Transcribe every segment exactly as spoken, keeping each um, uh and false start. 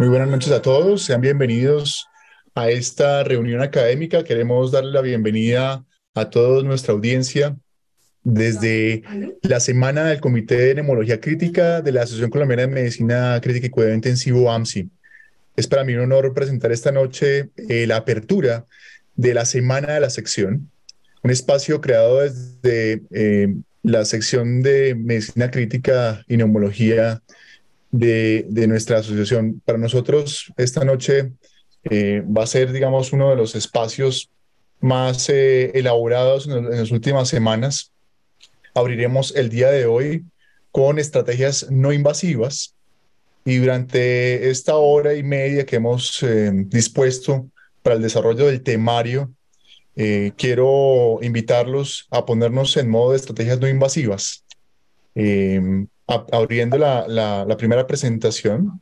Muy buenas noches a todos, sean bienvenidos a esta reunión académica. Queremos darle la bienvenida a toda nuestra audiencia desde la semana del Comité de Neumología Crítica de la Asociación Colombiana de Medicina Crítica y Cuidado Intensivo, A M C I. Es para mí un honor presentar esta noche eh, la apertura de la Semana de la Sección, un espacio creado desde eh, la sección de Medicina Crítica y Neumología de, de nuestra asociación. Para nosotros esta noche eh, va a ser, digamos, uno de los espacios más eh, elaborados en, en las últimas semanas. Abriremos el día de hoy con estrategias no invasivas y durante esta hora y media que hemos eh, dispuesto para el desarrollo del temario, eh, quiero invitarlos a ponernos en modo de estrategias no invasivas. Eh, abriendo la, la, la primera presentación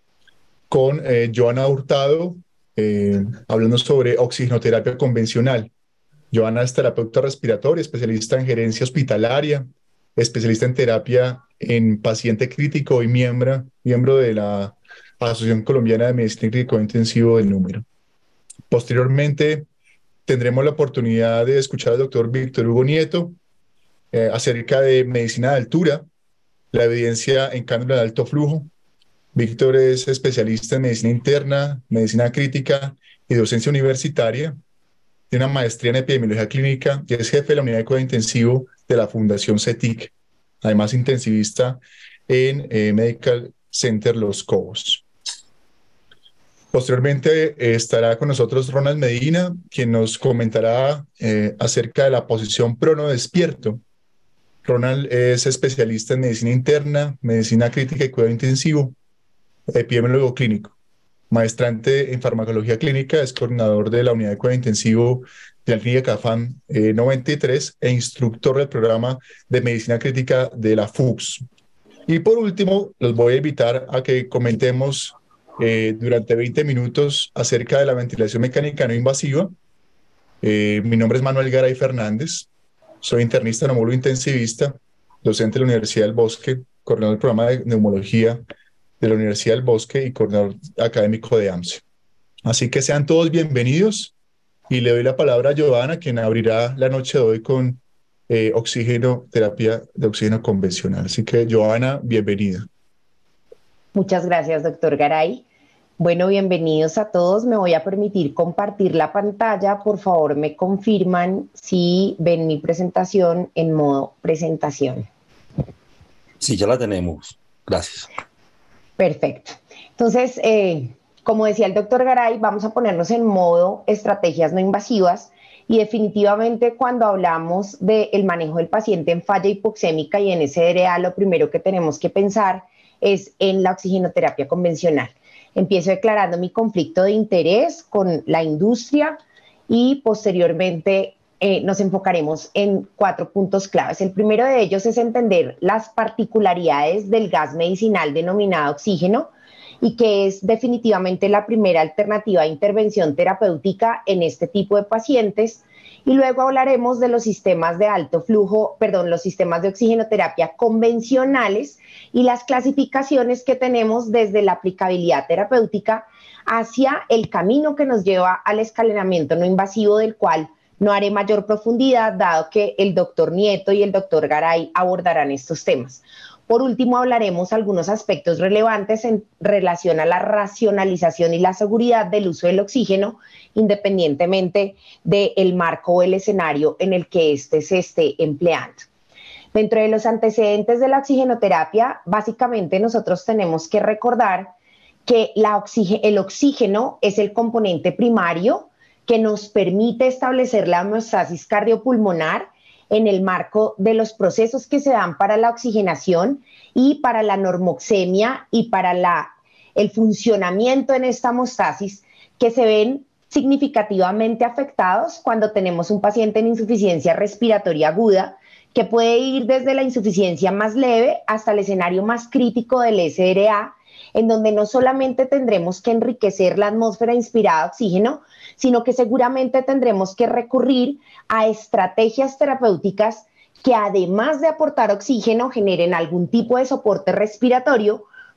con eh, Joana Hurtado, eh, hablando sobre oxigenoterapia convencional. Joana es terapeuta respiratoria, especialista en gerencia hospitalaria, especialista en terapia en paciente crítico y miembro, miembro de la Asociación Colombiana de Medicina Crítico Intensivo del Número. Posteriormente, tendremos la oportunidad de escuchar al doctor Víctor Hugo Nieto eh, acerca de medicina de altura, la evidencia en cánula de alto flujo. Víctor es especialista en medicina interna, medicina crítica y docencia universitaria. Tiene una maestría en epidemiología clínica y es jefe de la unidad de cuidado intensivo de la Fundación CETIC. Además, intensivista en eh, Medical Center Los Cobos. Posteriormente eh, estará con nosotros Ronald Medina, quien nos comentará eh, acerca de la posición prono despierto. Ronald es especialista en medicina interna, medicina crítica y cuidado intensivo, epidemiólogo clínico, maestrante en farmacología clínica, es coordinador de la unidad de cuidado intensivo de la clínica CAFAM eh, noventa y tres e instructor del programa de medicina crítica de la F U C S. Y por último, los voy a invitar a que comentemos eh, durante veinte minutos acerca de la ventilación mecánica no invasiva. Eh, mi nombre es Manuel Garay Fernández. Soy internista neumólogo intensivista, docente de la Universidad del Bosque, coordinador del programa de neumología de la Universidad del Bosque y coordinador académico de A M C I. Así que sean todos bienvenidos y le doy la palabra a Joana, quien abrirá la noche de hoy con eh, oxígeno, terapia de oxígeno convencional. Así que Joana, bienvenida. Muchas gracias, doctor Garay. Bueno, bienvenidos a todos. Me voy a permitir compartir la pantalla. Por favor, me confirman si ven mi presentación en modo presentación. Sí, ya la tenemos. Gracias. Perfecto. Entonces, eh, como decía el doctor Garay, vamos a ponernos en modo estrategias no invasivas y definitivamente cuando hablamos del manejo del paciente en falla hipoxémica y en S D R A, lo primero que tenemos que pensar es en la oxigenoterapia convencional. Empiezo declarando mi conflicto de interés con la industria y posteriormente eh, nos enfocaremos en cuatro puntos claves. El primero de ellos es entender las particularidades del gas medicinal denominado oxígeno y que es definitivamente la primera alternativa de intervención terapéutica en este tipo de pacientes. Y luego hablaremos de los sistemas de alto flujo, perdón, los sistemas de oxigenoterapia convencionales y las clasificaciones que tenemos desde la aplicabilidad terapéutica hacia el camino que nos lleva al escalonamiento no invasivo, del cual no haré mayor profundidad, dado que el doctor Nieto y el doctor Garay abordarán estos temas. Por último, hablaremos algunos aspectos relevantes en relación a la racionalización y la seguridad del uso del oxígeno, independientemente del marco o el escenario en el que éste se esté empleando. Dentro de los antecedentes de la oxigenoterapia, básicamente nosotros tenemos que recordar que la oxígeno, el oxígeno es el componente primario que nos permite establecer la homeostasis cardiopulmonar en el marco de los procesos que se dan para la oxigenación y para la normoxemia y para la, el funcionamiento en esta homeostasis, que se ven significativamente afectados cuando tenemos un paciente en insuficiencia respiratoria aguda, que puede ir desde la insuficiencia más leve hasta el escenario más crítico del S D R A, en donde no solamente tendremos que enriquecer la atmósfera inspirada de oxígeno, sino que seguramente tendremos que recurrir a estrategias terapéuticas que, además de aportar oxígeno, generen algún tipo de soporte respiratorio,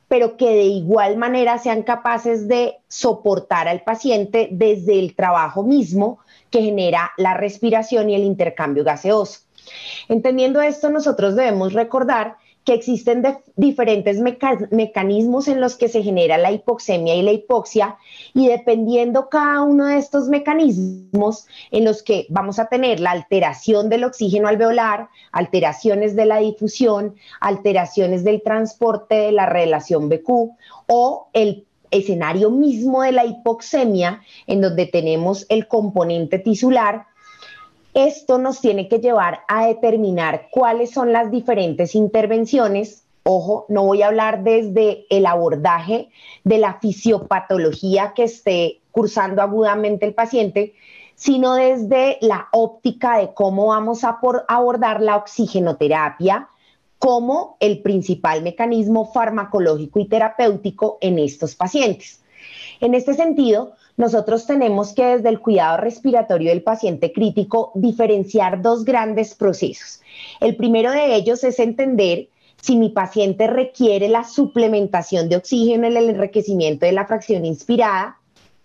pero que de igual manera sean capaces de soportar al paciente desde el trabajo mismo que genera la respiración y el intercambio gaseoso. Entendiendo esto, nosotros debemos recordar que existen diferentes meca mecanismos en los que se genera la hipoxemia y la hipoxia, y dependiendo cada uno de estos mecanismos en los que vamos a tener la alteración del oxígeno alveolar, alteraciones de la difusión, alteraciones del transporte de la relación B Q o el escenario mismo de la hipoxemia, en donde tenemos el componente tisular, esto nos tiene que llevar a determinar cuáles son las diferentes intervenciones. Ojo, no voy a hablar desde el abordaje de la fisiopatología que esté cursando agudamente el paciente, sino desde la óptica de cómo vamos a abordar la oxigenoterapia como el principal mecanismo farmacológico y terapéutico en estos pacientes. En este sentido, nosotros tenemos que desde el cuidado respiratorio del paciente crítico diferenciar dos grandes procesos. El primero de ellos es entender si mi paciente requiere la suplementación de oxígeno en el enriquecimiento de la fracción inspirada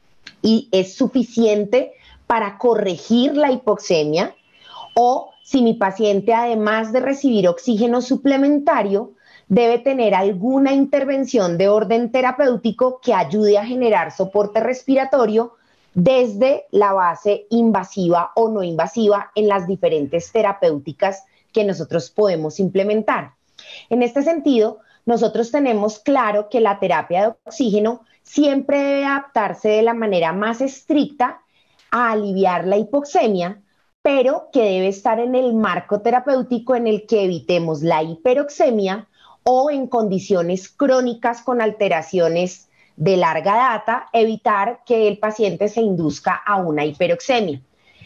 y es suficiente para corregir la hipoxemia, o si mi paciente, además de recibir oxígeno suplementario, debe tener alguna intervención de orden terapéutico que ayude a generar soporte respiratorio desde la base invasiva o no invasiva en las diferentes terapéuticas que nosotros podemos implementar. En este sentido, nosotros tenemos claro que la terapia de oxígeno siempre debe adaptarse de la manera más estricta a aliviar la hipoxemia, pero que debe estar en el marco terapéutico en el que evitemos la hiperoxemia o en condiciones crónicas con alteraciones de larga data, evitar que el paciente se induzca a una hiperoxemia.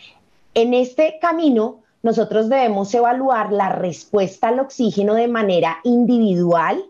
En este camino, nosotros debemos evaluar la respuesta al oxígeno de manera individual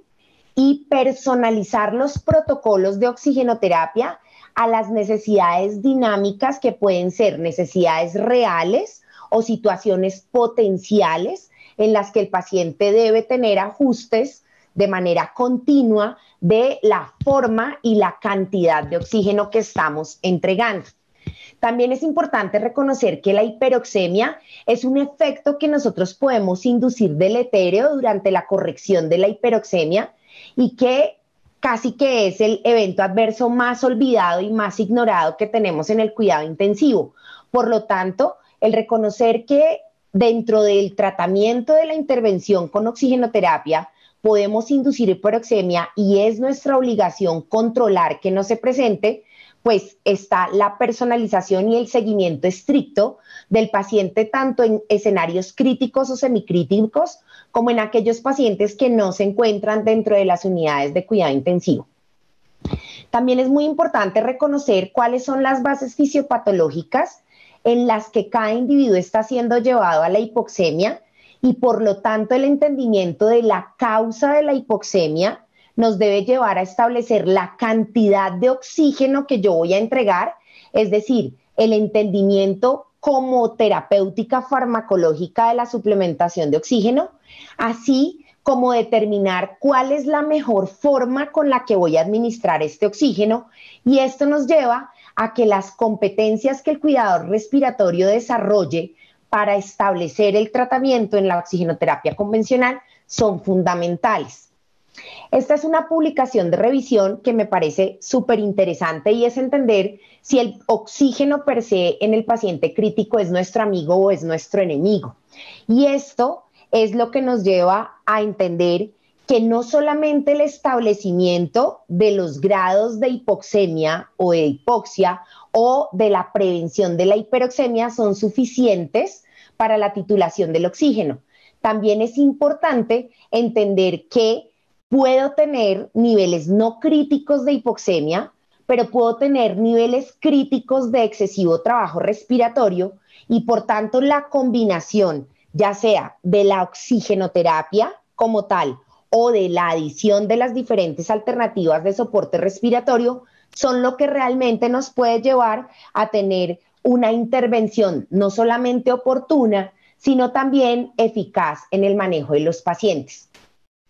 y personalizar los protocolos de oxigenoterapia a las necesidades dinámicas que pueden ser necesidades reales o situaciones potenciales en las que el paciente debe tener ajustes de manera continua de la forma y la cantidad de oxígeno que estamos entregando. También es importante reconocer que la hiperoxemia es un efecto que nosotros podemos inducir deletéreo durante la corrección de la hiperoxemia y que casi que es el evento adverso más olvidado y más ignorado que tenemos en el cuidado intensivo. Por lo tanto, el reconocer que dentro del tratamiento de la intervención con oxigenoterapia podemos inducir hiperoxemia y es nuestra obligación controlar que no se presente, pues está la personalización y el seguimiento estricto del paciente tanto en escenarios críticos o semicríticos como en aquellos pacientes que no se encuentran dentro de las unidades de cuidado intensivo. También es muy importante reconocer cuáles son las bases fisiopatológicas en las que cada individuo está siendo llevado a la hipoxemia y por lo tanto el entendimiento de la causa de la hipoxemia nos debe llevar a establecer la cantidad de oxígeno que yo voy a entregar, es decir, el entendimiento como terapéutica farmacológica de la suplementación de oxígeno, así como determinar cuál es la mejor forma con la que voy a administrar este oxígeno, y esto nos lleva a que las competencias que el cuidador respiratorio desarrolle para establecer el tratamiento en la oxigenoterapia convencional son fundamentales. Esta es una publicación de revisión que me parece súper interesante y es entender si el oxígeno per se en el paciente crítico es nuestro amigo o es nuestro enemigo. Y esto es lo que nos lleva a entender que no solamente el establecimiento de los grados de hipoxemia o de hipoxia o de la prevención de la hiperoxemia son suficientes para la titulación del oxígeno. También es importante entender que puedo tener niveles no críticos de hipoxemia, pero puedo tener niveles críticos de excesivo trabajo respiratorio y por tanto la combinación, ya sea de la oxigenoterapia como tal o de la adición de las diferentes alternativas de soporte respiratorio, son lo que realmente nos puede llevar a tener una intervención no solamente oportuna, sino también eficaz en el manejo de los pacientes.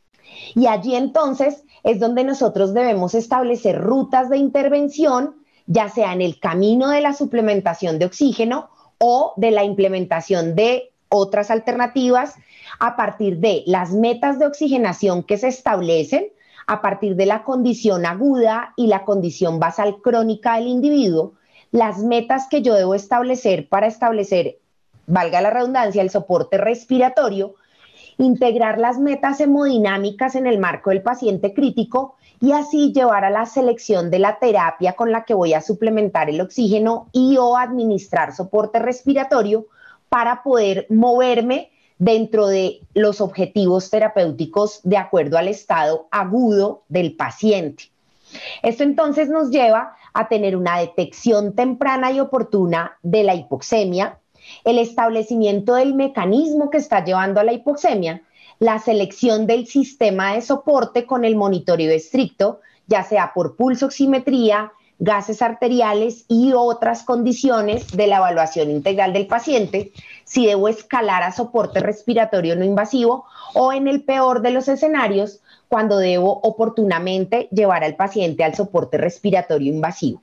Y allí entonces es donde nosotros debemos establecer rutas de intervención, ya sea en el camino de la suplementación de oxígeno o de la implementación de otras alternativas a partir de las metas de oxigenación que se establecen, a partir de la condición aguda y la condición basal crónica del individuo, las metas que yo debo establecer para establecer, valga la redundancia, el soporte respiratorio, integrar las metas hemodinámicas en el marco del paciente crítico y así llevar a la selección de la terapia con la que voy a suplementar el oxígeno y o administrar soporte respiratorio para poder moverme dentro de los objetivos terapéuticos de acuerdo al estado agudo del paciente. Esto entonces nos lleva a tener una detección temprana y oportuna de la hipoxemia, el establecimiento del mecanismo que está llevando a la hipoxemia, la selección del sistema de soporte con el monitoreo estricto, ya sea por pulso oximetría, gases arteriales y otras condiciones de la evaluación integral del paciente, si debo escalar a soporte respiratorio no invasivo o en el peor de los escenarios, cuando debo oportunamente llevar al paciente al soporte respiratorio invasivo.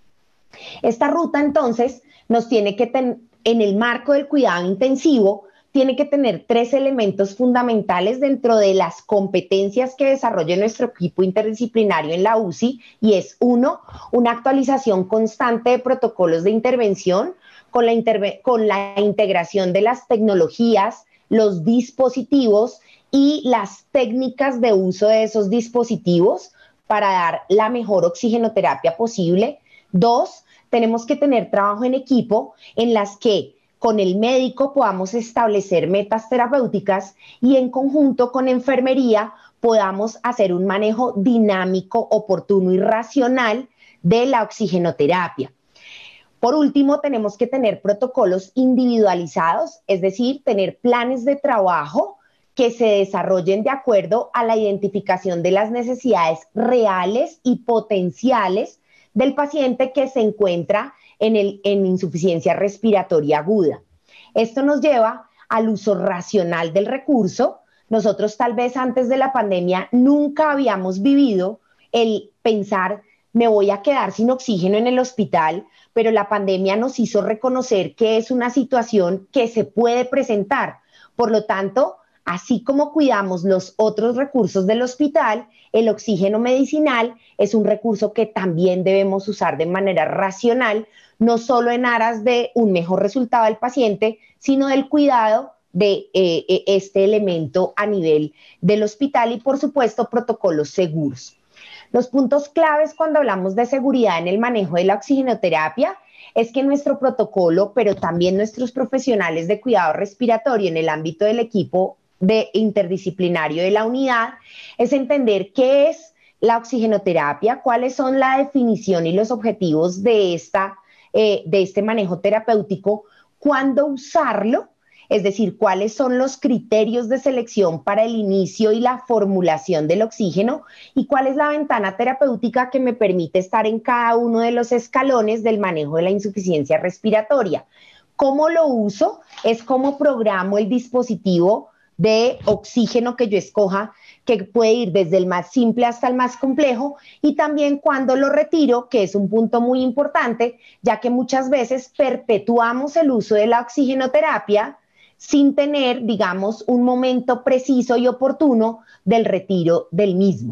Esta ruta entonces nos tiene que tener, en el marco del cuidado intensivo, tiene que tener tres elementos fundamentales dentro de las competencias que desarrolle nuestro equipo interdisciplinario en la U C I, y es uno, una actualización constante de protocolos de intervención con la, interve con la integración de las tecnologías, los dispositivos y las técnicas de uso de esos dispositivos para dar la mejor oxigenoterapia posible. Dos, tenemos que tener trabajo en equipo en las que con el médico podamos establecer metas terapéuticas y en conjunto con enfermería podamos hacer un manejo dinámico, oportuno y racional de la oxigenoterapia. Por último, tenemos que tener protocolos individualizados, es decir, tener planes de trabajo que se desarrollen de acuerdo a la identificación de las necesidades reales y potenciales del paciente que se encuentra en, el, en insuficiencia respiratoria aguda. Esto nos lleva al uso racional del recurso. Nosotros tal vez antes de la pandemia nunca habíamos vivido el pensar me voy a quedar sin oxígeno en el hospital, pero la pandemia nos hizo reconocer que es una situación que se puede presentar. Por lo tanto, así como cuidamos los otros recursos del hospital, el oxígeno medicinal es un recurso que también debemos usar de manera racional, no solo en aras de un mejor resultado del paciente, sino del cuidado de eh, este elemento a nivel del hospital y, por supuesto, protocolos seguros. Los puntos claves cuando hablamos de seguridad en el manejo de la oxigenoterapia es que nuestro protocolo, pero también nuestros profesionales de cuidado respiratorio en el ámbito del equipo de interdisciplinario de la unidad, es entender qué es la oxigenoterapia, cuáles son la definición y los objetivos de, esta, eh, de este manejo terapéutico, cuándo usarlo, es decir, cuáles son los criterios de selección para el inicio y la formulación del oxígeno y cuál es la ventana terapéutica que me permite estar en cada uno de los escalones del manejo de la insuficiencia respiratoria. ¿Cómo lo uso? Es cómo programo el dispositivo de oxígeno que yo escoja, que puede ir desde el más simple hasta el más complejo, y también cuando lo retiro, que es un punto muy importante, ya que muchas veces perpetuamos el uso de la oxigenoterapia sin tener, digamos, un momento preciso y oportuno del retiro del mismo.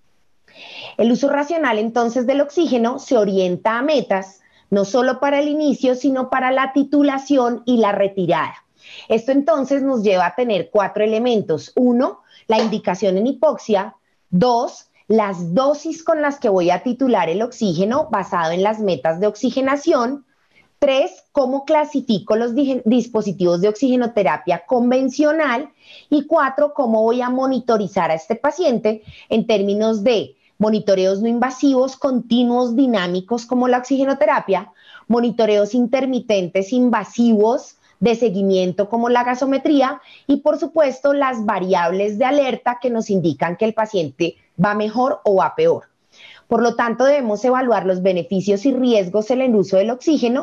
El uso racional entonces del oxígeno se orienta a metas, no solo para el inicio, sino para la titulación y la retirada. Esto entonces nos lleva a tener cuatro elementos. Uno, la indicación en hipoxia. Dos, las dosis con las que voy a titular el oxígeno basado en las metas de oxigenación. Tres, cómo clasifico los dispositivos de oxigenoterapia convencional. Y cuatro, cómo voy a monitorizar a este paciente en términos de monitoreos no invasivos, continuos, dinámicos como la oxigenoterapia, monitoreos intermitentes invasivos de seguimiento como la gasometría y, por supuesto, las variables de alerta que nos indican que el paciente va mejor o va peor. Por lo tanto, debemos evaluar los beneficios y riesgos en el uso del oxígeno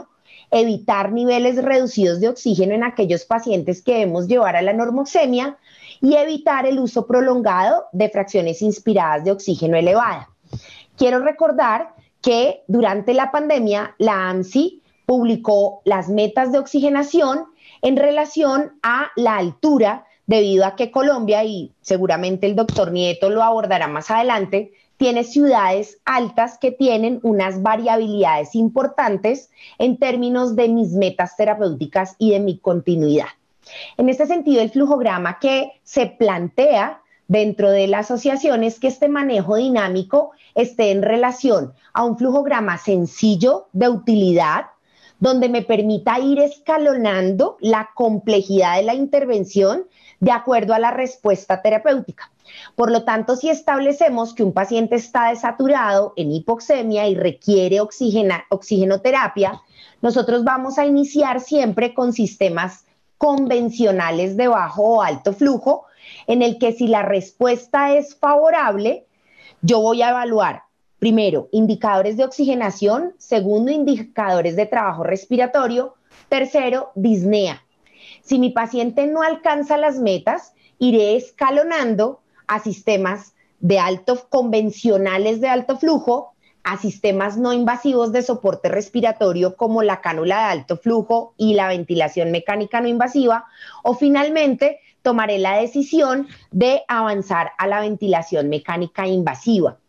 evitar niveles reducidos de oxígeno en aquellos pacientes que debemos llevar a la normoxemia y evitar el uso prolongado de fracciones inspiradas de oxígeno elevada. Quiero recordar que durante la pandemia la AMSI publicó las metas de oxigenación en relación a la altura, debido a que Colombia, y seguramente el doctor Nieto lo abordará más adelante, tiene ciudades altas que tienen unas variabilidades importantes en términos de mis metas terapéuticas y de mi continuidad. En este sentido, el flujograma que se plantea dentro de la asociación es que este manejo dinámico esté en relación a un flujograma sencillo de utilidad, donde me permita ir escalonando la complejidad de la intervención de acuerdo a la respuesta terapéutica. Por lo tanto, si establecemos que un paciente está desaturado en hipoxemia y requiere oxigena, oxigenoterapia, nosotros vamos a iniciar siempre con sistemas convencionales de bajo o alto flujo, en el que si la respuesta es favorable, yo voy a evaluar primero, indicadores de oxigenación. Segundo, indicadores de trabajo respiratorio. Tercero, disnea. Si mi paciente no alcanza las metas, iré escalonando a sistemas de alto, convencionales de alto flujo, a sistemas no invasivos de soporte respiratorio como la cánula de alto flujo y la ventilación mecánica no invasiva, o finalmente tomaré la decisión de avanzar a la ventilación mecánica invasiva.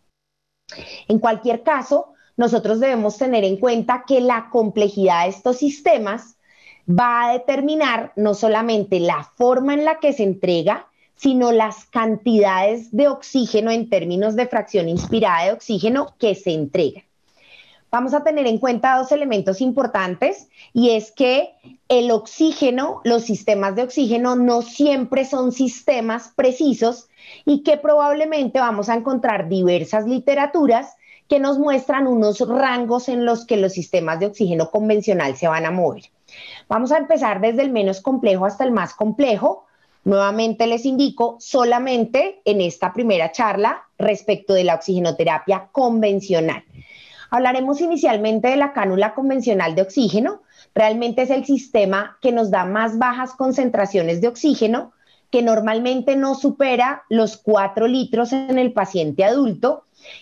En cualquier caso, nosotros debemos tener en cuenta que la complejidad de estos sistemas va a determinar no solamente la forma en la que se entrega, sino las cantidades de oxígeno en términos de fracción inspirada de oxígeno que se entregan. Vamos a tener en cuenta dos elementos importantes, y es que el oxígeno, los sistemas de oxígeno no siempre son sistemas precisos, y que probablemente vamos a encontrar diversas literaturas que nos muestran unos rangos en los que los sistemas de oxígeno convencional se van a mover. Vamos a empezar desde el menos complejo hasta el más complejo. Nuevamente les indico solamente en esta primera charla respecto de la oxigenoterapia convencional. Hablaremos inicialmente de la cánula convencional de oxígeno. Realmente es el sistema que nos da más bajas concentraciones de oxígeno, que normalmente no supera los cuatro litros en el paciente adulto,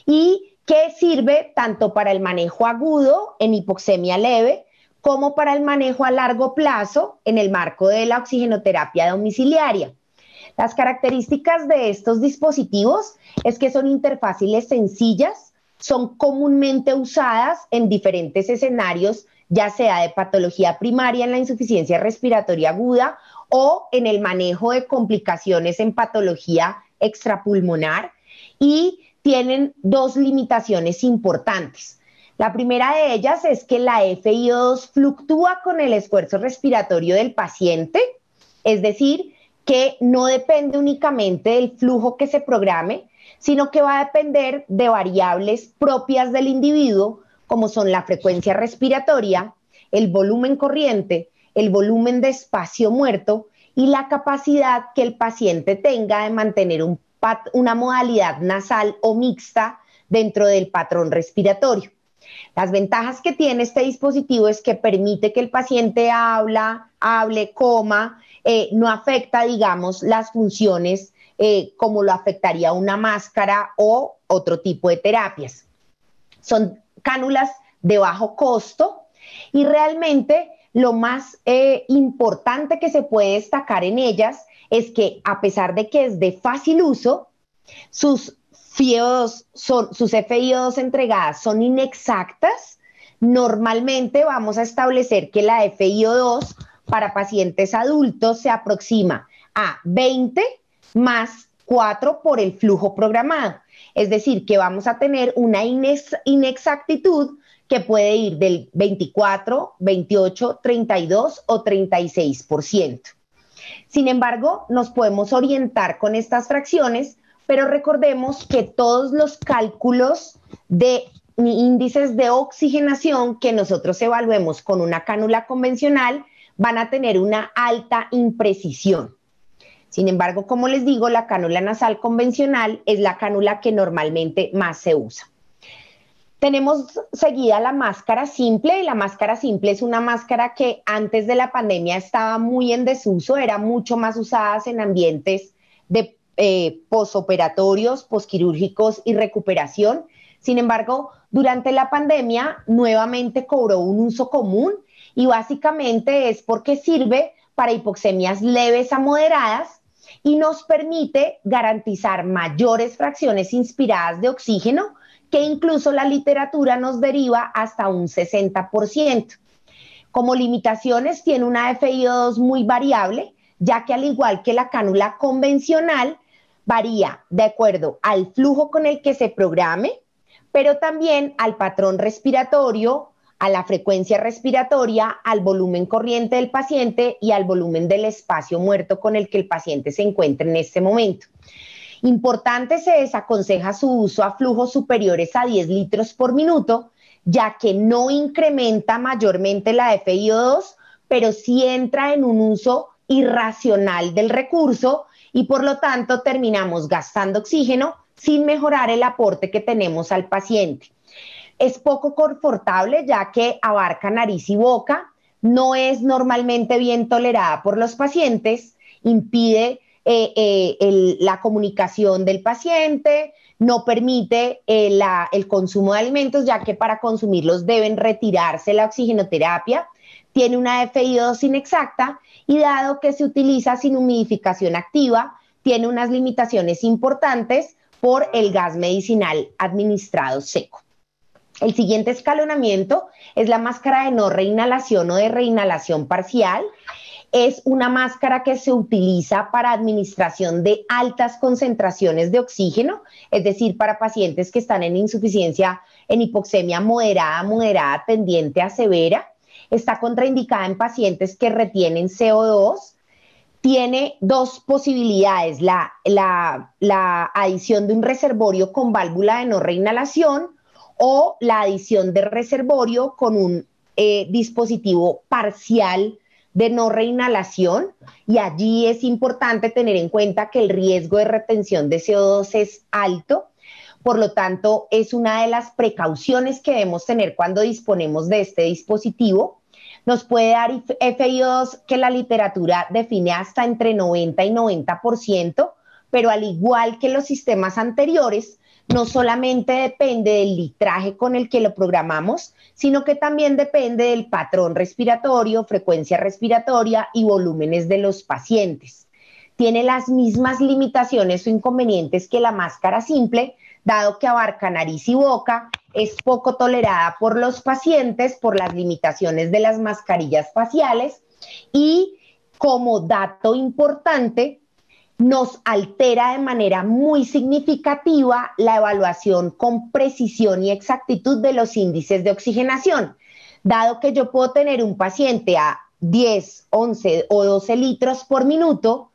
y que sirve tanto para el manejo agudo en hipoxemia leve como para el manejo a largo plazo en el marco de la oxigenoterapia domiciliaria. Las características de estos dispositivos es que son interfáciles sencillas, son comúnmente usadas en diferentes escenarios, ya sea de patología primaria en la insuficiencia respiratoria aguda o en el manejo de complicaciones en patología extrapulmonar, y tienen dos limitaciones importantes. La primera de ellas es que la F I O dos fluctúa con el esfuerzo respiratorio del paciente, es decir, que no depende únicamente del flujo que se programe, sino que va a depender de variables propias del individuo, como son la frecuencia respiratoria, el volumen corriente, el volumen de espacio muerto y la capacidad que el paciente tenga de mantener un pat- una modalidad nasal o mixta dentro del patrón respiratorio. Las ventajas que tiene este dispositivo es que permite que el paciente habla, hable, coma, eh, no afecta, digamos, las funciones eh, como lo afectaría una máscara o otro tipo de terapias. Son cánulas de bajo costo, y realmente lo más eh, importante que se puede destacar en ellas es que, a pesar de que es de fácil uso, sus F I O dos son, sus F I O dos entregadas son inexactas. Normalmente vamos a establecer que la F I O dos para pacientes adultos se aproxima a veinte más cuatro por el flujo programado. Es decir, que vamos a tener una inex, inexactitud que puede ir del veinticuatro, veintiocho, treinta y dos o treinta y seis por ciento. Sin embargo, nos podemos orientar con estas fracciones, pero recordemos que todos los cálculos de índices de oxigenación que nosotros evaluemos con una cánula convencional van a tener una alta imprecisión. Sin embargo, como les digo, la cánula nasal convencional es la cánula que normalmente más se usa. Tenemos seguida la máscara simple, y la máscara simple es una máscara que antes de la pandemia estaba muy en desuso, era mucho más usada en ambientes de eh, posoperatorios, posquirúrgicos y recuperación. Sin embargo, durante la pandemia nuevamente cobró un uso común y básicamente es porque sirve para hipoxemias leves a moderadas y nos permite garantizar mayores fracciones inspiradas de oxígeno, que incluso la literatura nos deriva hasta un sesenta por ciento. Como limitaciones, tiene una F I O dos muy variable, ya que al igual que la cánula convencional, varía de acuerdo al flujo con el que se programe, pero también al patrón respiratorio, a la frecuencia respiratoria, al volumen corriente del paciente y al volumen del espacio muerto con el que el paciente se encuentra en este momento. Importante, se desaconseja su uso a flujos superiores a diez litros por minuto, ya que no incrementa mayormente la F I O dos, pero sí entra en un uso irracional del recurso y por lo tanto terminamos gastando oxígeno sin mejorar el aporte que tenemos al paciente. Es poco confortable ya que abarca nariz y boca, no es normalmente bien tolerada por los pacientes, impide Eh, eh, el, la comunicación del paciente, no permite eh, la, el consumo de alimentos, ya que para consumirlos deben retirarse la oxigenoterapia, tiene una F I O dos inexacta y dado que se utiliza sin humidificación activa, tiene unas limitaciones importantes por el gas medicinal administrado seco. El siguiente escalonamiento es la máscara de no reinhalación o de reinhalación parcial. Es una máscara que se utiliza para administración de altas concentraciones de oxígeno, es decir, para pacientes que están en insuficiencia, en hipoxemia moderada, moderada tendiente a severa. Está contraindicada en pacientes que retienen C O dos. Tiene dos posibilidades, la, la, la adición de un reservorio con válvula de no reinhalación o la adición de reservorio con un eh, dispositivo parcial de no reinhalación, y allí es importante tener en cuenta que el riesgo de retención de C O dos es alto, por lo tanto es una de las precauciones que debemos tener cuando disponemos de este dispositivo. Nos puede dar F I O dos que la literatura define hasta entre noventa y noventa por ciento, pero al igual que los sistemas anteriores, no solamente depende del litraje con el que lo programamos, sino que también depende del patrón respiratorio, frecuencia respiratoria y volúmenes de los pacientes. Tiene las mismas limitaciones o inconvenientes que la máscara simple, dado que abarca nariz y boca, es poco tolerada por los pacientes por las limitaciones de las mascarillas faciales y, como dato importante, nos altera de manera muy significativa la evaluación con precisión y exactitud de los índices de oxigenación, dado que yo puedo tener un paciente a diez, once o doce litros por minuto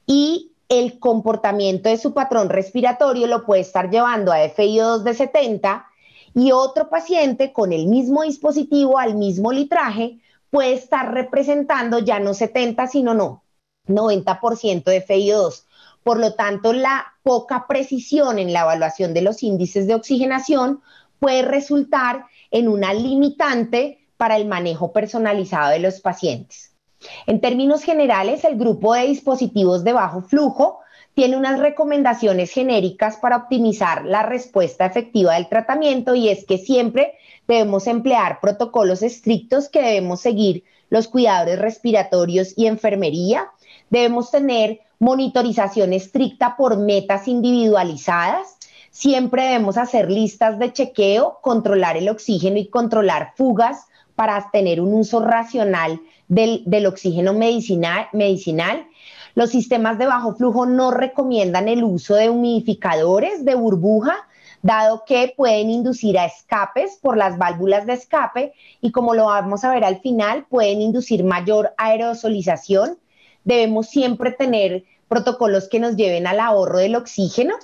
y el comportamiento de su patrón respiratorio lo puede estar llevando a F I O dos de setenta, y otro paciente con el mismo dispositivo al mismo litraje puede estar representando ya no setenta, sino no, noventa por ciento de F I O dos. Por lo tanto, la poca precisión en la evaluación de los índices de oxigenación puede resultar en una limitante para el manejo personalizado de los pacientes. En términos generales, el grupo de dispositivos de bajo flujo tiene unas recomendaciones genéricas para optimizar la respuesta efectiva del tratamiento, y es que siempre debemos emplear protocolos estrictos que debemos seguir los cuidadores respiratorios y enfermería. Debemos tener monitorización estricta por metas individualizadas. Siempre debemos hacer listas de chequeo, controlar el oxígeno y controlar fugas para tener un uso racional del, del oxígeno medicinal, medicinal. Los sistemas de bajo flujo no recomiendan el uso de humidificadores de burbuja, dado que pueden inducir a escapes por las válvulas de escape y, como lo vamos a ver al final, pueden inducir mayor aerosolización. Debemos siempre tener protocolos que nos lleven al ahorro del oxígeno,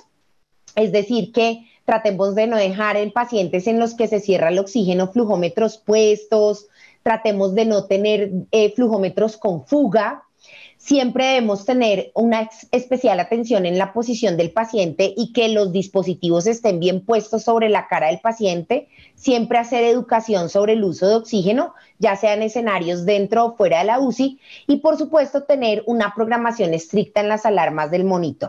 es decir, que tratemos de no dejar en pacientes en los que se cierra el oxígeno flujómetros puestos, tratemos de no tener eh, flujómetros con fuga. Siempre debemos tener una especial atención en la posición del paciente y que los dispositivos estén bien puestos sobre la cara del paciente. Siempre hacer educación sobre el uso de oxígeno, ya sea en escenarios dentro o fuera de la U C I. Y por supuesto tener una programación estricta en las alarmas del monitor.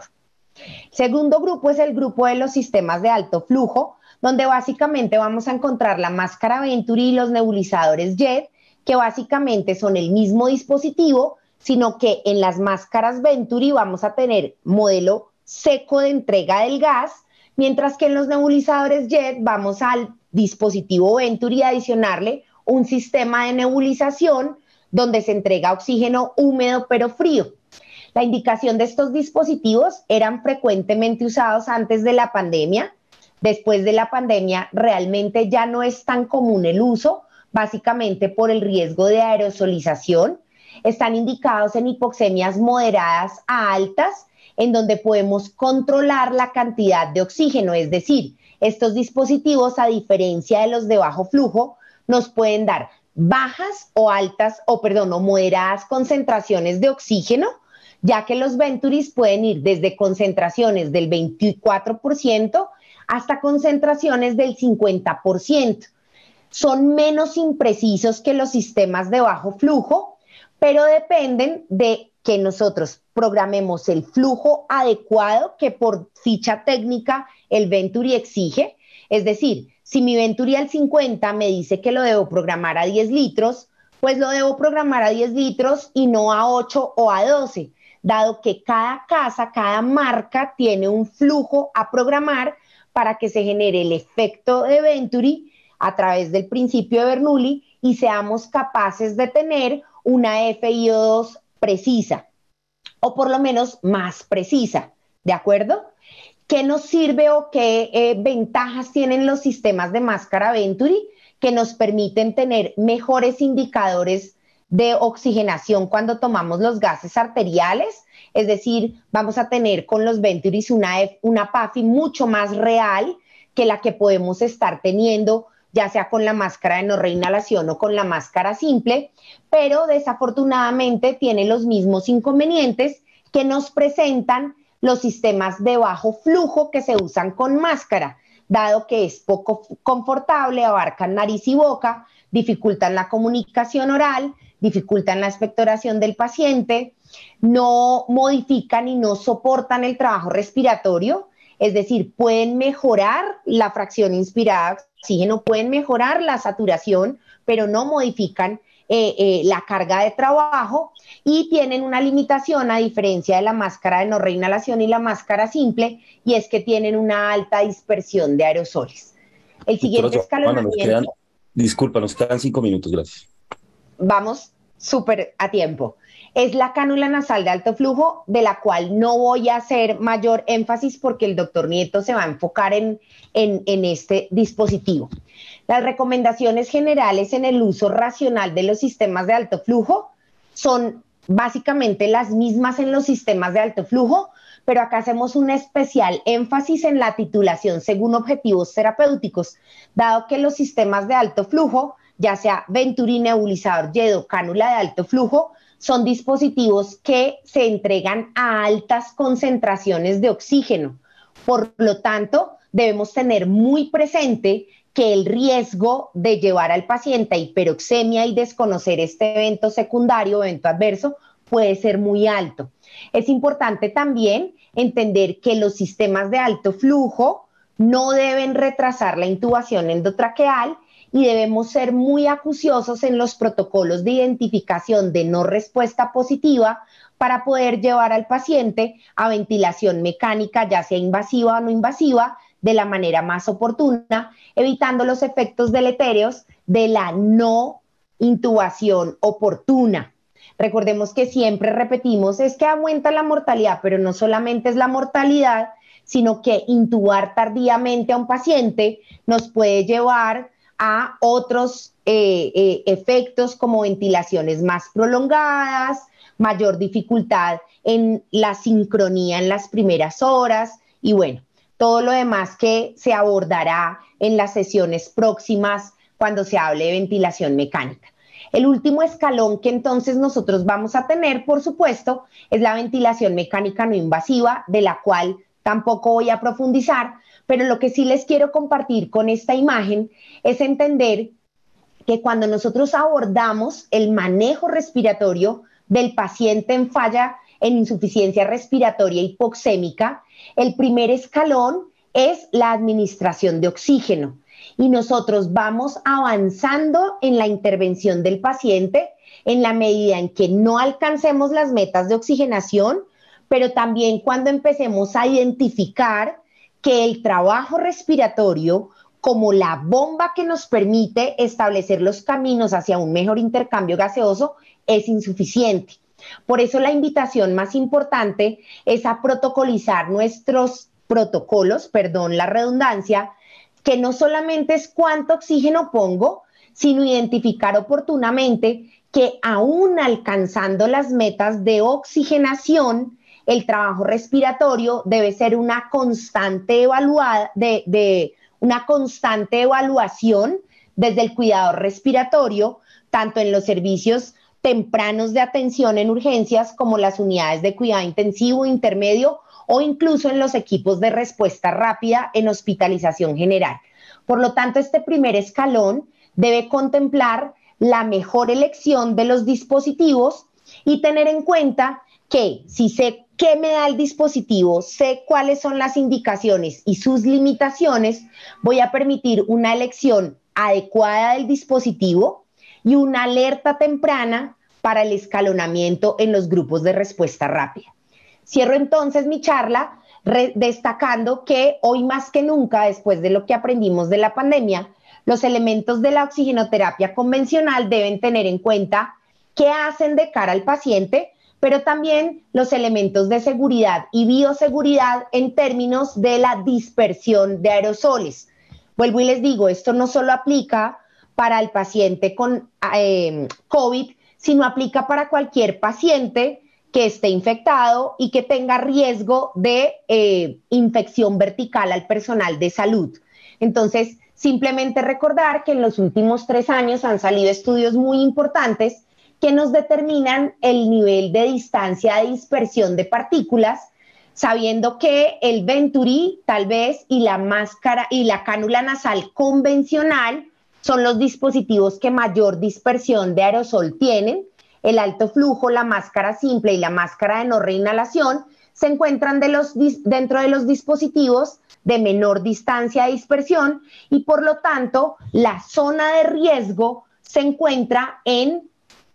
El segundo grupo es el grupo de los sistemas de alto flujo, donde básicamente vamos a encontrar la máscara Venturi y los nebulizadores Jet, que básicamente son el mismo dispositivo, sino que en las máscaras Venturi vamos a tener modelo seco de entrega del gas, mientras que en los nebulizadores Jet vamos al dispositivo Venturi a adicionarle un sistema de nebulización donde se entrega oxígeno húmedo pero frío. La indicación de estos dispositivos eran frecuentemente usados antes de la pandemia. Después de la pandemia realmente ya no es tan común el uso, básicamente por el riesgo de aerosolización. Están indicados en hipoxemias moderadas a altas, en donde podemos controlar la cantidad de oxígeno, es decir, estos dispositivos, a diferencia de los de bajo flujo, nos pueden dar bajas o altas, o perdón, o moderadas concentraciones de oxígeno, ya que los Venturis pueden ir desde concentraciones del veinticuatro por ciento hasta concentraciones del cincuenta por ciento. Son menos imprecisos que los sistemas de bajo flujo, pero dependen de que nosotros programemos el flujo adecuado que por ficha técnica el Venturi exige. Es decir, si mi Venturi al cincuenta me dice que lo debo programar a diez litros, pues lo debo programar a diez litros y no a ocho o a doce, dado que cada casa, cada marca tiene un flujo a programar para que se genere el efecto de Venturi a través del principio de Bernoulli y seamos capaces de tener una F I O dos precisa, o por lo menos más precisa, ¿de acuerdo? ¿Qué nos sirve o qué eh, ventajas tienen los sistemas de máscara Venturi que nos permiten tener mejores indicadores de oxigenación cuando tomamos los gases arteriales? Es decir, vamos a tener con los Venturis una, una P A F I mucho más real que la que podemos estar teniendo ya sea con la máscara de no reinhalación o con la máscara simple, pero desafortunadamente tiene los mismos inconvenientes que nos presentan los sistemas de bajo flujo que se usan con máscara, dado que es poco confortable, abarcan nariz y boca, dificultan la comunicación oral, dificultan la expectoración del paciente, no modifican y no soportan el trabajo respiratorio, es decir, pueden mejorar la fracción inspirada de oxígeno, pueden mejorar la saturación, pero no modifican eh, eh, la carga de trabajo y tienen una limitación a diferencia de la máscara de no reinhalación y la máscara simple, y es que tienen una alta dispersión de aerosoles. El siguiente escalonamiento... Nos quedan, disculpa, nos quedan cinco minutos, gracias. Vamos súper a tiempo. Es la cánula nasal de alto flujo, de la cual no voy a hacer mayor énfasis porque el doctor Nieto se va a enfocar en, en, en este dispositivo. Las recomendaciones generales en el uso racional de los sistemas de alto flujo son básicamente las mismas en los sistemas de alto flujo, pero acá hacemos un especial énfasis en la titulación según objetivos terapéuticos, dado que los sistemas de alto flujo, ya sea Venturi, nebulizador Jet o cánula de alto flujo, son dispositivos que se entregan a altas concentraciones de oxígeno. Por lo tanto, debemos tener muy presente que el riesgo de llevar al paciente a hiperoxemia y desconocer este evento secundario, evento adverso, puede ser muy alto. Es importante también entender que los sistemas de alto flujo no deben retrasar la intubación endotraqueal y debemos ser muy acuciosos en los protocolos de identificación de no respuesta positiva para poder llevar al paciente a ventilación mecánica, ya sea invasiva o no invasiva, de la manera más oportuna, evitando los efectos deletéreos de la no intubación oportuna. Recordemos que siempre repetimos, es que aumenta la mortalidad, pero no solamente es la mortalidad, sino que intubar tardíamente a un paciente nos puede llevar a otros eh, eh, efectos como ventilaciones más prolongadas, mayor dificultad en la sincronía en las primeras horas y bueno, todo lo demás que se abordará en las sesiones próximas cuando se hable de ventilación mecánica. El último escalón que entonces nosotros vamos a tener, por supuesto, es la ventilación mecánica no invasiva, de la cual tampoco voy a profundizar, pero lo que sí les quiero compartir con esta imagen es entender que cuando nosotros abordamos el manejo respiratorio del paciente en falla, en insuficiencia respiratoria hipoxémica, el primer escalón es la administración de oxígeno. Y nosotros vamos avanzando en la intervención del paciente en la medida en que no alcancemos las metas de oxigenación, pero también cuando empecemos a identificar que el trabajo respiratorio, como la bomba que nos permite establecer los caminos hacia un mejor intercambio gaseoso, es insuficiente. Por eso la invitación más importante es a protocolizar nuestros protocolos, perdón la redundancia, que no solamente es cuánto oxígeno pongo, sino identificar oportunamente que aún alcanzando las metas de oxigenación, el trabajo respiratorio debe ser una constante evaluada, de, de una constante evaluación desde el cuidador respiratorio, tanto en los servicios tempranos de atención en urgencias como las unidades de cuidado intensivo, intermedio o incluso en los equipos de respuesta rápida en hospitalización general. Por lo tanto, este primer escalón debe contemplar la mejor elección de los dispositivos y tener en cuenta que si sé qué me da el dispositivo, sé cuáles son las indicaciones y sus limitaciones, voy a permitir una elección adecuada del dispositivo y una alerta temprana para el escalonamiento en los grupos de respuesta rápida. Cierro entonces mi charla destacando que hoy más que nunca, después de lo que aprendimos de la pandemia, los elementos de la oxigenoterapia convencional deben tener en cuenta qué hacen de cara al paciente, pero también los elementos de seguridad y bioseguridad en términos de la dispersión de aerosoles. Vuelvo y les digo, esto no solo aplica para el paciente con eh, COVID, sino aplica para cualquier paciente que esté infectado y que tenga riesgo de eh, infección vertical al personal de salud. Entonces, simplemente recordar que en los últimos tres años han salido estudios muy importantes que nos determinan el nivel de distancia de dispersión de partículas, sabiendo que el Venturi, tal vez, y la máscara y la cánula nasal convencional son los dispositivos que mayor dispersión de aerosol tienen. El alto flujo, la máscara simple y la máscara de no reinhalación se encuentran de los, dentro de los dispositivos de menor distancia de dispersión y por lo tanto la zona de riesgo se encuentra en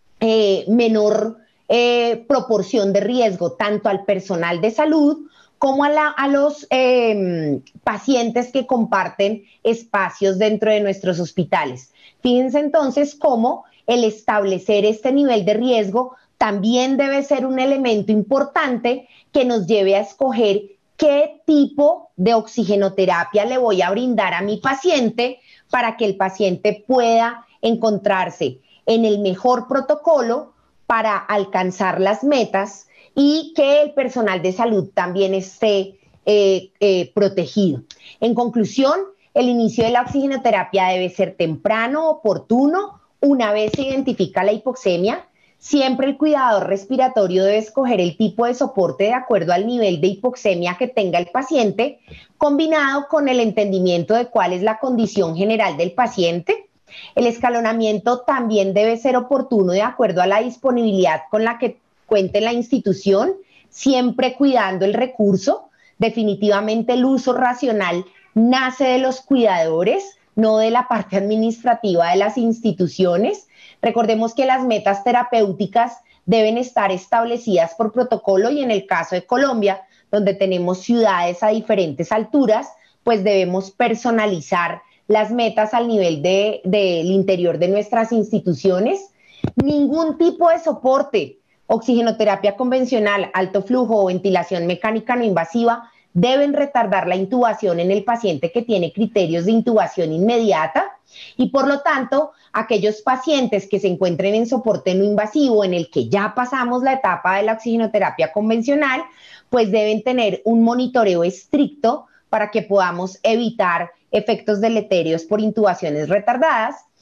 eh, menor eh, proporción de riesgo tanto al personal de salud como a, la, a los eh, pacientes que comparten espacios dentro de nuestros hospitales. Fíjense entonces cómo el establecer este nivel de riesgo también debe ser un elemento importante que nos lleve a escoger qué tipo de oxigenoterapia le voy a brindar a mi paciente para que el paciente pueda encontrarse en el mejor protocolo para alcanzar las metas y que el personal de salud también esté eh, eh, protegido. En conclusión, el inicio de la oxigenoterapia debe ser temprano, oportuno, una vez se identifica la hipoxemia. Siempre el cuidador respiratorio debe escoger el tipo de soporte de acuerdo al nivel de hipoxemia que tenga el paciente, combinado con el entendimiento de cuál es la condición general del paciente. El escalonamiento también debe ser oportuno de acuerdo a la disponibilidad con la que cuente la institución, siempre cuidando el recurso. Definitivamente el uso racional nace de los cuidadores, no de la parte administrativa de las instituciones. Recordemos que las metas terapéuticas deben estar establecidas por protocolo y en el caso de Colombia, donde tenemos ciudades a diferentes alturas, pues debemos personalizar las metas al nivel de, del interior de nuestras instituciones. Ningún tipo de soporte, oxigenoterapia convencional, alto flujo o ventilación mecánica no invasiva, deben retardar la intubación en el paciente que tiene criterios de intubación inmediata y por lo tanto aquellos pacientes que se encuentren en soporte no invasivo en el que ya pasamos la etapa de la oxigenoterapia convencional, pues deben tener un monitoreo estricto para que podamos evitar efectos deleterios por intubaciones retardadas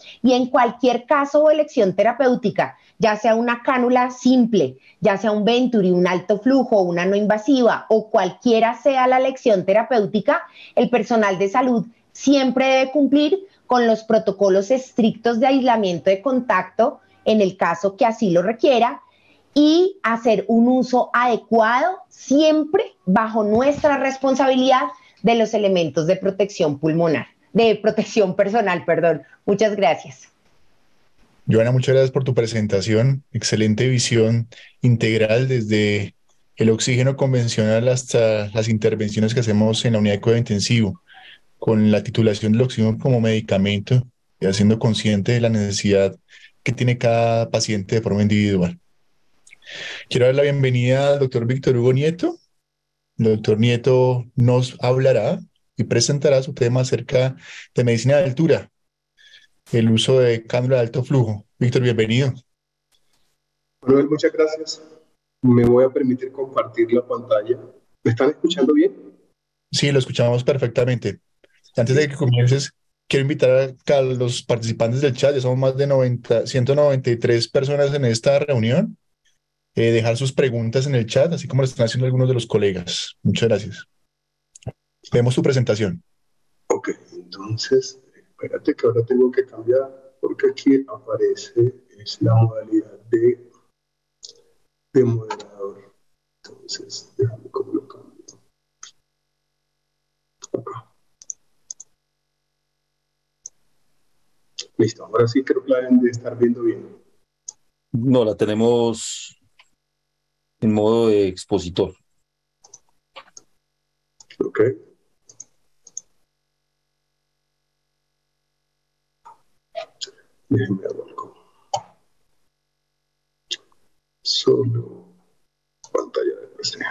Y en cualquier caso o elección terapéutica, ya sea una cánula simple, ya sea un Venturi, un alto flujo, una no invasiva o cualquiera sea la elección terapéutica, el personal de salud siempre debe cumplir con los protocolos estrictos de aislamiento de contacto en el caso que así lo requiera y hacer un uso adecuado siempre bajo nuestra responsabilidad de los elementos de protección pulmonar, de protección personal, perdón. Muchas gracias. Joana, muchas gracias por tu presentación. Excelente visión integral desde el oxígeno convencional hasta las intervenciones que hacemos en la unidad de cuidado intensivo, con la titulación del oxígeno como medicamento y haciendo consciente de la necesidad que tiene cada paciente de forma individual. Quiero dar la bienvenida al doctor Víctor Hugo Nieto. El doctor Nieto nos hablará y presentará su tema acerca de medicina de altura, el uso de cánula de alto flujo. Víctor, bienvenido. Manuel, muchas gracias. Me voy a permitir compartir la pantalla. ¿Me están escuchando bien? Sí, lo escuchamos perfectamente. Antes de que comiences, quiero invitar a los participantes del chat, ya somos más de noventa, ciento noventa y tres personas en esta reunión, eh, dejar sus preguntas en el chat, así como lo están haciendo algunos de los colegas. Muchas gracias. Vemos tu presentación. Ok, entonces, espérate que ahora tengo que cambiar, porque aquí aparece, es la modalidad de, de moderador. Entonces, déjame cómo lo cambio. Acá. Listo, ahora sí creo que la deben de estar viendo bien. No, la tenemos en modo de expositor. Ok. Déjenme ver algo. Solo pantalla de P C.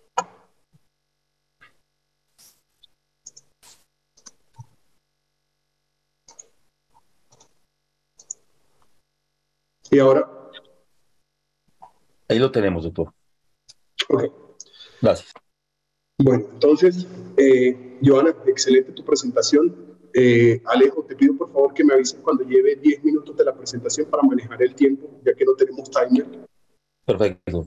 Y ahora. Ahí lo tenemos, doctor. Ok. Gracias. Bueno, entonces, eh, Joana, excelente tu presentación. Eh, Alejo, te pido por favor que me avises cuando lleve diez minutos de la presentación para manejar el tiempo, ya que no tenemos timer. Perfecto.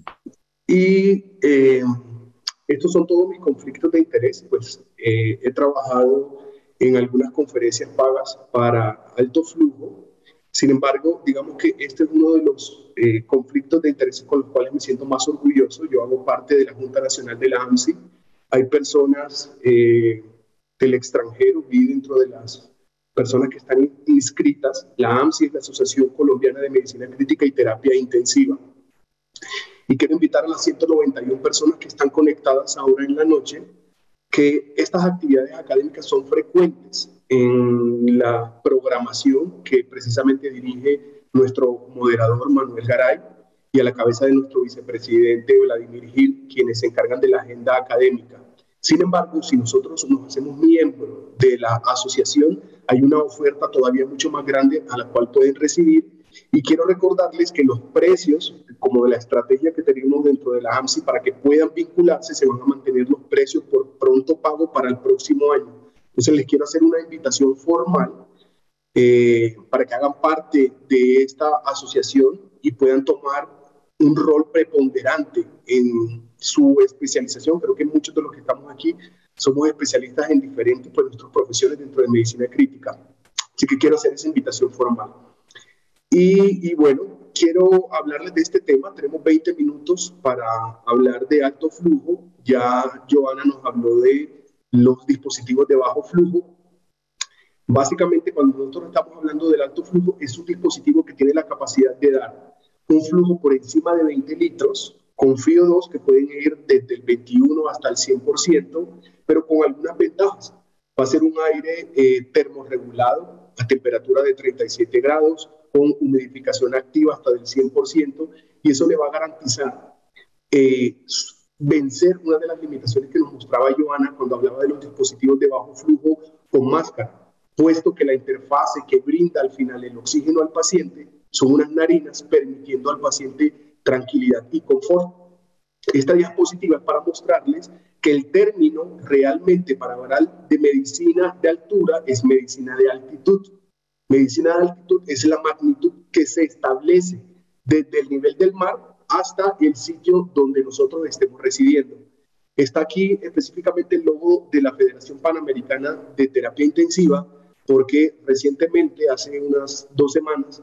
Y eh, estos son todos mis conflictos de interés, pues eh, he trabajado en algunas conferencias pagas para alto flujo. Sin embargo, digamos que este es uno de los eh, conflictos de interés con los cuales me siento más orgulloso. Yo hago parte de la Junta Nacional de la A M S I. Hay personas eh, del extranjero, vi dentro de las personas que están inscritas. La A M S I es la Asociación Colombiana de Medicina Crítica y Terapia Intensiva. Y quiero invitar a las ciento noventa y una personas que están conectadas ahora en la noche, que estas actividades académicas son frecuentes en la programación que precisamente dirige nuestro moderador Manuel Garay y a la cabeza de nuestro vicepresidente Vladimir Gil, quienes se encargan de la agenda académica. Sin embargo, si nosotros nos hacemos miembros de la asociación, hay una oferta todavía mucho más grande a la cual pueden recibir. Y quiero recordarles que los precios, como de la estrategia que tenemos dentro de la A M S I, para que puedan vincularse, se van a mantener los precios por pronto pago para el próximo año. Entonces les quiero hacer una invitación formal eh, para que hagan parte de esta asociación y puedan tomar un rol preponderante en su especialización. Creo que muchos de los que estamos aquí somos especialistas en diferentes pues, nuestras profesiones dentro de medicina crítica. Así que quiero hacer esa invitación formal. Y, y bueno, quiero hablarles de este tema. Tenemos veinte minutos para hablar de alto flujo. Ya Joana nos habló de los dispositivos de bajo flujo. Básicamente, cuando nosotros estamos hablando del alto flujo, es un dispositivo que tiene la capacidad de dar un flujo por encima de veinte litros, con F I O dos que pueden ir desde el veintiuno hasta el cien por ciento, pero con algunas ventajas. Va a ser un aire eh, termorregulado a temperatura de treinta y siete grados, con humidificación activa hasta del cien por ciento, y eso le va a garantizar eh, vencer una de las limitaciones que nos mostraba Joana cuando hablaba de los dispositivos de bajo flujo con máscara, puesto que la interfase que brinda al final el oxígeno al paciente son unas narinas permitiendo al paciente tranquilidad y confort. Esta diapositiva es para mostrarles que el término realmente para hablar de medicina de altura es medicina de altitud. Medicina de altitud es la magnitud que se establece desde el nivel del mar hasta el sitio donde nosotros estemos residiendo. Está aquí específicamente el logo de la Federación Panamericana de Terapia Intensiva, porque recientemente, hace unas dos semanas,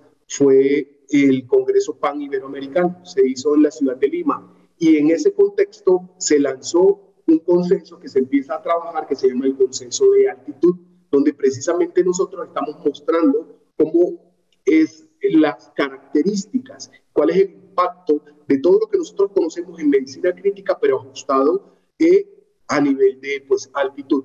fue el Congreso Pan Iberoamericano, se hizo en la ciudad de Lima, y en ese contexto se lanzó un consenso que se empieza a trabajar, que se llama el consenso de altitud, donde precisamente nosotros estamos mostrando cómo es las características, cuál es el impacto de todo lo que nosotros conocemos en medicina crítica, pero ajustado eh, a nivel de pues, altitud.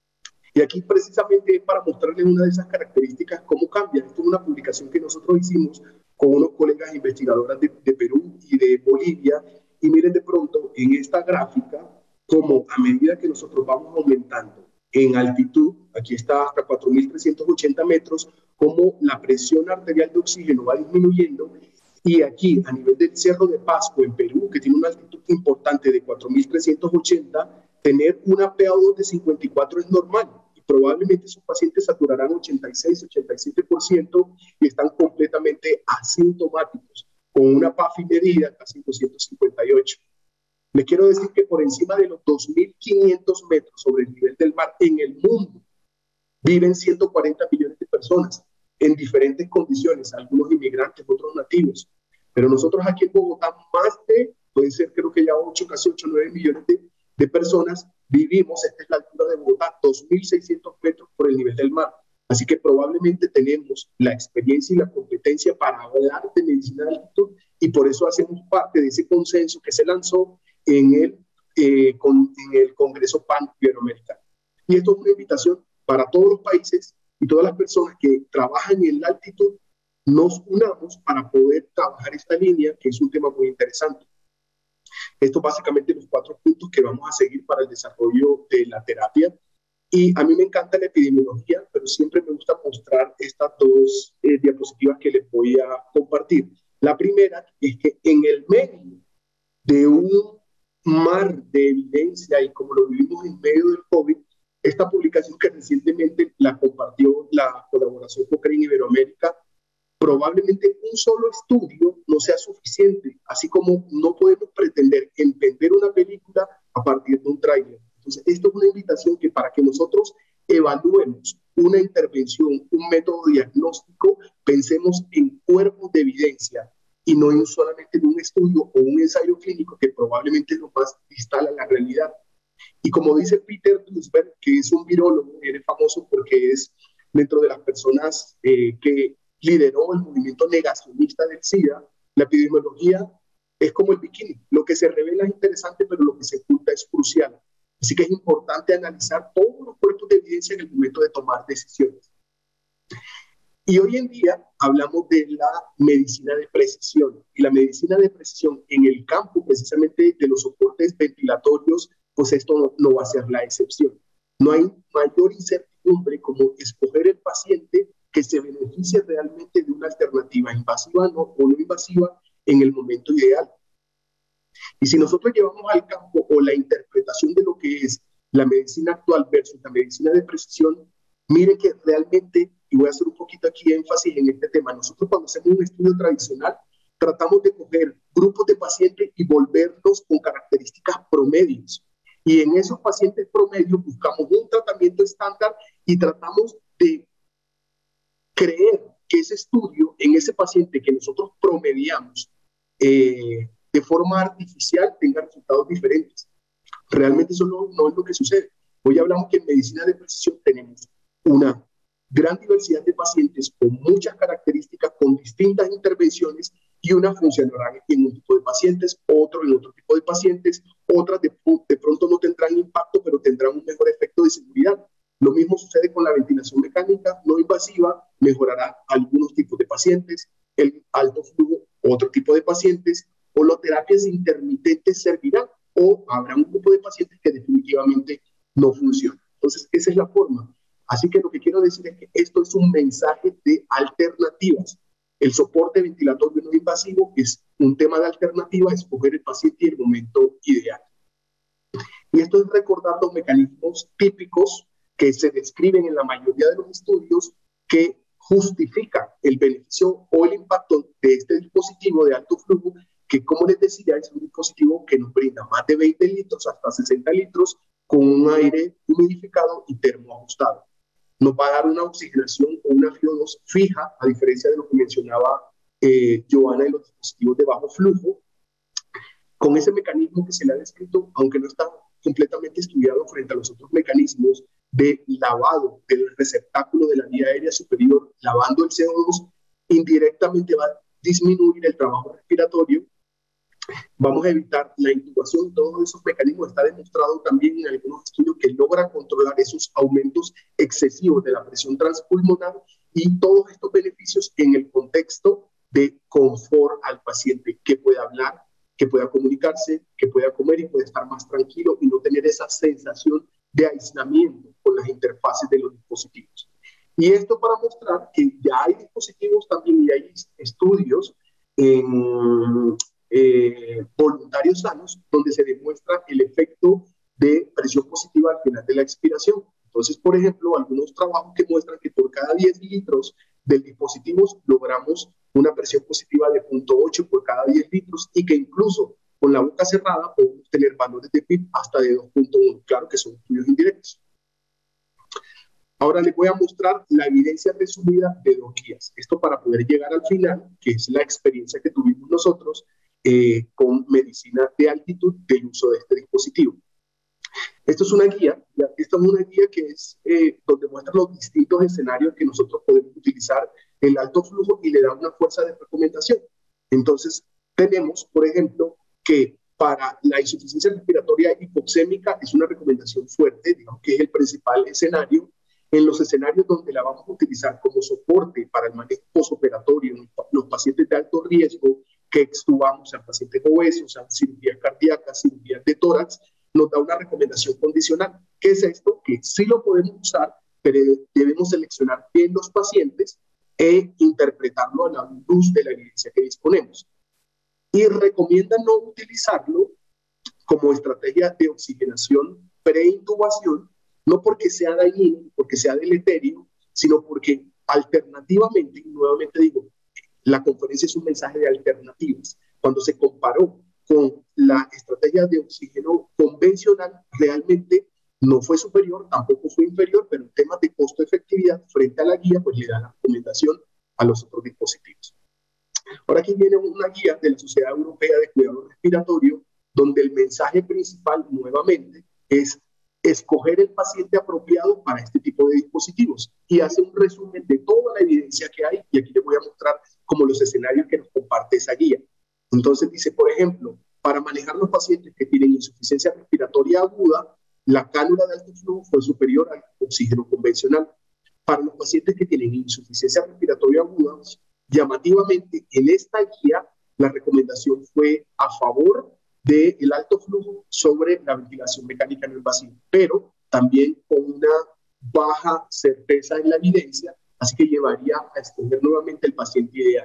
Y aquí precisamente para mostrarles una de esas características, cómo cambia. Esto es una publicación que nosotros hicimos con unos colegas investigadoras de, de Perú y de Bolivia, y miren de pronto en esta gráfica, cómo a medida que nosotros vamos aumentando en altitud, aquí está hasta cuatro mil trescientos ochenta metros, cómo la presión arterial de oxígeno va disminuyendo, y aquí a nivel del Cerro de Pasco en Perú, que tiene una altitud importante de cuatro mil trescientos ochenta, tener una P A dos de cincuenta y cuatro es normal, y probablemente esos pacientes saturarán ochenta y seis, ochenta y siete por ciento y están completamente asintomáticos, con una P A F I medida casi doscientos cincuenta y ocho. Les quiero decir que por encima de los dos mil quinientos metros sobre el nivel del mar en el mundo viven ciento cuarenta millones de personas en diferentes condiciones, algunos inmigrantes, otros nativos. Pero nosotros aquí en Bogotá, más de, puede ser creo que ya ocho, casi ocho, nueve millones de, de personas vivimos, esta es la altura de Bogotá, dos mil seiscientos metros por el nivel del mar. Así que probablemente tenemos la experiencia y la competencia para hablar de medicina de altitud, y por eso hacemos parte de ese consenso que se lanzó en el, eh, con, en el Congreso Pan Iberoamericano. Y esto es una invitación para todos los países y todas las personas que trabajan en la altitud, nos unamos para poder trabajar esta línea, que es un tema muy interesante. Esto básicamente los cuatro puntos que vamos a seguir para el desarrollo de la terapia. Y a mí me encanta la epidemiología, pero siempre me gusta mostrar estas dos eh, diapositivas que les voy a compartir. La primera es que en el medio de un mar de evidencia, y como lo vivimos en medio del COVID, esta publicación que recientemente la compartió la colaboración Cochrane Iberoamérica, probablemente un solo estudio no sea suficiente, así como no podemos pretender entender una película a partir de un tráiler. Entonces, esto es una invitación que para que nosotros evaluemos una intervención, un método diagnóstico, pensemos en cuerpos de evidencia y no en solamente en un estudio o un ensayo clínico que probablemente es lo más distal a la realidad. Y como dice Peter Duisberg, que es un virólogo, él es famoso porque es dentro de las personas eh, que lideró el movimiento negacionista del SIDA, la epidemiología es como el bikini. Lo que se revela es interesante, pero lo que se oculta es crucial. Así que es importante analizar todos los cuerpos de evidencia en el momento de tomar decisiones. Y hoy en día hablamos de la medicina de precisión. Y la medicina de precisión en el campo precisamente de los soportes ventilatorios, pues esto no, no va a ser la excepción. No hay mayor incertidumbre como escoger el paciente que se beneficie realmente de una alternativa invasiva no, o no invasiva en el momento ideal. Y si nosotros llevamos al campo o la interpretación de lo que es la medicina actual versus la medicina de precisión, miren que realmente, y voy a hacer un poquito aquí énfasis en este tema, nosotros cuando hacemos un estudio tradicional tratamos de coger grupos de pacientes y volverlos con características promedios. Y en esos pacientes promedios buscamos un tratamiento estándar y tratamos de creer que ese estudio en ese paciente que nosotros promediamos eh, de forma artificial tenga resultados diferentes. Realmente eso no, no es lo que sucede. Hoy hablamos que en medicina de precisión tenemos una gran diversidad de pacientes con muchas características, con distintas intervenciones, y una funcionará en un tipo de pacientes, otro en otro tipo de pacientes, otras de, de pronto no tendrán impacto, pero tendrán un mejor efecto de seguridad. Lo mismo sucede con la ventilación mecánica no invasiva, mejorará algunos tipos de pacientes, el alto flujo, otro tipo de pacientes, o las terapias intermitentes servirán, o habrá un grupo de pacientes que definitivamente no funcionan. Entonces, esa es la forma. Así que lo que quiero decir es que esto es un mensaje de alternativas. El soporte ventilatorio no invasivo es un tema de alternativa, escoger el paciente y el momento ideal. Y esto es recordar los mecanismos típicos que se describen en la mayoría de los estudios que justifica el beneficio o el impacto de este dispositivo de alto flujo, que, como les decía, es un dispositivo que nos brinda más de veinte litros hasta sesenta litros con un aire humidificado y termoajustado. Nos va a dar una oxigenación o una F I O dos fija, a diferencia de lo que mencionaba eh, Joana de los dispositivos de bajo flujo, con ese mecanismo que se le ha descrito, aunque no está completamente estudiado frente a los otros mecanismos de lavado del receptáculo de la vía aérea superior, lavando el C O dos, indirectamente va a disminuir el trabajo respiratorio. Vamos a evitar la intubación. Todos esos mecanismos está demostrado también en algunos estudios que logra controlar esos aumentos excesivos de la presión transpulmonar, y todos estos beneficios en el contexto de confort al paciente, que pueda hablar, que pueda comunicarse, que pueda comer y pueda estar más tranquilo y no tener esa sensación de aislamiento con las interfaces de los dispositivos. Y esto para mostrar que ya hay dispositivos también y hay estudios en eh, voluntarios sanos donde se demuestra el efecto de presión positiva al final de la expiración. Entonces, por ejemplo, algunos trabajos que muestran que por cada diez litros del dispositivo logramos una presión positiva de cero punto ocho por cada diez litros, y que incluso con la boca cerrada podemos tener valores de P I B hasta de dos punto uno. Claro que son estudios indirectos. Ahora les voy a mostrar la evidencia resumida de dos guías. Esto para poder llegar al final, que es la experiencia que tuvimos nosotros eh, con medicina de altitud del uso de este dispositivo. Esto es una guía, esta es una guía que es eh, donde muestra los distintos escenarios que nosotros podemos utilizar el alto flujo y le da una fuerza de recomendación. Entonces, tenemos, por ejemplo, que para la insuficiencia respiratoria hipoxémica es una recomendación fuerte, digamos que es el principal escenario. En los escenarios donde la vamos a utilizar como soporte para el manejo postoperatorio, los pacientes de alto riesgo que extubamos a pacientes obesos, a cirugía cardíaca, cirugía de tórax, nos da una recomendación condicional. ¿Qué es esto? Que sí lo podemos usar, pero debemos seleccionar bien los pacientes e interpretarlo a la luz de la evidencia que disponemos. Y recomienda no utilizarlo como estrategia de oxigenación preintubación, no porque sea dañino, porque sea deleterio, sino porque alternativamente, y nuevamente digo, la conferencia es un mensaje de alternativas. Cuando se comparó con la estrategia de oxígeno convencional, realmente no fue superior, tampoco fue inferior, pero en temas de costo-efectividad frente a la guía, pues le da la recomendación a los otros dispositivos. Ahora aquí viene una guía de la Sociedad Europea de Cuidado Respiratorio, donde el mensaje principal nuevamente es escoger el paciente apropiado para este tipo de dispositivos, y hace un resumen de toda la evidencia que hay, y aquí les voy a mostrar como los escenarios que nos comparte esa guía. Entonces dice, por ejemplo, para manejar los pacientes que tienen insuficiencia respiratoria aguda, la cánula de alto flujo fue superior al oxígeno convencional. Para los pacientes que tienen insuficiencia respiratoria aguda, llamativamente en esta guía la recomendación fue a favor del alto flujo sobre la ventilación mecánica no invasiva, pero también con una baja certeza en la evidencia, así que llevaría a escoger nuevamente el paciente ideal.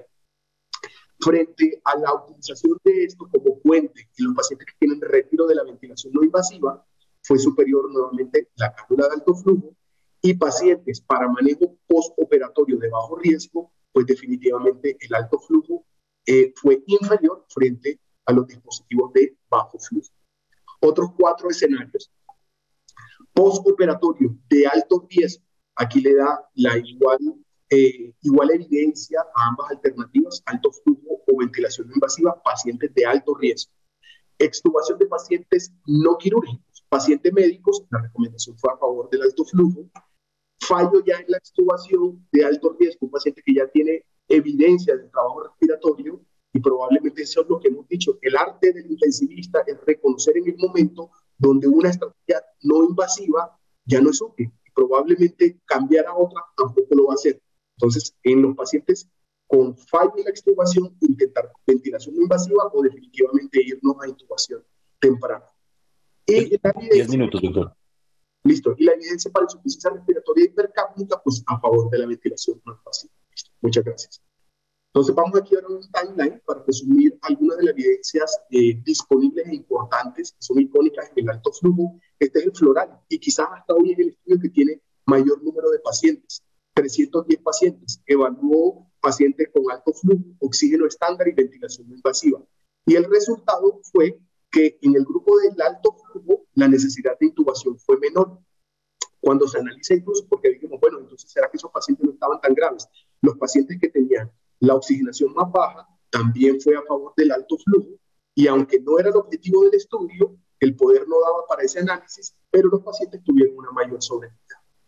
Frente a la utilización de esto como puente en los pacientes que tienen retiro de la ventilación no invasiva, fue superior nuevamente la cánula de alto flujo, y pacientes para manejo postoperatorio de bajo riesgo, pues definitivamente el alto flujo eh, fue inferior frente a los dispositivos de bajo flujo. Otros cuatro escenarios. Postoperatorio de alto riesgo. Aquí le da la igual, eh, igual evidencia a ambas alternativas, alto flujo o ventilación no invasiva, pacientes de alto riesgo. Extubación de pacientes no quirúrgicos, pacientes médicos, la recomendación fue a favor del alto flujo. Fallo ya en la extubación de alto riesgo, un paciente que ya tiene evidencia del trabajo respiratorio, y probablemente eso es lo que hemos dicho. El arte del intensivista es reconocer en el momento donde una estrategia no invasiva ya no es útil, y probablemente cambiar a otra tampoco lo va a hacer. Entonces, en los pacientes con fallo en la extubación, intentar ventilación no invasiva o definitivamente irnos a intubación temprana. Y la evidencia, diez minutos, doctor. Listo. Y la evidencia para insuficiencia respiratoria hipercápnica, pues a favor de la ventilación no invasiva. Listo. Muchas gracias. Entonces vamos aquí a ver un timeline para resumir algunas de las evidencias eh, disponibles e importantes, que son icónicas en el alto flujo. Este es el floral, y quizás hasta hoy es el estudio que tiene mayor número de pacientes. trescientos diez pacientes, evaluó pacientes con alto flujo, oxígeno estándar y ventilación no invasiva. Y el resultado fue que en el grupo del alto flujo la necesidad de intubación fue menor. Cuando se analiza incluso, porque dijimos, bueno, entonces ¿será que esos pacientes no estaban tan graves? Los pacientes que tenían la oxigenación más baja también fue a favor del alto flujo, y aunque no era el objetivo del estudio, el poder no daba para ese análisis, pero los pacientes tuvieron una mayor sobrevida.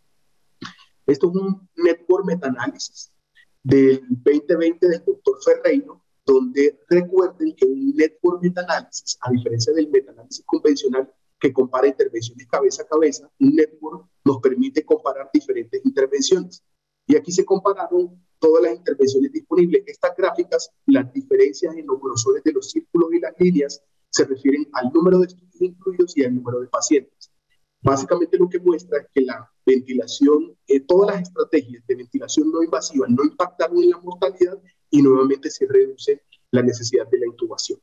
Esto es un network metaanálisis del veinte veinte del doctor Ferreiro, donde recuerden que un network metaanálisis, a diferencia del metaanálisis convencional que compara intervenciones cabeza a cabeza, un network nos permite comparar diferentes intervenciones. Y aquí se compararon todas las intervenciones disponibles. Estas gráficas, las diferencias en los grosores de los círculos y las líneas, se refieren al número de estudios incluidos y al número de pacientes. Básicamente lo que muestra es que la ventilación, eh, todas las estrategias de ventilación no invasiva no impactaron en la mortalidad y nuevamente se reduce la necesidad de la intubación.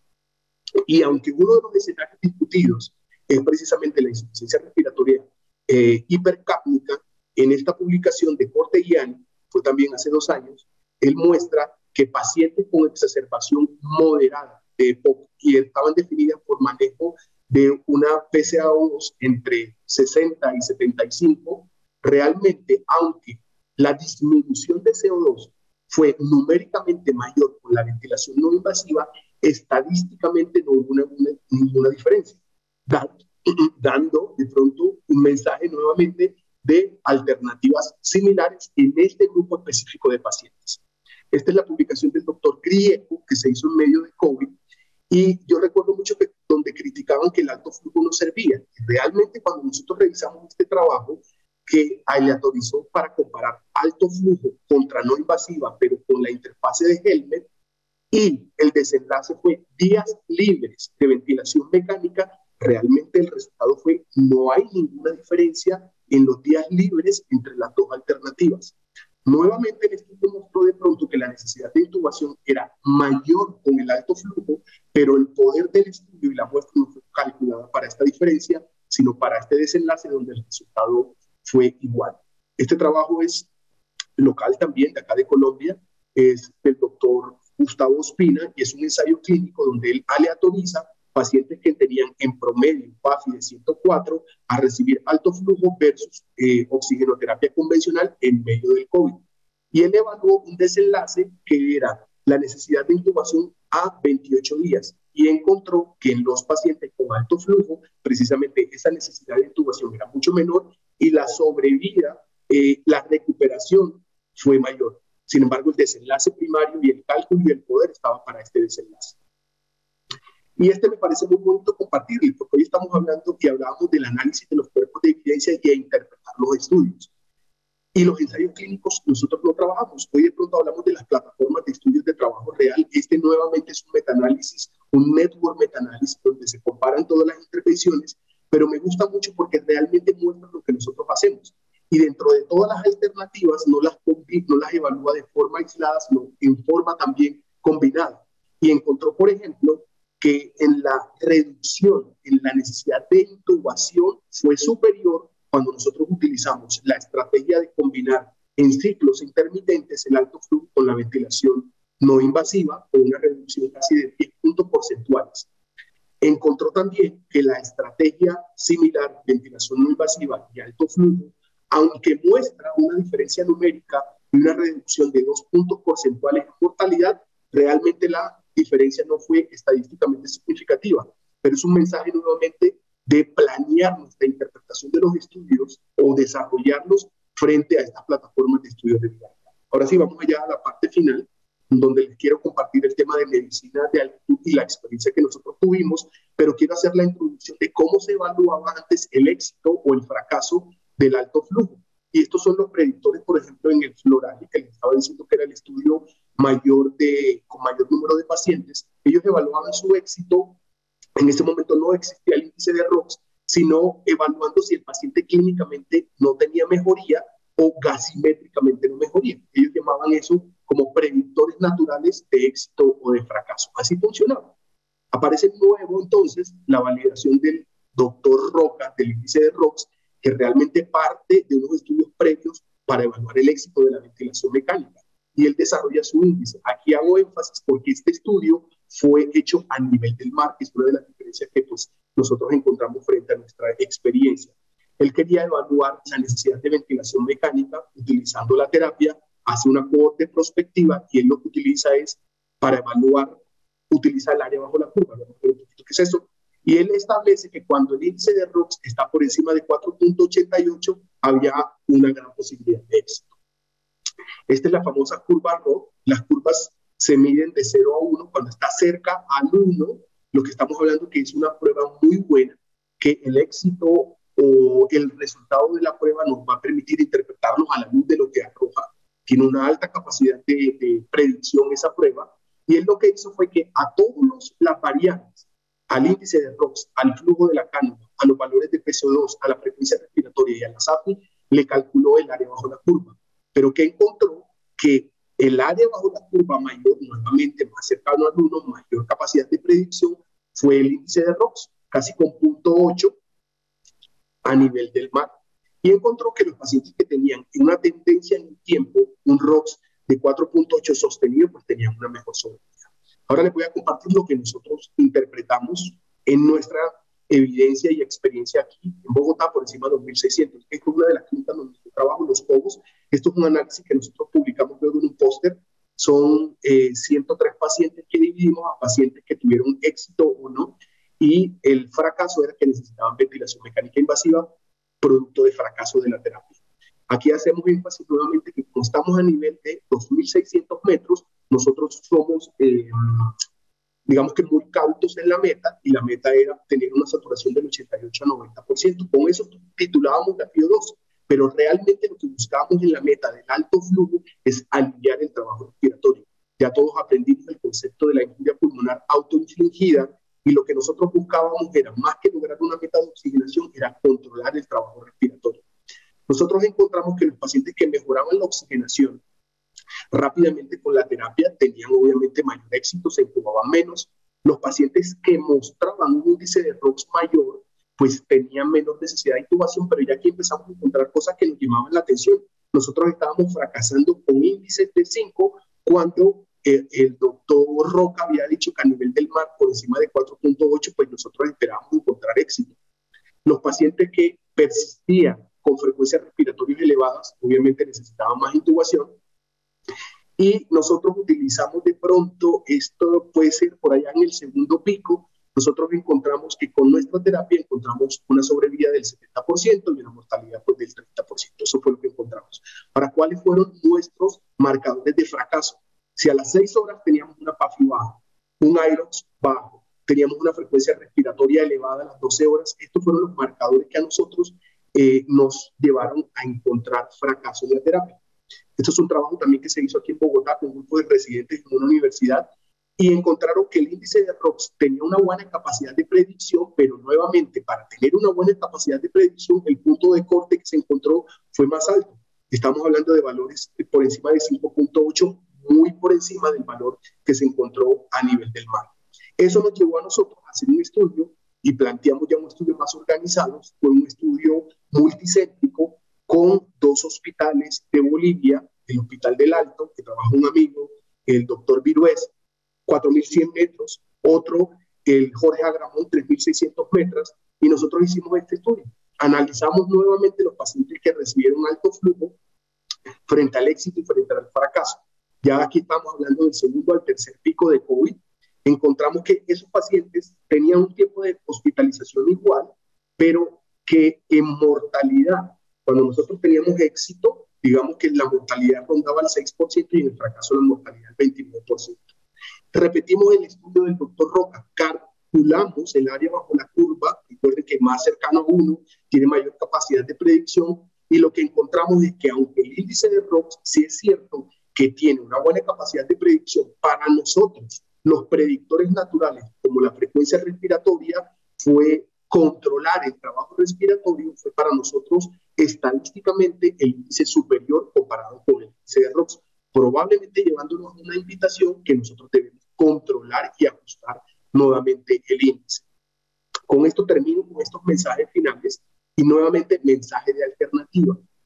Y aunque uno de los escenarios discutidos es precisamente la insuficiencia respiratoria eh, hipercápnica, en esta publicación de Cortegiani, fue también hace dos años, él muestra que pacientes con exacerbación moderada de EPOC, y estaban definidas por manejo de una P C A O dos entre sesenta y setenta y cinco, realmente, aunque la disminución de C O dos fue numéricamente mayor con la ventilación no invasiva, estadísticamente no hubo una, una, ninguna diferencia, dando, dando de pronto un mensaje nuevamente de alternativas similares en este grupo específico de pacientes. Esta es la publicación del doctor Grieco, que se hizo en medio de COVID, y yo recuerdo mucho que donde criticaban que el alto flujo no servía. Realmente cuando nosotros revisamos este trabajo, que aleatorizó para comparar alto flujo contra no invasiva, pero con la interfase de Helmet, y el desenlace fue días libres de ventilación mecánica, realmente el resultado fue no hay ninguna diferencia en los días libres entre las dos alternativas. Nuevamente el estudio mostró de pronto que la necesidad de intubación era mayor con el alto flujo, pero el poder del estudio y la muestra no fue calculada para esta diferencia, sino para este desenlace donde el resultado fue igual. Este trabajo es local también, de acá de Colombia, es del doctor Gustavo Ospina, y es un ensayo clínico donde él aleatoriza pacientes que tenían en promedio P A F I de ciento cuatro a recibir alto flujo versus eh, oxigenoterapia convencional en medio del COVID. Y él evaluó un desenlace que era la necesidad de intubación a veintiocho días y encontró que en los pacientes con alto flujo, precisamente esa necesidad de intubación era mucho menor y la sobrevida, eh, la recuperación fue mayor. Sin embargo, el desenlace primario y el cálculo y el poder estaban para este desenlace. Y este me parece muy bonito compartirlo, porque hoy estamos hablando y hablábamos del análisis de los cuerpos de evidencia y de interpretar los estudios. Y los ensayos clínicos nosotros no trabajamos. Hoy de pronto hablamos de las plataformas de estudios de trabajo real. Este nuevamente es un metaanálisis, un network metaanálisis donde se comparan todas las intervenciones, pero me gusta mucho porque realmente muestra lo que nosotros hacemos. Y dentro de todas las alternativas no las, no las evalúa de forma aislada, sino en forma también combinada. Y encontró, por ejemplo, que en la reducción, en la necesidad de intubación fue superior cuando nosotros utilizamos la estrategia de combinar en ciclos intermitentes el alto flujo con la ventilación no invasiva, con una reducción casi de diez puntos porcentuales. Encontró también que la estrategia similar, ventilación no invasiva y alto flujo, aunque muestra una diferencia numérica y una reducción de dos puntos porcentuales en mortalidad, realmente la diferencia no fue estadísticamente significativa, pero es un mensaje nuevamente de planear nuestra interpretación de los estudios o desarrollarlos frente a estas plataformas de estudios de vida. Ahora sí, vamos allá a la parte final, donde les quiero compartir el tema de medicina de altitud y la experiencia que nosotros tuvimos, pero quiero hacer la introducción de cómo se evaluaba antes el éxito o el fracaso del alto flujo. Y estos son los predictores, por ejemplo, en el Florali, que les estaba diciendo que era el estudio mayor de, con mayor número de pacientes. Ellos evaluaban su éxito. En ese momento no existía el índice de R O X, sino evaluando si el paciente clínicamente no tenía mejoría o gasimétricamente no mejoría. Ellos llamaban eso como predictores naturales de éxito o de fracaso. Así funcionaba. Aparece nuevo entonces la validación del doctor Roca, del índice de R O X, que realmente parte de unos estudios previos para evaluar el éxito de la ventilación mecánica. Y él desarrolla su índice. Aquí hago énfasis porque este estudio fue hecho a nivel del mar, que es una de las diferencias que pues, nosotros encontramos frente a nuestra experiencia. Él quería evaluar la necesidad de ventilación mecánica utilizando la terapia, hace una cohorte prospectiva y él lo que utiliza es para evaluar, utiliza el área bajo la curva. Vamos a ver un poquito qué es eso. Y él establece que cuando el índice de R O X está por encima de cuatro punto ochenta y ocho, había una gran posibilidad de éxito. Esta es la famosa curva R O X. Las curvas se miden de cero a uno. Cuando está cerca al uno, lo que estamos hablando que es una prueba muy buena, que el éxito o el resultado de la prueba nos va a permitir interpretarnos a la luz de lo que arroja. Tiene una alta capacidad de, de predicción esa prueba. Y él lo que hizo fue que a todas las variables, al índice de R O X, al flujo de la cánula, a los valores de P C O dos, a la frecuencia respiratoria y a la S A F I, le calculó el área bajo la curva. Pero que encontró que el área bajo la curva mayor, nuevamente más cercano al uno, mayor capacidad de predicción, fue el índice de R O X, casi con punto ocho a nivel del mar. Y encontró que los pacientes que tenían una tendencia en el tiempo, un R O X de cuatro punto ocho sostenido, pues tenían una mejor sobrevida. Ahora les voy a compartir lo que nosotros interpretamos en nuestra evidencia y experiencia aquí en Bogotá por encima de dos mil seiscientos. Esta es una de las clínicas donde yo trabajo, los Cobos. Esto es un análisis que nosotros publicamos luego en un póster. Son eh, ciento tres pacientes que dividimos a pacientes que tuvieron éxito o no. Y el fracaso era que necesitaban ventilación mecánica invasiva, producto de fracaso de la terapia. Aquí hacemos énfasis nuevamente que como estamos a nivel de dos mil seiscientos metros, nosotros somos, eh, digamos que muy cautos en la meta, y la meta era tener una saturación del ochenta y ocho a noventa por ciento. Con eso titulábamos la P I O dos, pero realmente lo que buscábamos en la meta del alto flujo es aliviar el trabajo respiratorio. Ya todos aprendimos el concepto de la injuria pulmonar autoinfligida, y lo que nosotros buscábamos era, más que lograr una meta de oxigenación, era controlar el trabajo respiratorio. Nosotros encontramos que los pacientes que mejoraban la oxigenación rápidamente con la terapia tenían obviamente mayor éxito, se intubaban menos. Los pacientes que mostraban un índice de R O X mayor, pues tenían menos necesidad de intubación, pero ya aquí empezamos a encontrar cosas que nos llamaban la atención. Nosotros estábamos fracasando con índices de cinco cuando el, el doctor Roca había dicho que a nivel del mar por encima de cuatro punto ocho, pues nosotros esperábamos encontrar éxito. Los pacientes que persistían con frecuencias respiratorias elevadas, obviamente necesitaban más intubación, y nosotros utilizamos de pronto, esto puede ser por allá en el segundo pico, nosotros encontramos que con nuestra terapia encontramos una sobrevida del setenta por ciento y una mortalidad pues, del treinta por ciento. Eso fue lo que encontramos. Ahora, ¿cuáles fueron nuestros marcadores de fracaso? Si a las seis horas teníamos una P A F I baja, un I R O X bajo, teníamos una frecuencia respiratoria elevada a las doce horas, estos fueron los marcadores que a nosotros eh, nos llevaron a encontrar fracaso en la terapia. Esto es un trabajo también que se hizo aquí en Bogotá con un grupo de residentes en una universidad, y encontraron que el índice de R O X tenía una buena capacidad de predicción, pero nuevamente para tener una buena capacidad de predicción el punto de corte que se encontró fue más alto. Estamos hablando de valores por encima de cinco punto ocho, muy por encima del valor que se encontró a nivel del mar. Eso nos llevó a nosotros a hacer un estudio, y planteamos ya un estudio más organizado. Fue un estudio multicéntrico con dos hospitales de Bolivia, el Hospital del Alto, que trabaja un amigo, el doctor Virués, cuatro mil cien metros, otro, el Jorge Agramón, tres mil seiscientos metros, y nosotros hicimos este estudio. Analizamos nuevamente los pacientes que recibieron alto flujo frente al éxito y frente al fracaso. Ya aquí estamos hablando del segundo al tercer pico de COVID. Encontramos que esos pacientes tenían un tiempo de hospitalización igual, pero que en mortalidad, cuando nosotros teníamos éxito, digamos que la mortalidad rondaba el seis por ciento y en el fracaso la mortalidad el veintinueve por ciento. Repetimos el estudio del doctor Roca, calculamos el área bajo la curva, recuerden que más cercano a uno tiene mayor capacidad de predicción, y lo que encontramos es que aunque el índice de R O X sí es cierto que tiene una buena capacidad de predicción, para nosotros los predictores naturales como la frecuencia respiratoria fue controlar el trabajo respiratorio, fue para nosotros estadísticamente el índice superior comparado con el índice de R O X, probablemente llevándonos a una invitación que nosotros debemos controlar y ajustar nuevamente el índice. Con esto termino con estos mensajes finales y nuevamente mensaje de alternativa.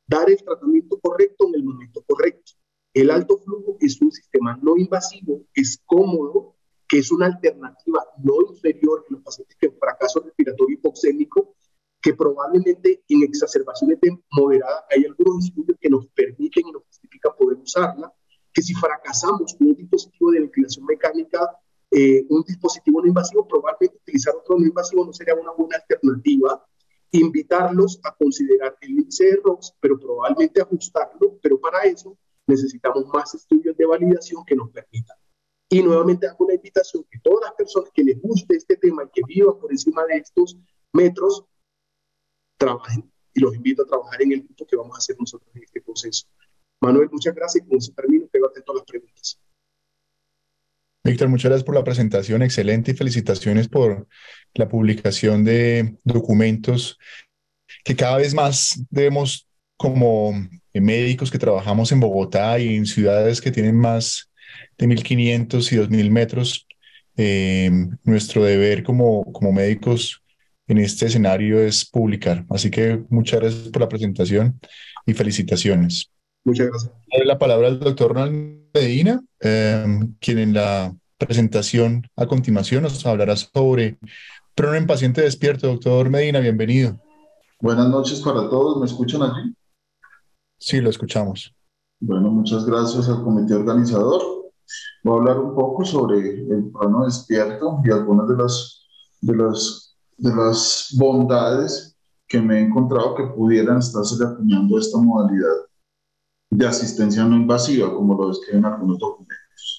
dar el tratamiento correcto en el momento correcto. El alto flujo es un sistema no invasivo, es cómodo, que es una alternativa no inferior en los pacientes que fracaso respiratorio hipoxémico, que probablemente en exacerbaciones de moderada hay algunos estudios que nos permiten y nos justifican poder usarla, que si fracasamos con un dispositivo de ventilación mecánica, eh, un dispositivo no invasivo, probablemente utilizar otro no invasivo no sería una buena alternativa. Invitarlos a considerar el índice de ROX, pero probablemente ajustarlo, pero para eso necesitamos más estudios de validación que nos permitan. Y nuevamente hago una invitación que todas las personas que les guste este tema y que vivan por encima de estos metros, trabajen, y los invito a trabajar en el grupo que vamos a hacer nosotros en este proceso. Manuel, muchas gracias, y con eso termino, quedo atento a las preguntas. Víctor, muchas gracias por la presentación, excelente, y felicitaciones por la publicación de documentos que cada vez más debemos, como médicos que trabajamos en Bogotá y en ciudades que tienen más de mil quinientos y dos mil metros, eh, nuestro deber como, como médicos en este escenario es publicar. Así que muchas gracias por la presentación y felicitaciones. Muchas gracias. Doy la palabra al doctor Ronald Medina, eh, quien en la presentación a continuación nos hablará sobre prono en paciente despierto. Doctor Medina, bienvenido. Buenas noches para todos, ¿me escuchan allí? Sí, lo escuchamos. Bueno, muchas gracias al comité organizador. Voy a hablar un poco sobre el prono despierto y algunas de las, de las, de las bondades que me he encontrado que pudieran estarse acuñando esta modalidad de asistencia no invasiva, como lo describen algunos documentos.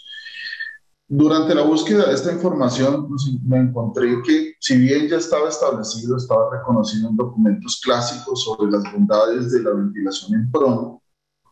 Durante la búsqueda de esta información, pues, me encontré que, si bien ya estaba establecido, estaba reconocido en documentos clásicos sobre las bondades de la ventilación en prono,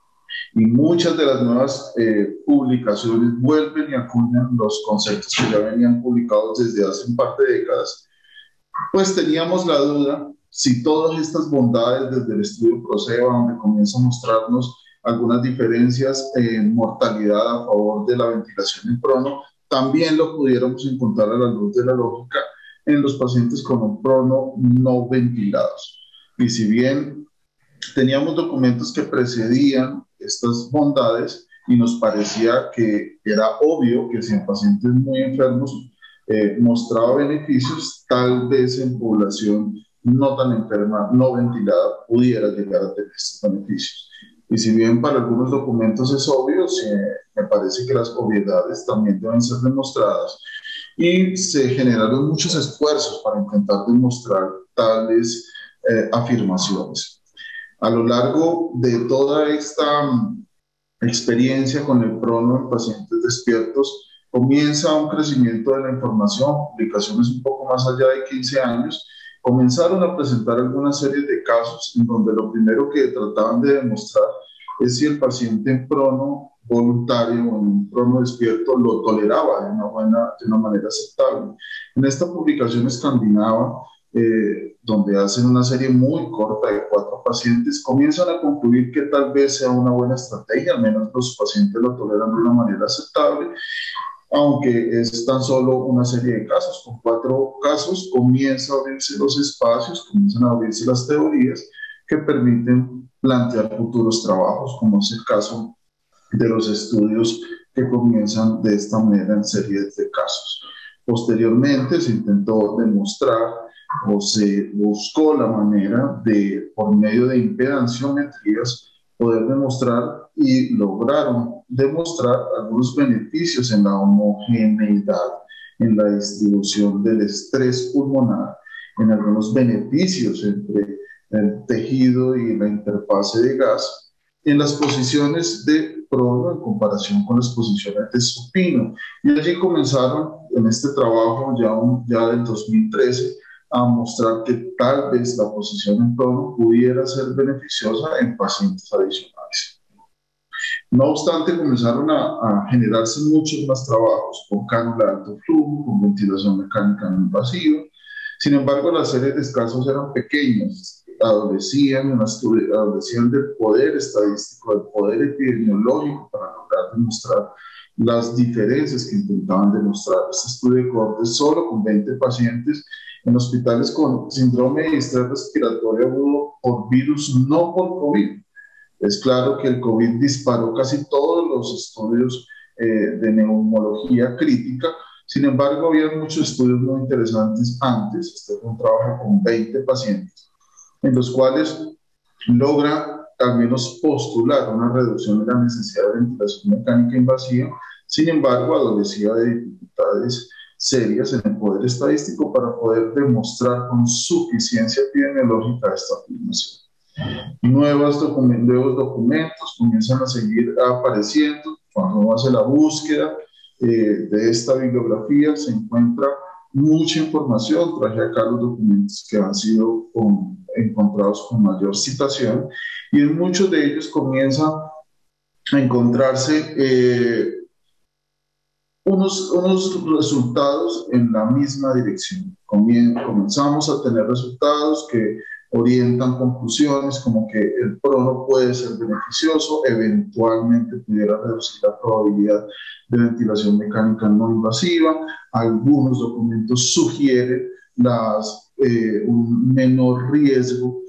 y muchas de las nuevas eh, publicaciones vuelven y acuñan los conceptos que ya venían publicados desde hace un par de décadas, pues teníamos la duda si todas estas bondades desde el estudio PROCEBA, donde comienza a mostrarnos algunas diferencias en mortalidad a favor de la ventilación en prono, también lo pudiéramos encontrar a la luz de la lógica en los pacientes con un prono no ventilados. Y si bien teníamos documentos que precedían estas bondades y nos parecía que era obvio que si en pacientes muy enfermos eh, mostraba beneficios, tal vez en población no tan enferma, no ventilada, pudiera llegar a tener estos beneficios. Y si bien para algunos documentos es obvio, sí, me parece que las obviedades también deben ser demostradas. Y se generaron muchos esfuerzos para intentar demostrar tales eh, afirmaciones. A lo largo de toda esta um, experiencia con el prono en pacientes despiertos, comienza un crecimiento de la información, publicaciones un poco más allá de quince años, comenzaron a presentar alguna serie de casos en donde lo primero que trataban de demostrar es si el paciente en prono voluntario o en prono despierto lo toleraba de una, buena, de una manera aceptable. En esta publicación escandinava, eh, donde hacen una serie muy corta de cuatro pacientes, comienzan a concluir que tal vez sea una buena estrategia, al menos los pacientes lo toleran de una manera aceptable, aunque es tan solo una serie de casos. Con cuatro casos comienzan a abrirse los espacios, comienzan a abrirse las teorías que permiten plantear futuros trabajos, como es el caso de los estudios que comienzan de esta manera en series de casos. Posteriormente se intentó demostrar o se buscó la manera de, por medio de impedanciometrías, poder demostrar y lograron demostrar algunos beneficios en la homogeneidad, en la distribución del estrés pulmonar, en algunos beneficios entre el tejido y la interfase de gas, en las posiciones de prono en comparación con las posiciones de supino. Y allí comenzaron en este trabajo ya, un, ya del dos mil trece a mostrar que tal vez la posición en prono pudiera ser beneficiosa en pacientes adicionales. No obstante, comenzaron a, a generarse muchos más trabajos con cánula de alto flujo, con ventilación mecánica no invasiva. Sin embargo, las series de casos eran pequeñas, adolecían, adolecían del poder estadístico, del poder epidemiológico para lograr demostrar las diferencias que intentaban demostrar. Este estudio de cohorte solo con veinte pacientes en hospitales con síndrome de distrés respiratorio agudo por virus, no por COVID. Es claro que el COVID disparó casi todos los estudios eh, de neumología crítica. Sin embargo, había muchos estudios muy interesantes antes. Este fue un trabajo con veinte pacientes, en los cuales logra al menos postular una reducción de la necesidad de ventilación mecánica invasiva. Sin embargo, adolecía de dificultades serias en el poder estadístico para poder demostrar con suficiencia epidemiológica esta afirmación. Nuevos, document nuevos documentos comienzan a seguir apareciendo. Cuando uno hace la búsqueda eh, de esta bibliografía, se encuentra mucha información. Traje acá los documentos que han sido con, encontrados con mayor citación, y en muchos de ellos comienza a encontrarse eh, unos, unos resultados en la misma dirección. Comien comenzamos a tener resultados que orientan conclusiones como que el prono puede ser beneficioso, eventualmente pudiera reducir la probabilidad de ventilación mecánica no invasiva. Algunos documentos sugieren las, eh, un menor riesgo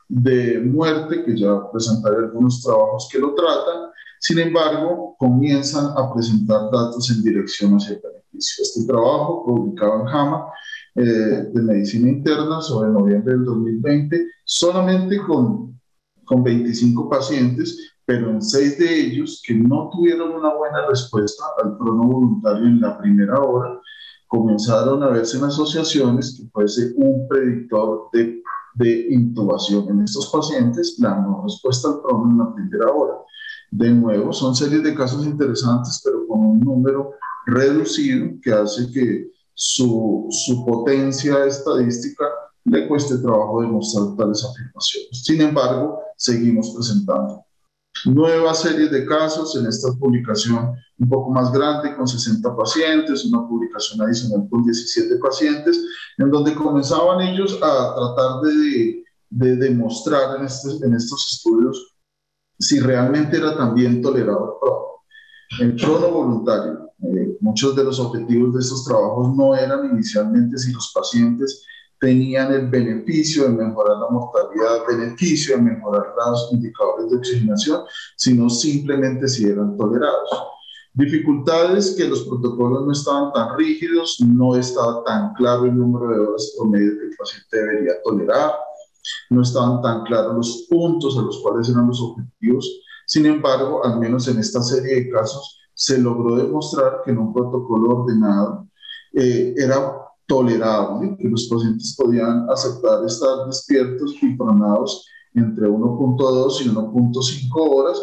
de muerte, que ya presentaré algunos trabajos que lo tratan. Sin embargo, comienzan a presentar datos en dirección hacia el beneficio. Este trabajo, publicado en JAMA, Eh, de medicina interna, sobre noviembre del dos mil veinte, solamente con, con veinticinco pacientes, pero en seis de ellos que no tuvieron una buena respuesta al prono voluntario en la primera hora, comenzaron a verse en asociaciones que fuese un predictor de, de intubación en estos pacientes, la no respuesta al prono en la primera hora. De nuevo, son series de casos interesantes, pero con un número reducido que hace que Su, su potencia estadística le cueste trabajo demostrar tales afirmaciones. Sin embargo, seguimos presentando nuevas series de casos en esta publicación un poco más grande, con sesenta pacientes, una publicación adicional con diecisiete pacientes, en donde comenzaban ellos a tratar de, de demostrar en, este, en estos estudios si realmente era también tolerado el prono. El prono voluntario. Eh, muchos de los objetivos de estos trabajos no eran inicialmente si los pacientes tenían el beneficio de mejorar la mortalidad, beneficio de mejorar los indicadores de oxigenación, sino simplemente si eran tolerados. Dificultades: que los protocolos no estaban tan rígidos, no estaba tan claro el número de horas promedio que el paciente debería tolerar, no estaban tan claros los puntos a los cuales eran los objetivos. Sin embargo, al menos en esta serie de casos, se logró demostrar que en un protocolo ordenado eh, era tolerable, que los pacientes podían aceptar estar despiertos y pronados entre uno punto dos y uno punto cinco horas,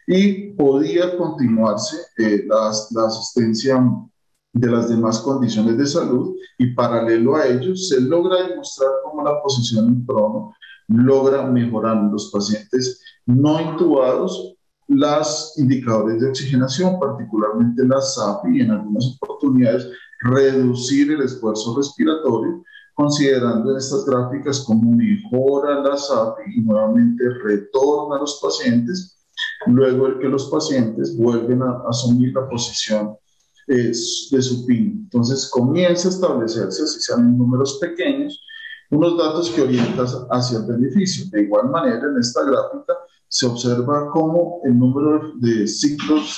y podía continuarse eh, la, la asistencia de las demás condiciones de salud, y paralelo a ello se logra demostrar cómo la posición en prono logra mejorar en los pacientes no intubados los indicadores de oxigenación, particularmente la S A F I, y en algunas oportunidades reducir el esfuerzo respiratorio, considerando en estas gráficas cómo mejora la S A F I y nuevamente retorna a los pacientes, luego de que los pacientes vuelven a asumir la posición eh, de supino. Entonces comienza a establecerse, así sean en números pequeños, unos datos que orientan hacia el beneficio. De igual manera, en esta gráfica se observa cómo el número de ciclos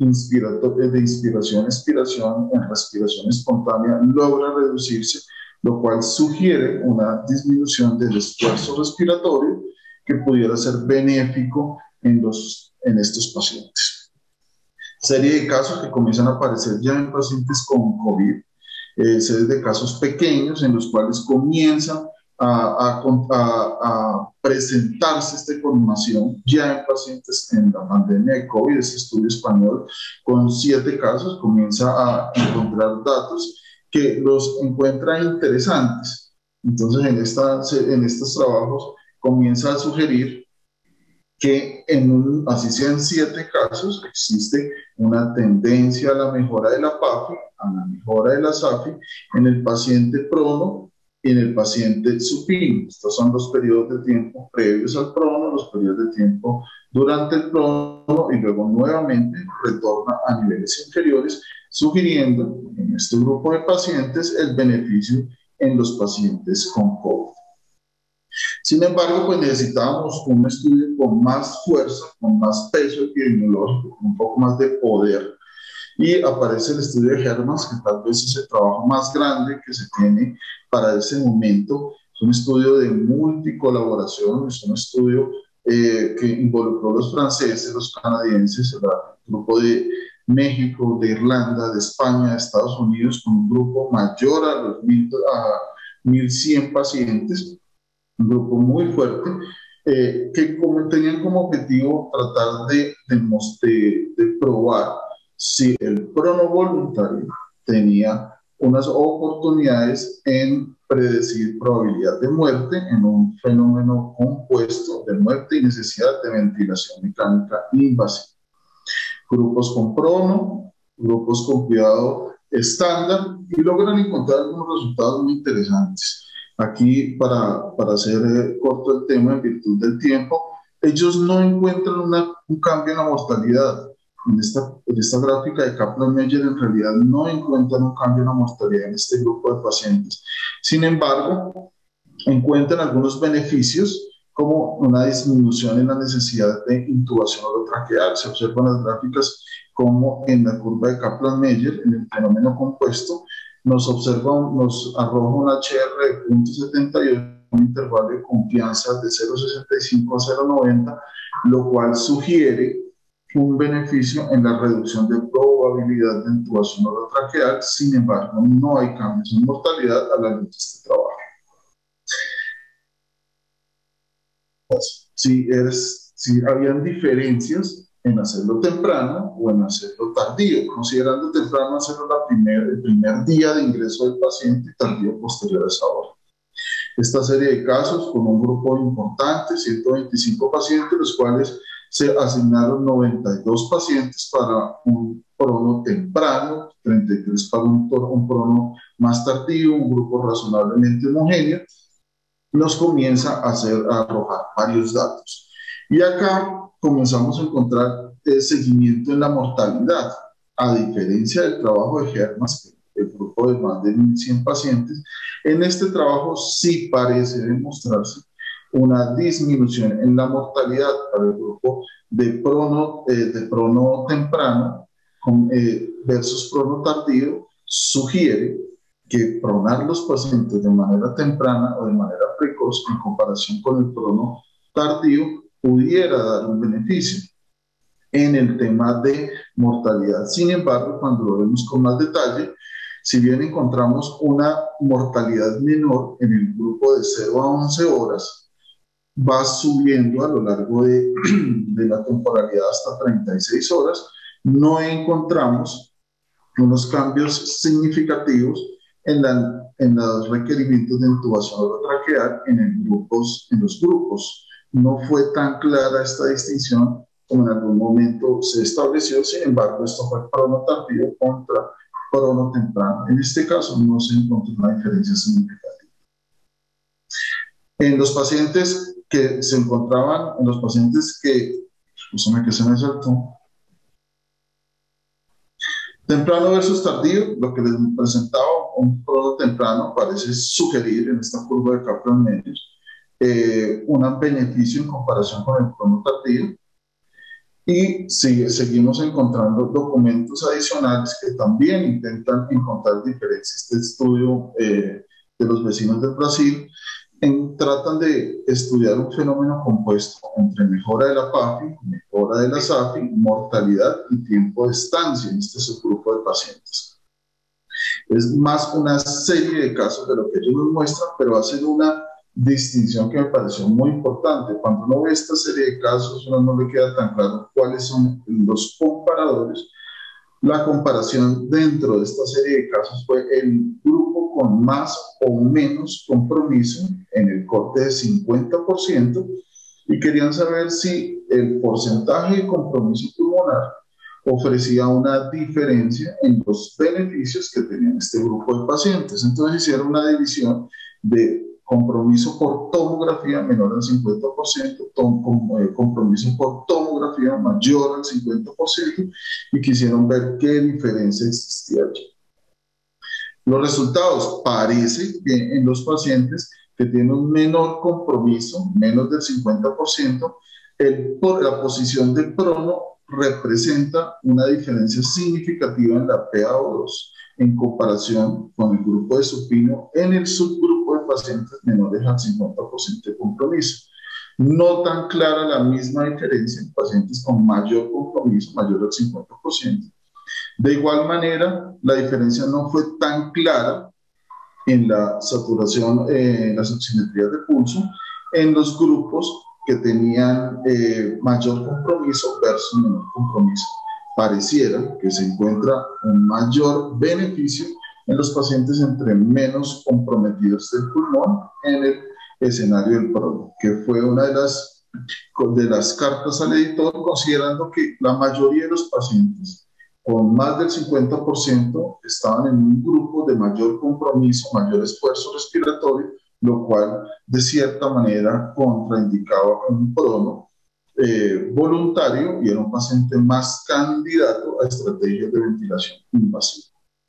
de inspiración-expiración en respiración espontánea logra reducirse, lo cual sugiere una disminución del esfuerzo respiratorio que pudiera ser benéfico en, los, en estos pacientes. Serie de casos que comienzan a aparecer ya en pacientes con COVID, eh, series de casos pequeños en los cuales comienzan A, a, a, a presentarse esta información ya en pacientes en la pandemia de COVID. Este estudio español con siete casos comienza a encontrar datos que los encuentra interesantes. Entonces en, esta, en estos trabajos comienza a sugerir que en un, así sean siete casos, existe una tendencia a la mejora de la P A F I, a la mejora de la S A F I en el paciente prono y en el paciente supino. Estos son los periodos de tiempo previos al prono, los periodos de tiempo durante el prono, y luego nuevamente retorna a niveles inferiores, sugiriendo en este grupo de pacientes el beneficio en los pacientes con COVID. Sin embargo, pues necesitábamos un estudio con más fuerza, con más peso epidemiológico, con un poco más de poder. Y aparece el estudio de Hermans, que tal vez es el trabajo más grande que se tiene para ese momento. Es un estudio de multicolaboración, es un estudio eh, que involucró a los franceses, los canadienses, el grupo de México, de Irlanda, de España, de Estados Unidos, con un grupo mayor a los mil cien pacientes, un grupo muy fuerte, eh, que como, tenían como objetivo tratar de, de, de, de probar si el prono voluntario tenía unas oportunidades en predecir probabilidad de muerte en un fenómeno compuesto de muerte y necesidad de ventilación mecánica invasiva. Grupos con prono, grupos con cuidado estándar, y logran encontrar algunos resultados muy interesantes. Aquí, para, para hacer eh, corto el tema en virtud del tiempo, ellos no encuentran una, un cambio en la mortalidad. En esta, en esta gráfica de Kaplan-Meier en realidad no encuentran un cambio en la mortalidad en este grupo de pacientes. Sin embargo, encuentran algunos beneficios como una disminución en la necesidad de intubación orotraqueal. Se observan las gráficas como en la curva de Kaplan-Meier, en el fenómeno compuesto, nos observa, nos arroja un H R de punto setenta y ocho, un intervalo de confianza de cero punto sesenta y cinco a cero punto noventa, lo cual sugiere un beneficio en la reducción de probabilidad de intubación orotraqueal. Sin embargo, no hay cambios en mortalidad a la luz de este trabajo. Si, eres, si habían diferencias en hacerlo temprano o en hacerlo tardío, considerando temprano hacerlo la primer, el primer día de ingreso del paciente y tardío posterior a esa hora. Esta serie de casos con un grupo importante, ciento veinticinco pacientes, los cuales se asignaron noventa y dos pacientes para un prono temprano, treinta y tres para un, un prono más tardío, un grupo razonablemente homogéneo, nos comienza a, hacer, a arrojar varios datos. Y acá comenzamos a encontrar eh, seguimiento en la mortalidad, a diferencia del trabajo de Hermans, el grupo de más de mil cien pacientes. En este trabajo sí parece demostrarse una disminución en la mortalidad para el grupo de prono, eh, de prono temprano con, eh, versus prono tardío. Sugiere que pronar los pacientes de manera temprana o de manera precoz en comparación con el prono tardío pudiera dar un beneficio en el tema de mortalidad. Sin embargo, cuando lo vemos con más detalle, si bien encontramos una mortalidad menor en el grupo de cero a once horas, va subiendo a lo largo de, de la temporalidad hasta treinta y seis horas, no encontramos unos cambios significativos en, la, en los requerimientos de intubación orotraqueal en, el grupos, en los grupos. No fue tan clara esta distinción como en algún momento se estableció. Sin embargo, esto fue prono tardío contra prono temprano. En este caso no se encontró una diferencia significativa. En los pacientes que se encontraban, en los pacientes que, escúchame que se me saltó, temprano versus tardío, lo que les presentaba un prono temprano parece sugerir en esta curva de Kaplan-Meier eh, un beneficio en comparación con el prono tardío. Y sigue, seguimos encontrando documentos adicionales que también intentan encontrar diferencias. Este estudio eh, de los vecinos del Brasil en, tratan de estudiar un fenómeno compuesto entre mejora de la P A F I, mejora de la S A F I, mortalidad y tiempo de estancia en este subgrupo de pacientes. Es más una serie de casos de lo que ellos nos muestran, pero hacen una distinción que me pareció muy importante. Cuando uno ve esta serie de casos, uno no le queda tan claro cuáles son los comparadores. La comparación dentro de esta serie de casos fue el grupo con más o menos compromiso en el corte de cincuenta por ciento, y querían saber si el porcentaje de compromiso pulmonar ofrecía una diferencia en los beneficios que tenían este grupo de pacientes. Entonces hicieron una división de compromiso por tomografía menor al cincuenta por ciento, tom, com, eh, compromiso por tomografía mayor al cincuenta por ciento, y quisieron ver qué diferencia existía allí. Los resultados parece que en los pacientes que tiene un menor compromiso, menos del cincuenta por ciento, el, por la posición del prono representa una diferencia significativa en la P A O dos en comparación con el grupo de supino en el subgrupo de pacientes menores al cincuenta por ciento de compromiso. No tan clara la misma diferencia en pacientes con mayor compromiso, mayor al cincuenta por ciento. De igual manera, la diferencia no fue tan clara en la saturación, eh, en las oximetrías de pulso, en los grupos que tenían eh, mayor compromiso versus menor compromiso. Pareciera que se encuentra un mayor beneficio en los pacientes entre menos comprometidos del pulmón en el escenario del prono, que fue una de las, de las cartas al editor, considerando que la mayoría de los pacientes con más del cincuenta por ciento estaban en un grupo de mayor compromiso, mayor esfuerzo respiratorio, lo cual de cierta manera contraindicaba un prono eh, voluntario y era un paciente más candidato a estrategias de ventilación invasiva.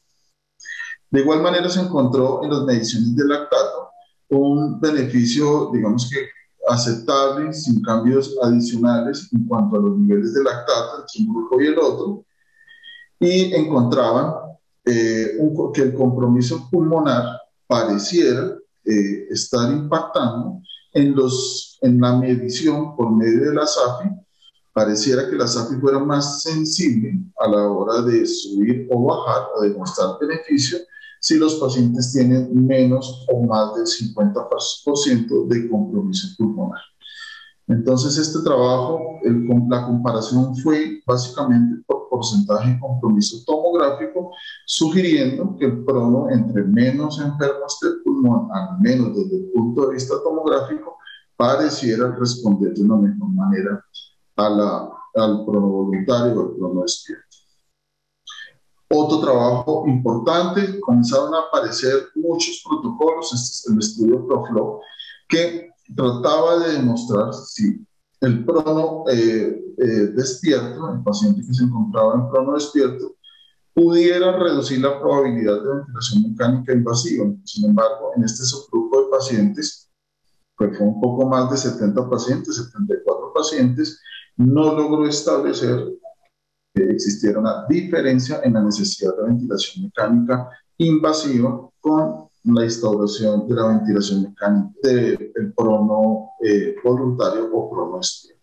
De igual manera se encontró en las mediciones de lactato un beneficio, digamos que aceptable, sin cambios adicionales en cuanto a los niveles de lactato entre un grupo y el otro, y encontraban eh, un, que el compromiso pulmonar pareciera eh, estar impactando en, los, en la medición por medio de la S A F I. Pareciera que la S A F I fuera más sensible a la hora de subir o bajar o demostrar beneficio si los pacientes tienen menos o más del cincuenta por ciento de compromiso pulmonar. Entonces, este trabajo, el, la comparación fue básicamente por porcentaje de compromiso tomográfico, sugiriendo que el prono entre menos enfermos del pulmón, al menos desde el punto de vista tomográfico, pareciera responder de una mejor manera a la, al prono voluntario o al prono despierto. Otro trabajo importante, comenzaron a aparecer muchos protocolos, este es el estudio ProFlow, que trataba de demostrar si el prono eh, eh, despierto, el paciente que se encontraba en prono despierto, pudiera reducir la probabilidad de ventilación mecánica invasiva. Sin embargo, en este subgrupo de pacientes, pues fue un poco más de setenta pacientes, setenta y cuatro pacientes, no logró establecer que existiera una diferencia en la necesidad de ventilación mecánica invasiva con la instauración de la ventilación mecánica del prono eh, voluntario o prono despierto.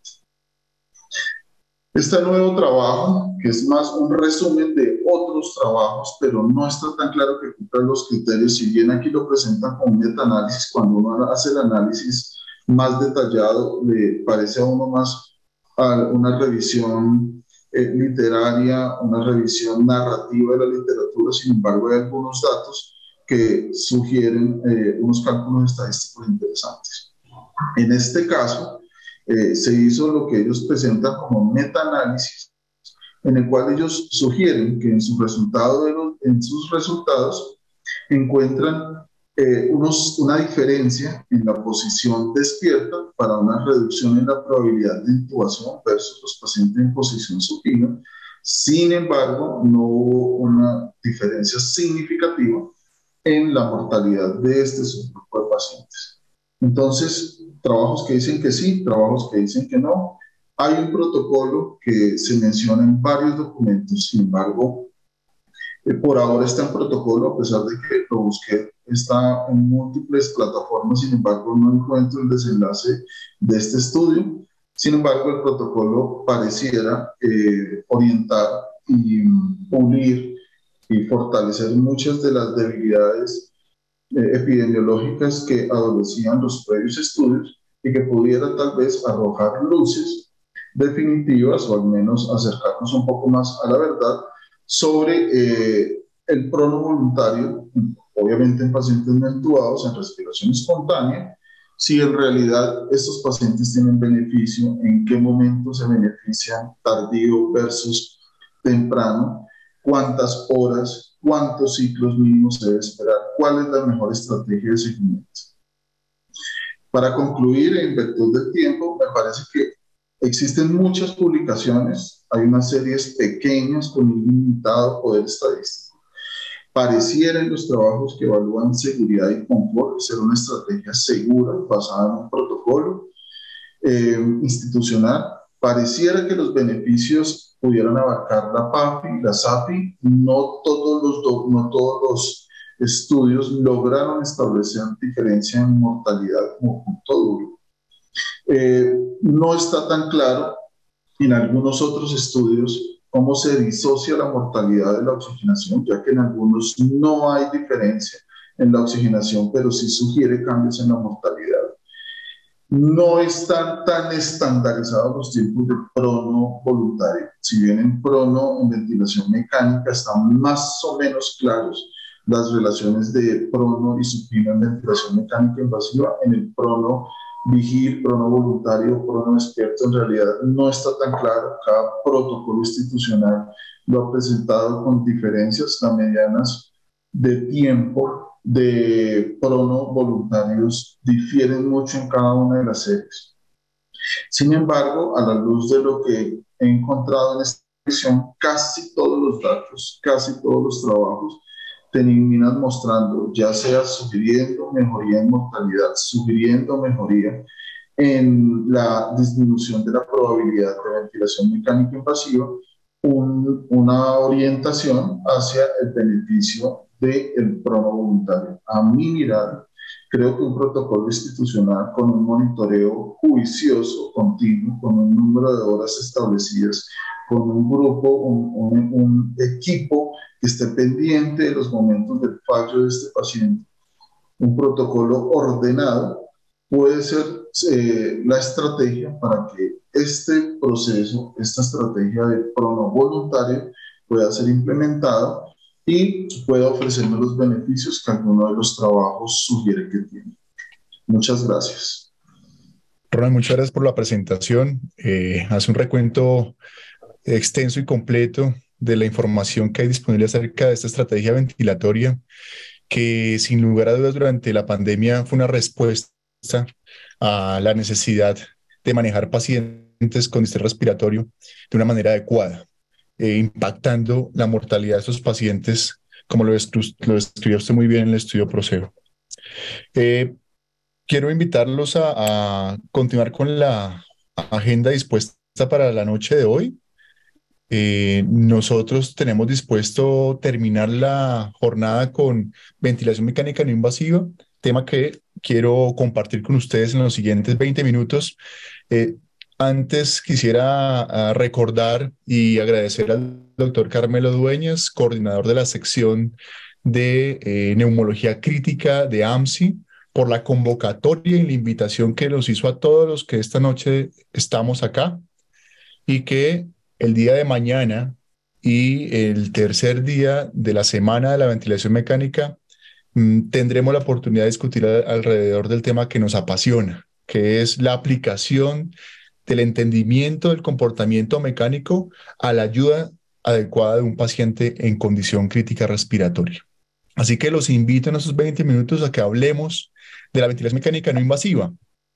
Este nuevo trabajo, que es más un resumen de otros trabajos, pero no está tan claro que cumpla los criterios, si bien aquí lo presentan como un metaanálisis, cuando uno hace el análisis más detallado, le parece a uno más a una revisión eh, literaria, una revisión narrativa de la literatura. Sin embargo, hay algunos datos que sugieren eh, unos cálculos estadísticos interesantes. En este caso, eh, se hizo lo que ellos presentan como metaanálisis, en el cual ellos sugieren que en, su resultado de los, en sus resultados encuentran eh, unos, una diferencia en la posición despierta para una reducción en la probabilidad de intubación versus los pacientes en posición supina. Sin embargo, no hubo una diferencia significativa en la mortalidad de este subgrupo de pacientes. Entonces, trabajos que dicen que sí, trabajos que dicen que no. Hay un protocolo que se menciona en varios documentos, sin embargo, eh, por ahora está en protocolo, a pesar de que lo busqué, está en múltiples plataformas, sin embargo, no encuentro el desenlace de este estudio. Sin embargo, el protocolo pareciera eh, orientar y pulir y fortalecer muchas de las debilidades eh, epidemiológicas que adolecían los previos estudios y que pudiera tal vez arrojar luces definitivas o al menos acercarnos un poco más a la verdad sobre eh, el prono voluntario, obviamente en pacientes no intubados, en respiración espontánea, si en realidad estos pacientes tienen beneficio, en qué momento se benefician, tardío versus temprano, cuántas horas, cuántos ciclos mínimos se debe esperar, cuál es la mejor estrategia de seguimiento. Para concluir, en virtud del tiempo, me parece que existen muchas publicaciones, hay unas series pequeñas con un limitado poder estadístico. Pareciera en los trabajos que evalúan seguridad y confort ser una estrategia segura basada en un protocolo eh, institucional. Pareciera que los beneficios pudieran abarcar la P A F I, la S A P I. No todos los, do, no todos los estudios lograron establecer diferencia en mortalidad como punto duro. Eh, no está tan claro en algunos otros estudios cómo se disocia la mortalidad de la oxigenación, ya que en algunos no hay diferencia en la oxigenación, pero sí sugiere cambios en la mortalidad. No están tan estandarizados los tiempos de prono voluntario. Si bien en prono, en ventilación mecánica, están más o menos claros las relaciones de prono y supino en ventilación mecánica invasiva, en el prono vigil, prono voluntario, prono despierto, en realidad no está tan claro. Cada protocolo institucional lo ha presentado con diferencias tan medianas de tiempo de prono voluntarios difieren mucho en cada una de las series. Sin embargo, a la luz de lo que he encontrado en esta sección, casi todos los datos, casi todos los trabajos terminan mostrando, ya sea sugiriendo mejoría en mortalidad, sugiriendo mejoría en la disminución de la probabilidad de ventilación mecánica invasiva, un, una orientación hacia el beneficio del prono voluntario. A mi mirada, creo que un protocolo institucional con un monitoreo juicioso, continuo, con un número de horas establecidas, con un grupo, un, un, un equipo que esté pendiente de los momentos del fallo de este paciente, un protocolo ordenado, puede ser eh, la estrategia para que este proceso, esta estrategia de prono voluntario pueda ser implementado y pueda ofrecernos los beneficios que alguno de los trabajos sugiere que tiene. Muchas gracias. Ronald, muchas gracias por la presentación. Eh, hace un recuento extenso y completo de la información que hay disponible acerca de esta estrategia ventilatoria, que sin lugar a dudas durante la pandemia fue una respuesta a la necesidad de manejar pacientes con distrés respiratorio de una manera adecuada, eh, impactando la mortalidad de estos pacientes, como lo, lo describió usted muy bien en el estudio PROSEGO. Eh, quiero invitarlos a, a continuar con la agenda dispuesta para la noche de hoy. Eh, nosotros tenemos dispuesto terminar la jornada con ventilación mecánica no invasiva, tema que quiero compartir con ustedes en los siguientes veinte minutos. Eh, antes quisiera uh, recordar y agradecer al doctor Carmelo Dueñas, coordinador de la sección de eh, neumología crítica de A M S I, por la convocatoria y la invitación que nos hizo a todos los que esta noche estamos acá, y que el día de mañana y el tercer día de la semana de la ventilación mecánica mmm, tendremos la oportunidad de discutir a, alrededor del tema que nos apasiona, que es la aplicación del entendimiento del comportamiento mecánico a la ayuda adecuada de un paciente en condición crítica respiratoria. Así que los invito en esos veinte minutos a que hablemos de la ventilación mecánica no invasiva.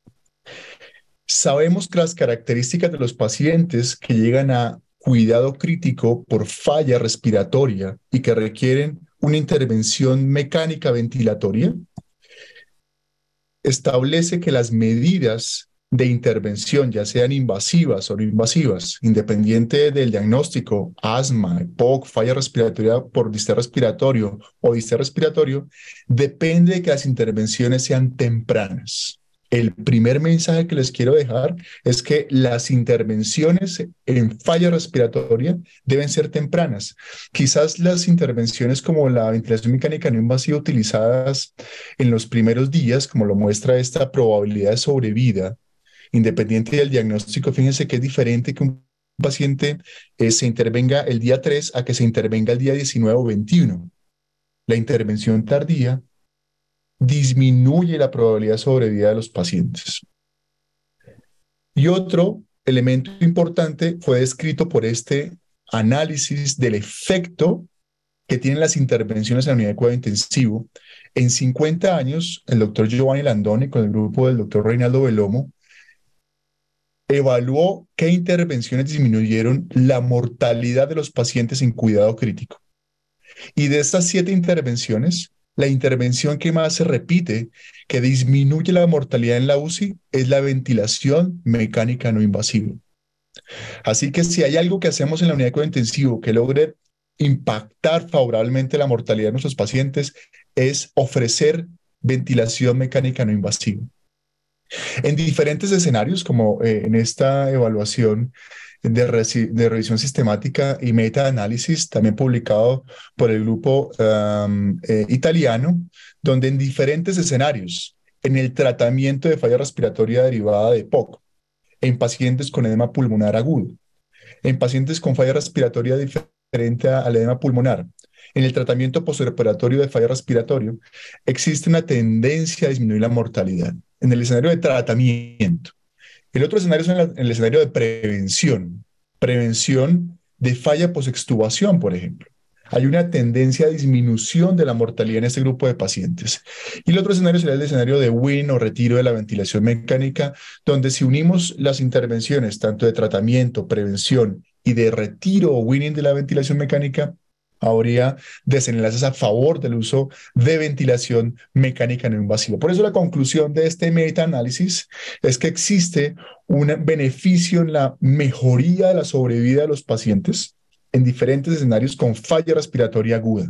Sabemos que las características de los pacientes que llegan a cuidado crítico por falla respiratoria y que requieren una intervención mecánica ventilatoria establece que las medidas de intervención, ya sean invasivas o no invasivas, independiente del diagnóstico, asma, E P O C, falla respiratoria por distrés respiratorio o distrés respiratorio, depende de que las intervenciones sean tempranas. El primer mensaje que les quiero dejar es que las intervenciones en falla respiratoria deben ser tempranas. Quizás las intervenciones como la ventilación mecánica no invasiva utilizadas en los primeros días, como lo muestra esta probabilidad de sobrevida, independiente del diagnóstico, fíjense que es diferente que un paciente eh, se intervenga el día tres a que se intervenga el día diecinueve o veintiuno. La intervención tardía disminuye la probabilidad de sobrevida de los pacientes. Y otro elemento importante fue descrito por este análisis del efecto que tienen las intervenciones en la unidad de cuidado intensivo. En cincuenta años, el doctor Giovanni Landoni, con el grupo del doctor Reinaldo Belomo, evaluó qué intervenciones disminuyeron la mortalidad de los pacientes en cuidado crítico. Y de estas siete intervenciones, la intervención que más se repite, que disminuye la mortalidad en la U C I, es la ventilación mecánica no invasiva. Así que si hay algo que hacemos en la unidad de cuidado intensivo que logre impactar favorablemente la mortalidad de nuestros pacientes, es ofrecer ventilación mecánica no invasiva. En diferentes escenarios, como eh, en esta evaluación de, de revisión sistemática y meta-análisis, también publicado por el grupo um, eh, italiano, donde en diferentes escenarios, en el tratamiento de falla respiratoria derivada de P O C, en pacientes con edema pulmonar agudo, en pacientes con falla respiratoria diferente al edema pulmonar, en el tratamiento postoperatorio de falla respiratorio, existe una tendencia a disminuir la mortalidad. En el escenario de tratamiento. El otro escenario es en, la, en el escenario de prevención. Prevención de falla posextubación, por ejemplo. Hay una tendencia a disminución de la mortalidad en este grupo de pacientes. Y el otro escenario sería el escenario de wean o retiro de la ventilación mecánica, donde si unimos las intervenciones tanto de tratamiento, prevención y de retiro o weaning de la ventilación mecánica, habría desenlaces a favor del uso de ventilación mecánica no invasiva. Por eso la conclusión de este metaanálisis es que existe un beneficio en la mejoría de la sobrevida de los pacientes en diferentes escenarios con falla respiratoria aguda.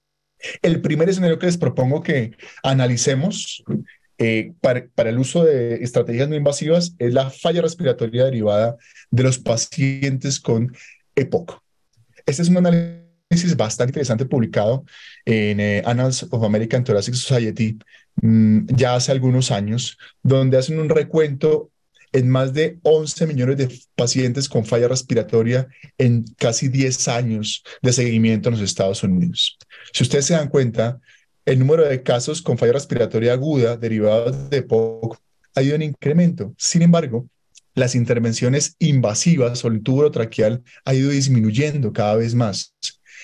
El primer escenario que les propongo que analicemos eh, para, para el uso de estrategias no invasivas es la falla respiratoria derivada de los pacientes con E P O C. Este es un análisis bastante interesante publicado en eh, Annals of American Thoracic Society mmm, ya hace algunos años, donde hacen un recuento en más de once millones de pacientes con falla respiratoria en casi diez años de seguimiento en los Estados Unidos. Si ustedes se dan cuenta, el número de casos con falla respiratoria aguda derivados de E P O C ha ido en incremento. Sin embargo, las intervenciones invasivas o el tubo traqueal ha ido disminuyendo cada vez más.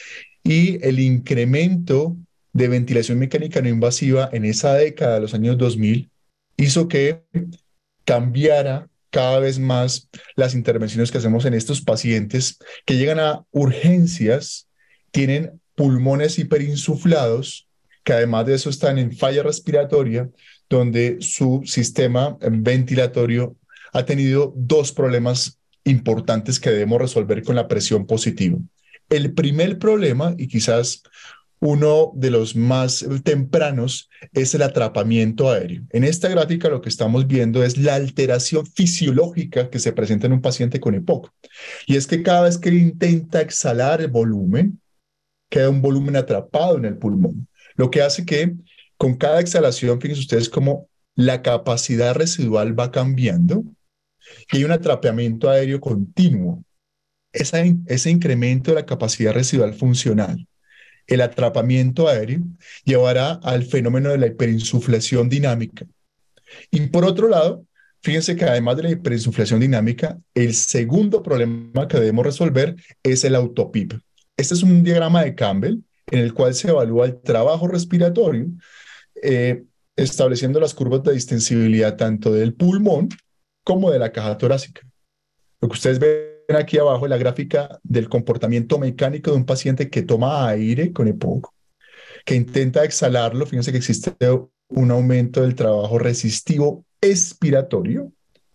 Y el incremento de ventilación mecánica no invasiva en esa década de los años dos mil hizo que cambiara cada vez más las intervenciones que hacemos en estos pacientes que llegan a urgencias, tienen pulmones hiperinsuflados, que además de eso están en falla respiratoria, donde su sistema ventilatorio ha tenido dos problemas importantes que debemos resolver con la presión positiva. El primer problema, y quizás uno de los más tempranos, es el atrapamiento aéreo. En esta gráfica lo que estamos viendo es la alteración fisiológica que se presenta en un paciente con E P O C. Y es que cada vez que intenta exhalar el volumen, queda un volumen atrapado en el pulmón. Lo que hace que con cada exhalación, fíjense ustedes cómo la capacidad residual va cambiando y hay un atrapamiento aéreo continuo. Esa, ese incremento de la capacidad residual funcional, el atrapamiento aéreo, llevará al fenómeno de la hiperinsuflación dinámica. Y por otro lado, fíjense que además de la hiperinsuflación dinámica, el segundo problema que debemos resolver es el auto-P I P. Este es un diagrama de Campbell en el cual se evalúa el trabajo respiratorio, eh, estableciendo las curvas de distensibilidad tanto del pulmón como de la caja torácica. Lo que ustedes ven aquí abajo es la gráfica del comportamiento mecánico de un paciente que toma aire con E P O C, que intenta exhalarlo. Fíjense que existe un aumento del trabajo resistivo expiratorio.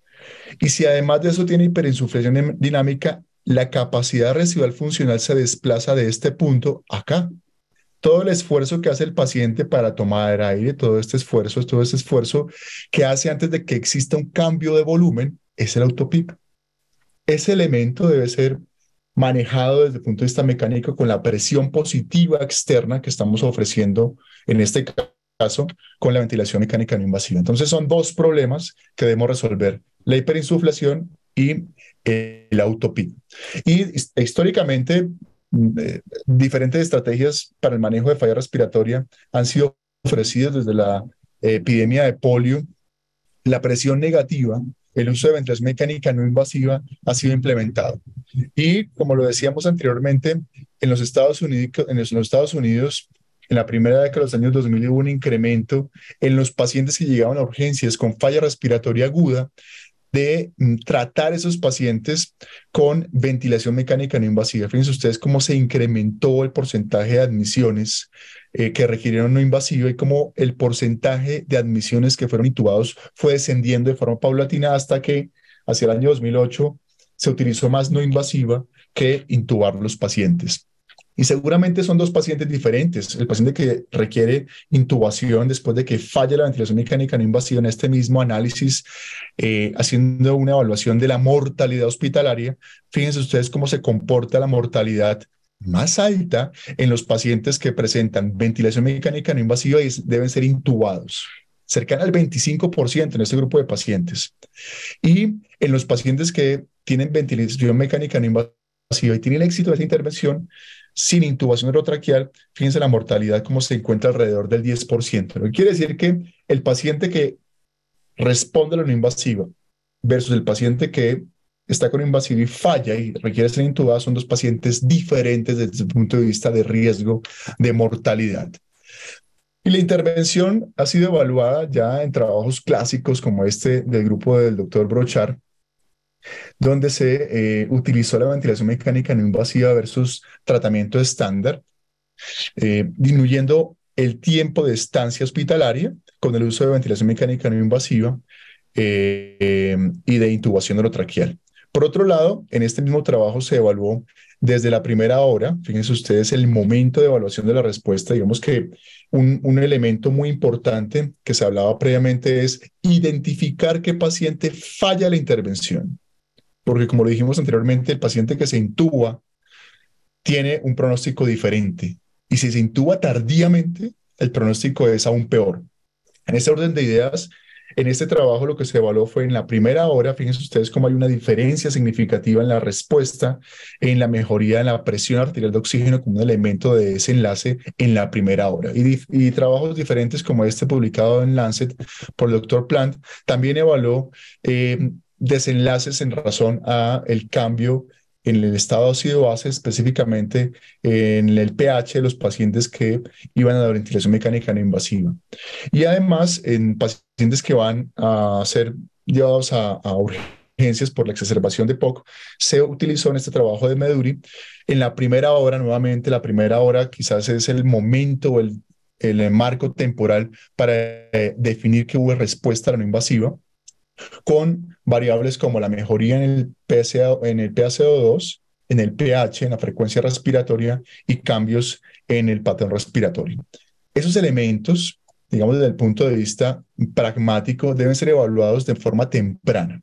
Y si además de eso tiene hiperinsuflación dinámica, la capacidad residual funcional se desplaza de este punto acá. Todo el esfuerzo que hace el paciente para tomar aire, todo este esfuerzo, todo este esfuerzo que hace antes de que exista un cambio de volumen, es el auto-P I P. Ese elemento debe ser manejado desde el punto de vista mecánico con la presión positiva externa que estamos ofreciendo en este caso con la ventilación mecánica no invasiva. Entonces son dos problemas que debemos resolver, la hiperinsuflación y el auto-P I P. Y históricamente eh, diferentes estrategias para el manejo de falla respiratoria han sido ofrecidas desde la eh, epidemia de polio. La presión negativa, el uso de ventilación mecánica no invasiva ha sido implementado. Y como lo decíamos anteriormente, en los Estados Unidos, en los, en los Estados Unidos, en la primera década de los años dos mil hubo un incremento en los pacientes que llegaban a urgencias con falla respiratoria aguda de mm, tratar esos pacientes con ventilación mecánica no invasiva. Fíjense ustedes cómo se incrementó el porcentaje de admisiones eh, que requirieron no invasiva y cómo el porcentaje de admisiones que fueron intubados fue descendiendo de forma paulatina hasta que hacia el año dos mil ocho se utilizó más no invasiva que intubar los pacientes. Y seguramente son dos pacientes diferentes. El paciente que requiere intubación después de que falle la ventilación mecánica no invasiva, en este mismo análisis, eh, haciendo una evaluación de la mortalidad hospitalaria, fíjense ustedes cómo se comporta la mortalidad más alta en los pacientes que presentan ventilación mecánica no invasiva y deben ser intubados, cercana al veinticinco por ciento en este grupo de pacientes. Y en los pacientes que tienen ventilación mecánica no invasiva y tienen éxito de esta intervención, sin intubación orotraqueal, fíjense la mortalidad como se encuentra alrededor del diez por ciento. Lo que quiere decir que el paciente que responde a la no invasiva versus el paciente que está con invasiva y falla y requiere ser intubado son dos pacientes diferentes desde el punto de vista de riesgo de mortalidad. Y la intervención ha sido evaluada ya en trabajos clásicos como este del grupo del doctor Brochard, donde se eh, utilizó la ventilación mecánica no invasiva versus tratamiento estándar, eh, disminuyendo el tiempo de estancia hospitalaria con el uso de ventilación mecánica no invasiva eh, eh, y de intubación orotraqueal. Por otro lado, en este mismo trabajo se evaluó desde la primera hora, fíjense ustedes el momento de evaluación de la respuesta. Digamos que un, un elemento muy importante que se hablaba previamente es identificar qué paciente falla la intervención. Porque como lo dijimos anteriormente, el paciente que se intuba tiene un pronóstico diferente. Y si se intuba tardíamente, el pronóstico es aún peor. En este orden de ideas, en este trabajo lo que se evaluó fue en la primera hora, fíjense ustedes cómo hay una diferencia significativa en la respuesta, en la mejoría en la presión arterial de oxígeno como un elemento de desenlace en la primera hora. Y, y trabajos diferentes como este publicado en Lancet por el doctor Plant también evaluó eh, desenlaces en razón a el cambio en el estado ácido-base, específicamente en el pH de los pacientes que iban a la ventilación mecánica no invasiva. Y además en pacientes que van a ser llevados a, a urgencias por la exacerbación de P O C, se utilizó en este trabajo de Meduri. En la primera hora, nuevamente, la primera hora quizás es el momento o el, el marco temporal para eh, definir que hubo respuesta a la no invasiva, con variables como la mejoría en el, P C A, en el P A C O dos, en el pH, en la frecuencia respiratoria y cambios en el patrón respiratorio. Esos elementos, digamos desde el punto de vista pragmático, deben ser evaluados de forma temprana.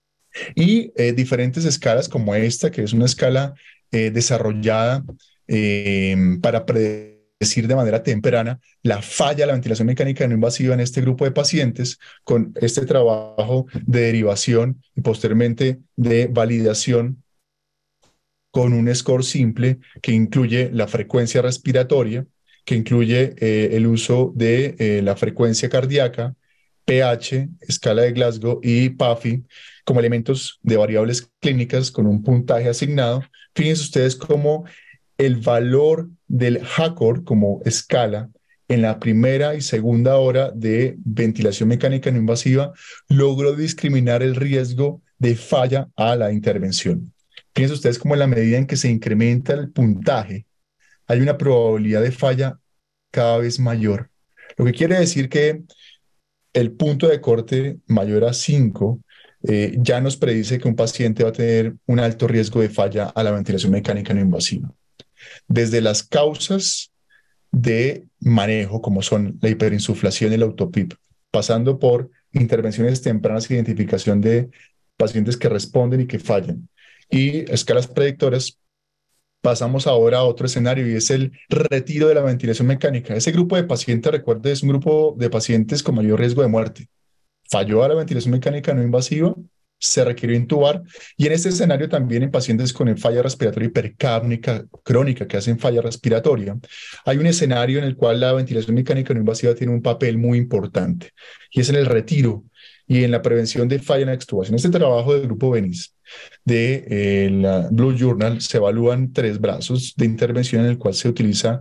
Y eh, diferentes escalas como esta, que es una escala eh, desarrollada eh, para predecir decir de manera temprana la falla de la ventilación mecánica no invasiva en este grupo de pacientes, con este trabajo de derivación y posteriormente de validación con un score simple que incluye la frecuencia respiratoria, que incluye eh, el uso de eh, la frecuencia cardíaca, pH, escala de Glasgow y P A F I como elementos de variables clínicas con un puntaje asignado. Fíjense ustedes cómo el valor del H A C O R como escala en la primera y segunda hora de ventilación mecánica no invasiva logró discriminar el riesgo de falla a la intervención. Fíjense ustedes cómo en la medida en que se incrementa el puntaje, hay una probabilidad de falla cada vez mayor. Lo que quiere decir que el punto de corte mayor a cinco eh, ya nos predice que un paciente va a tener un alto riesgo de falla a la ventilación mecánica no invasiva. Desde las causas de manejo, como son la hiperinsuflación y el autopip, pasando por intervenciones tempranas e identificación de pacientes que responden y que fallan, y escalas predictoras, pasamos ahora a otro escenario y es el retiro de la ventilación mecánica. Ese grupo de pacientes, recuerde, es un grupo de pacientes con mayor riesgo de muerte. Falló a la ventilación mecánica no invasiva, se requirió intubar, y en este escenario también en pacientes con falla respiratoria hipercápnica crónica que hacen falla respiratoria, hay un escenario en el cual la ventilación mecánica no invasiva tiene un papel muy importante, y es en el retiro y en la prevención de falla en la extubación. En este trabajo del grupo Venice de eh, la Blue Journal se evalúan tres brazos de intervención en el cual se utiliza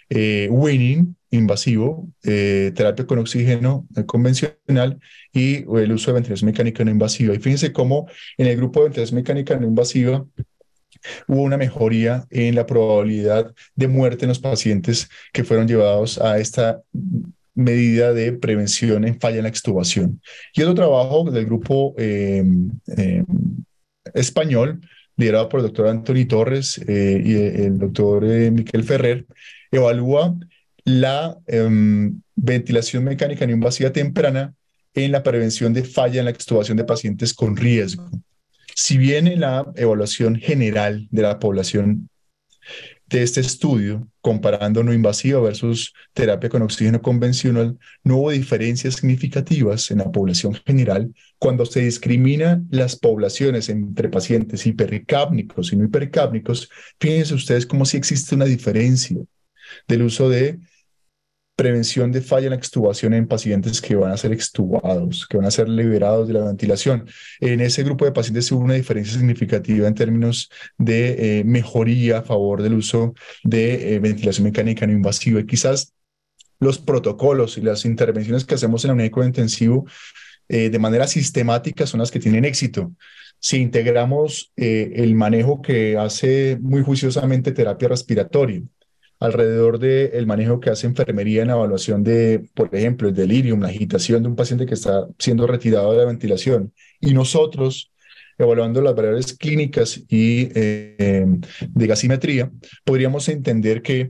eh, winning invasivo, eh, terapia con oxígeno eh, convencional y el uso de ventilación mecánica no invasiva. Y fíjense cómo en el grupo de ventilación mecánica no invasiva hubo una mejoría en la probabilidad de muerte en los pacientes que fueron llevados a esta medida de prevención en falla en la extubación. Y otro trabajo del grupo eh, eh, español, liderado por el doctor Anthony Torres eh, y el doctor eh, Miquel Ferrer, evalúa la eh, ventilación mecánica no invasiva temprana en la prevención de falla en la extubación de pacientes con riesgo. Si bien en la evaluación general de la población de este estudio, comparando no invasiva versus terapia con oxígeno convencional, no hubo diferencias significativas en la población general cuando se discriminan las poblaciones entre pacientes hipercápnicos y no hipercápnicos. Fíjense ustedes como si existe una diferencia del uso de prevención de falla en la extubación en pacientes que van a ser extubados, que van a ser liberados de la ventilación. En ese grupo de pacientes hubo una diferencia significativa en términos de eh, mejoría a favor del uso de eh, ventilación mecánica no invasiva. Y quizás los protocolos y las intervenciones que hacemos en la unidad de cuidado intensivo eh, de manera sistemática son las que tienen éxito. Si integramos eh, el manejo que hace muy juiciosamente terapia respiratoria, alrededor del manejo que hace enfermería en la evaluación de, por ejemplo, el delirium, la agitación de un paciente que está siendo retirado de la ventilación, y nosotros evaluando las variables clínicas y eh, de gasimetría, podríamos entender que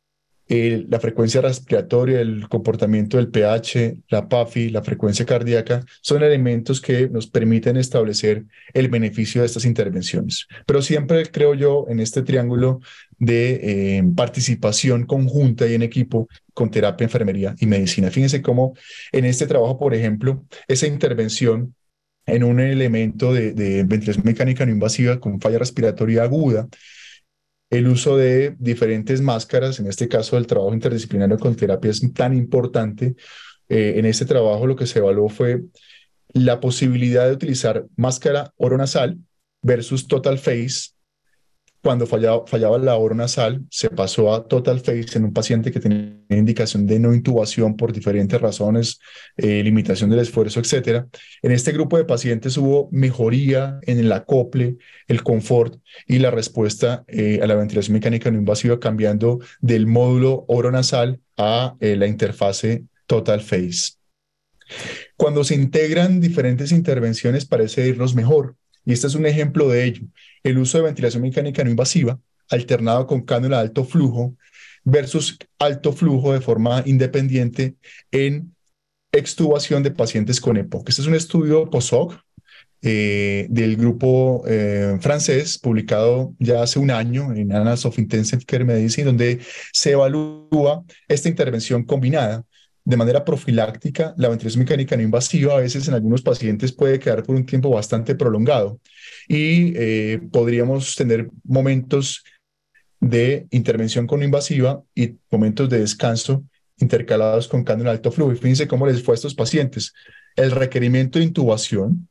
eh, la frecuencia respiratoria, el comportamiento del pH, la P A F I, la frecuencia cardíaca, son elementos que nos permiten establecer el beneficio de estas intervenciones. Pero siempre creo yo en este triángulo de eh, participación conjunta y en equipo con terapia, enfermería y medicina. Fíjense cómo en este trabajo, por ejemplo, esa intervención en un elemento de, de ventilación mecánica no invasiva con falla respiratoria aguda, el uso de diferentes máscaras, en este caso el trabajo interdisciplinario con terapia es tan importante. Eh, en este trabajo lo que se evaluó fue la posibilidad de utilizar máscara oronasal versus total face. Cuando fallaba, fallaba la oronasal, se pasó a total face en un paciente que tenía indicación de no intubación por diferentes razones, eh, limitación del esfuerzo, etcétera. En este grupo de pacientes hubo mejoría en el acople, el confort y la respuesta eh, a la ventilación mecánica no invasiva, cambiando del módulo oronasal a eh, la interfase total face. Cuando se integran diferentes intervenciones parece irnos mejor. Y este es un ejemplo de ello. El uso de ventilación mecánica no invasiva, alternado con cánula de alto flujo, versus alto flujo de forma independiente en extubación de pacientes con EPOC. Este es un estudio post-hoc eh, del grupo eh, francés, publicado ya hace un año en Annals of Intensive Care Medicine, donde se evalúa esta intervención combinada de manera profiláctica. La ventilación mecánica no invasiva a veces en algunos pacientes puede quedar por un tiempo bastante prolongado y eh, podríamos tener momentos de intervención con invasiva y momentos de descanso intercalados con cánula de alto flujo. Y fíjense cómo les fue a estos pacientes. El requerimiento de intubación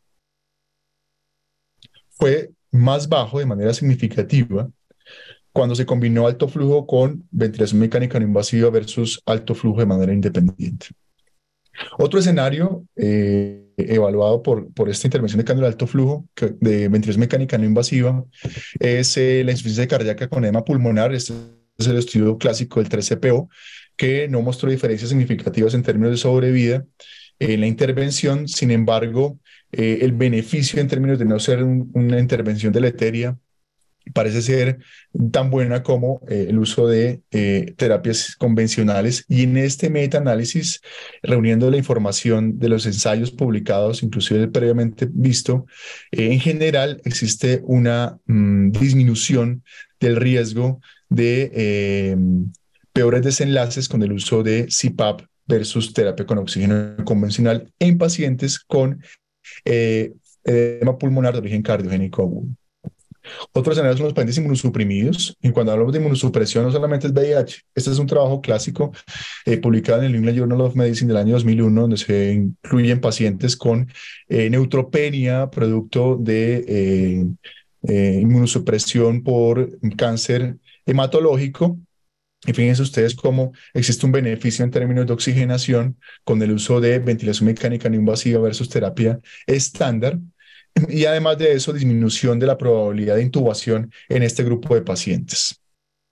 fue más bajo de manera significativa cuando se combinó alto flujo con ventilación mecánica no invasiva versus alto flujo de manera independiente. Otro escenario eh, evaluado por, por esta intervención de cánula de alto flujo que, de ventilación mecánica no invasiva es eh, la insuficiencia cardíaca con edema pulmonar. Este es el estudio clásico del tres C P O, que no mostró diferencias significativas en términos de sobrevida en la intervención. Sin embargo, eh, el beneficio en términos de no ser un, una intervención deleteria parece ser tan buena como eh, el uso de eh, terapias convencionales. Y en este metaanálisis, reuniendo la información de los ensayos publicados, inclusive previamente visto, eh, en general existe una mmm, disminución del riesgo de eh, peores desenlaces con el uso de C PAP versus terapia con oxígeno convencional en pacientes con eh, edema pulmonar de origen cardiogénico agudo. Otros escenarios son los pacientes inmunosuprimidos. Y cuando hablamos de inmunosupresión, no solamente es V I H. Este es un trabajo clásico eh, publicado en el New England Journal of Medicine del año dos mil uno, donde se incluyen pacientes con eh, neutropenia, producto de eh, eh, inmunosupresión por cáncer hematológico, Y fíjense ustedes cómo existe un beneficio en términos de oxigenación con el uso de ventilación mecánica no invasiva versus terapia estándar. Y además de eso, disminución de la probabilidad de intubación en este grupo de pacientes.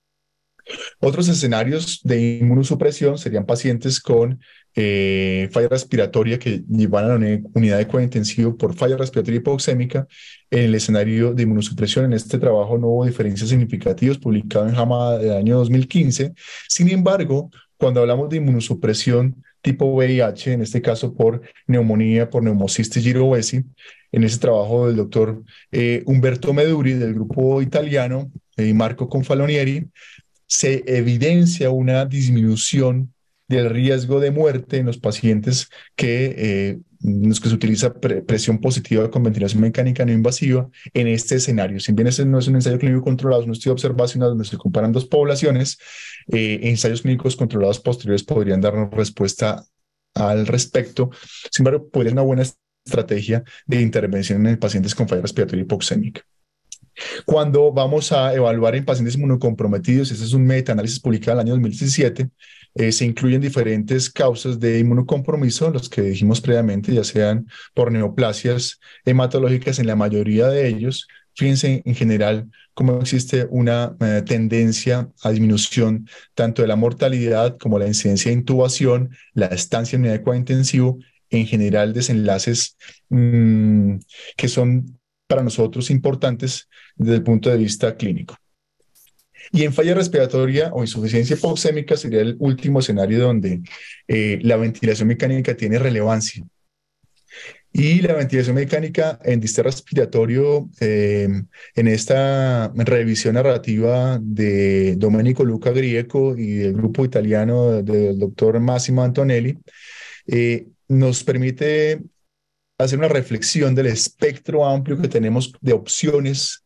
Otros escenarios de inmunosupresión serían pacientes con eh, falla respiratoria que van a la unidad de cuidado intensivo por falla respiratoria hipoxémica. En el escenario de inmunosupresión, en este trabajo no hubo diferencias significativas, publicado en JAMA del año dos mil quince. Sin embargo, cuando hablamos de inmunosupresión tipo V I H, en este caso por neumonía, por neumocistis girovesi, en ese trabajo del doctor eh, Umberto Meduri, del grupo italiano, y eh, Marco Confalonieri, se evidencia una disminución del riesgo de muerte en los pacientes que, eh, en los que se utiliza pre presión positiva con ventilación mecánica no invasiva en este escenario. Si bien ese no es un ensayo clínico controlado, es un estudio observacional donde se comparan dos poblaciones, eh, ensayos clínicos controlados posteriores podrían darnos respuesta al respecto. Sin embargo, podría ser una buena estrategia de intervención en pacientes con falla respiratoria hipoxémica. Cuando vamos a evaluar en pacientes inmunocomprometidos, ese es un metaanálisis publicado en el año dos mil diecisiete, eh, se incluyen diferentes causas de inmunocompromiso, los que dijimos previamente, ya sean por neoplasias hematológicas en la mayoría de ellos. Fíjense en general cómo existe una eh, tendencia a disminución tanto de la mortalidad como la incidencia de intubación, la estancia en unidad de cuidado intensivo, en general desenlaces mmm, que son para nosotros importantes desde el punto de vista clínico. Y en falla respiratoria o insuficiencia hipoxémica sería el último escenario donde eh, la ventilación mecánica tiene relevancia. Y la ventilación mecánica en distrés respiratorio, eh, en esta revisión narrativa de Domenico Luca Grieco y del grupo italiano del doctor Massimo Antonelli, eh, nos permite hacer una reflexión del espectro amplio que tenemos de opciones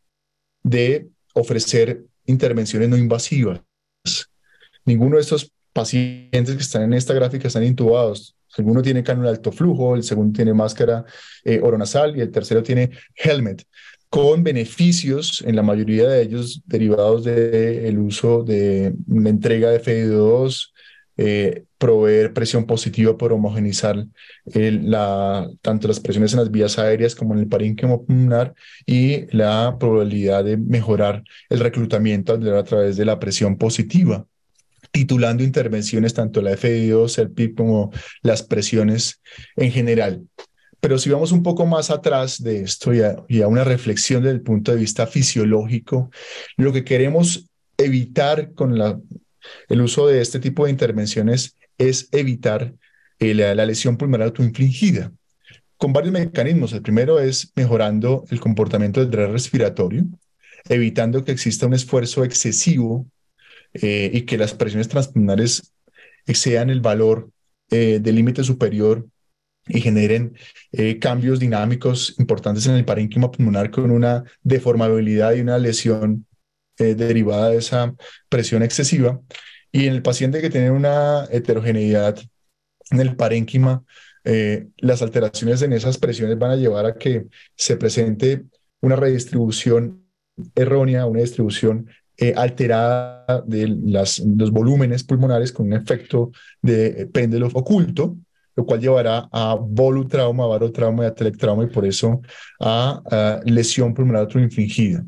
de ofrecer intervenciones no invasivas. Ninguno de estos pacientes que están en esta gráfica están intubados. Alguno tiene cánula de alto flujo, el segundo tiene máscara eh, oronasal y el tercero tiene helmet, con beneficios en la mayoría de ellos derivados del uso de la entrega de F I D O dos, eh, proveer presión positiva por homogeneizar el, la, tanto las presiones en las vías aéreas como en el parénquima pulmonar y la probabilidad de mejorar el reclutamiento a través de la presión positiva, titulando intervenciones tanto la F I D O dos, el P I B como las presiones en general. Pero si vamos un poco más atrás de esto y a, y a una reflexión desde el punto de vista fisiológico, lo que queremos evitar con la, el uso de este tipo de intervenciones es evitar eh, la, la lesión pulmonar autoinfligida con varios mecanismos. El primero es mejorando el comportamiento del drenaje respiratorio, evitando que exista un esfuerzo excesivo eh, y que las presiones transpulmonares excedan el valor eh, del límite superior y generen eh, cambios dinámicos importantes en el parénquima pulmonar con una deformabilidad y una lesión eh, derivada de esa presión excesiva. Y en el paciente que tiene una heterogeneidad en el parénquima, eh, las alteraciones en esas presiones van a llevar a que se presente una redistribución errónea, una distribución eh, alterada de las, los volúmenes pulmonares con un efecto de péndulo oculto, lo cual llevará a volutrauma, barotrauma y atelectrauma y por eso a, a lesión pulmonar autoinfligida.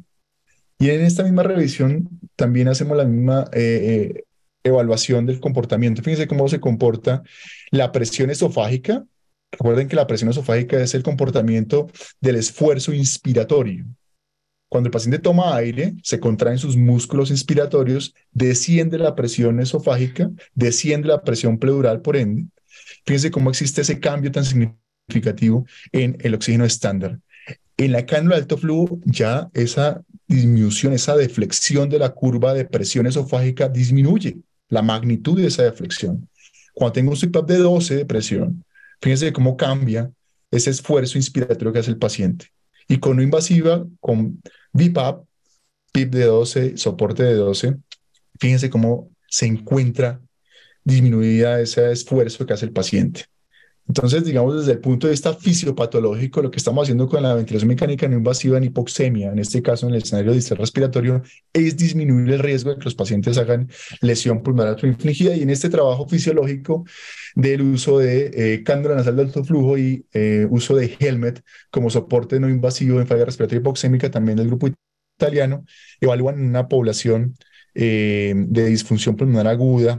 Y en esta misma revisión también hacemos la misma eh, eh, evaluación del comportamiento. Fíjense cómo se comporta la presión esofágica. Recuerden que la presión esofágica es el comportamiento del esfuerzo inspiratorio. Cuando el paciente toma aire, se contraen sus músculos inspiratorios, desciende la presión esofágica, desciende la presión pleural, por ende. Fíjense cómo existe ese cambio tan significativo en el oxígeno estándar. En la cánula de alto flujo, ya esa disminución, esa deflexión de la curva de presión esofágica disminuye la magnitud de esa deflexión. Cuando tengo un C PAP de doce de presión, fíjense cómo cambia ese esfuerzo inspiratorio que hace el paciente. Y con no invasiva, con V PAP, P I B de doce, soporte de doce, fíjense cómo se encuentra disminuida ese esfuerzo que hace el paciente. Entonces, digamos, desde el punto de vista fisiopatológico, lo que estamos haciendo con la ventilación mecánica no invasiva en hipoxemia, en este caso en el escenario de distrés respiratorio, es disminuir el riesgo de que los pacientes hagan lesión pulmonar autoinfligida. Y en este trabajo fisiológico del uso de eh, cánula nasal de alto flujo y eh, uso de Helmet como soporte no invasivo en falla respiratoria hipoxémica, también del grupo italiano, evalúan una población eh, de disfunción pulmonar aguda.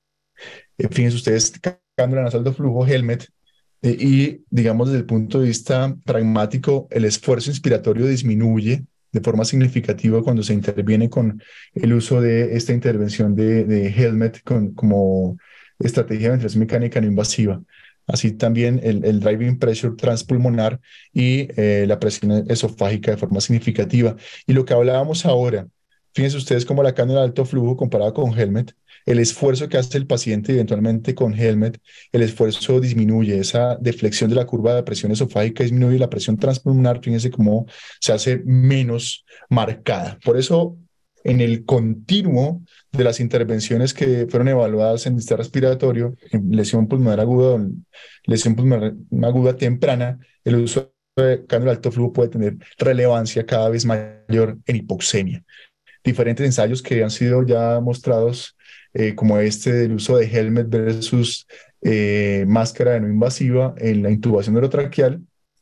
Eh, fíjense ustedes, cánula nasal de flujo, Helmet, eh, y digamos desde el punto de vista pragmático, el esfuerzo inspiratorio disminuye de forma significativa cuando se interviene con el uso de esta intervención de, de Helmet con, como estrategia de ventilación mecánica no invasiva. Así también el, el driving pressure transpulmonar y eh, la presión esofágica de forma significativa. Y lo que hablábamos ahora, fíjense ustedes cómo la cánula de alto flujo comparada con Helmet, el esfuerzo que hace el paciente eventualmente con Helmet, el esfuerzo disminuye, esa deflexión de la curva de presión esofágica disminuye, la presión transpulmonar, fíjense cómo se hace menos marcada. Por eso, en el continuo de las intervenciones que fueron evaluadas en distrés respiratorio, en lesión pulmonar aguda, lesión pulmonar aguda temprana, el uso de cánula de alto flujo puede tener relevancia cada vez mayor en hipoxemia. Diferentes ensayos que han sido ya mostrados, eh, como este del uso de Helmet versus eh, máscara de no invasiva en la intubación orotraqueal,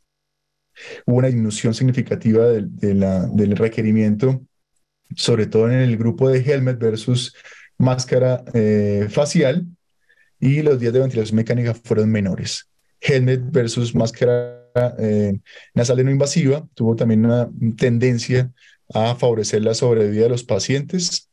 hubo una disminución significativa de, de la, del requerimiento, sobre todo en el grupo de Helmet versus máscara eh, facial, y los días de ventilación mecánica fueron menores. Helmet versus máscara eh, nasal de no invasiva tuvo también una tendencia a favorecer la sobrevida de los pacientes.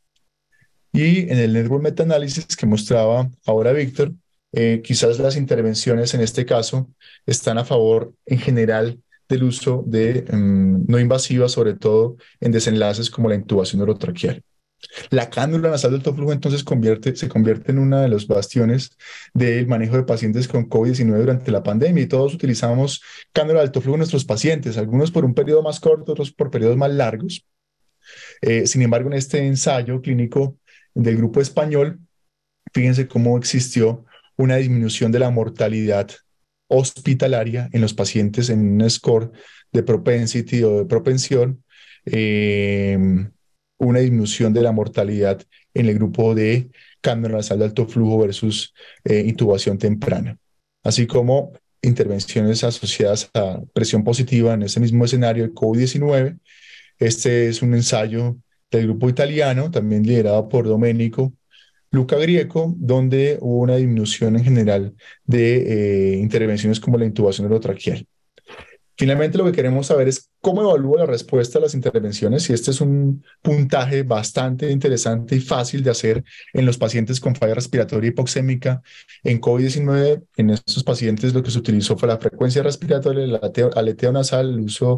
Y en el network meta-análisis que mostraba ahora Víctor, eh, quizás las intervenciones en este caso están a favor en general del uso de um, no invasiva, sobre todo en desenlaces como la intubación orotraqueal. La cánula nasal de alto flujo entonces convierte, se convierte en uno de los bastiones del manejo de pacientes con COVID diecinueve durante la pandemia, y todos utilizamos cánula de alto flujo en nuestros pacientes, algunos por un periodo más corto, otros por periodos más largos. Eh, sin embargo, en este ensayo clínico del grupo español, fíjense cómo existió una disminución de la mortalidad hospitalaria en los pacientes en un score de propensity o de propensión, eh, una disminución de la mortalidad en el grupo de cánula nasal de alto flujo versus eh, intubación temprana, así como intervenciones asociadas a presión positiva en ese mismo escenario de COVID diecinueve. Este es un ensayo del grupo italiano, también liderado por Domenico Luca Grieco, donde hubo una disminución en general de eh, intervenciones como la intubación orotraqueal. Finalmente, lo que queremos saber es cómo evalúa la respuesta a las intervenciones, y este es un puntaje bastante interesante y fácil de hacer en los pacientes con falla respiratoria hipoxémica en COVID diecinueve. En estos pacientes lo que se utilizó fue la frecuencia respiratoria, el aleteo, aleteo nasal, el uso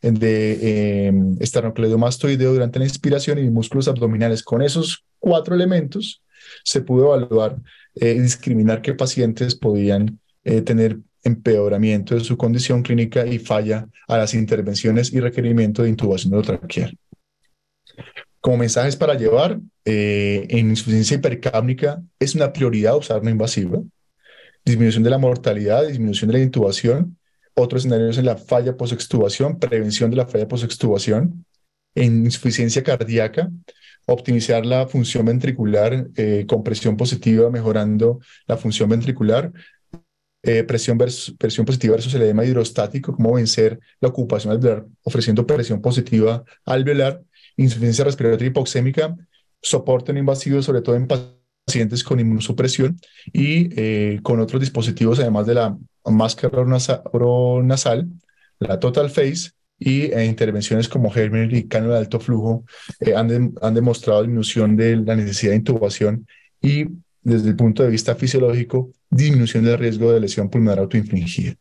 de eh, esternocleidomastoideo durante la inspiración y músculos abdominales. Con esos cuatro elementos se pudo evaluar eh, y discriminar qué pacientes podían eh, tener empeoramiento de su condición clínica y falla a las intervenciones y requerimiento de intubación orotraqueal. Como mensajes para llevar, eh, en insuficiencia hipercápnica es una prioridad usar no invasiva, disminución de la mortalidad, disminución de la intubación. Otros escenarios en la falla posextubación, prevención de la falla posextubación. En insuficiencia cardíaca, optimizar la función ventricular eh, con presión positiva, mejorando la función ventricular. Eh, presión, versus, presión positiva versus el edema hidrostático, cómo vencer la ocupación alveolar ofreciendo presión positiva alveolar. Insuficiencia respiratoria hipoxémica, soporte no invasivo, sobre todo en pacientes con inmunosupresión y eh, con otros dispositivos, además de la máscara oronasal, la Total Face, y eh, intervenciones como Helmet y cánula de alto flujo eh, han, de, han demostrado disminución de la necesidad de intubación y, desde el punto de vista fisiológico, disminución del riesgo de lesión pulmonar autoinfligida.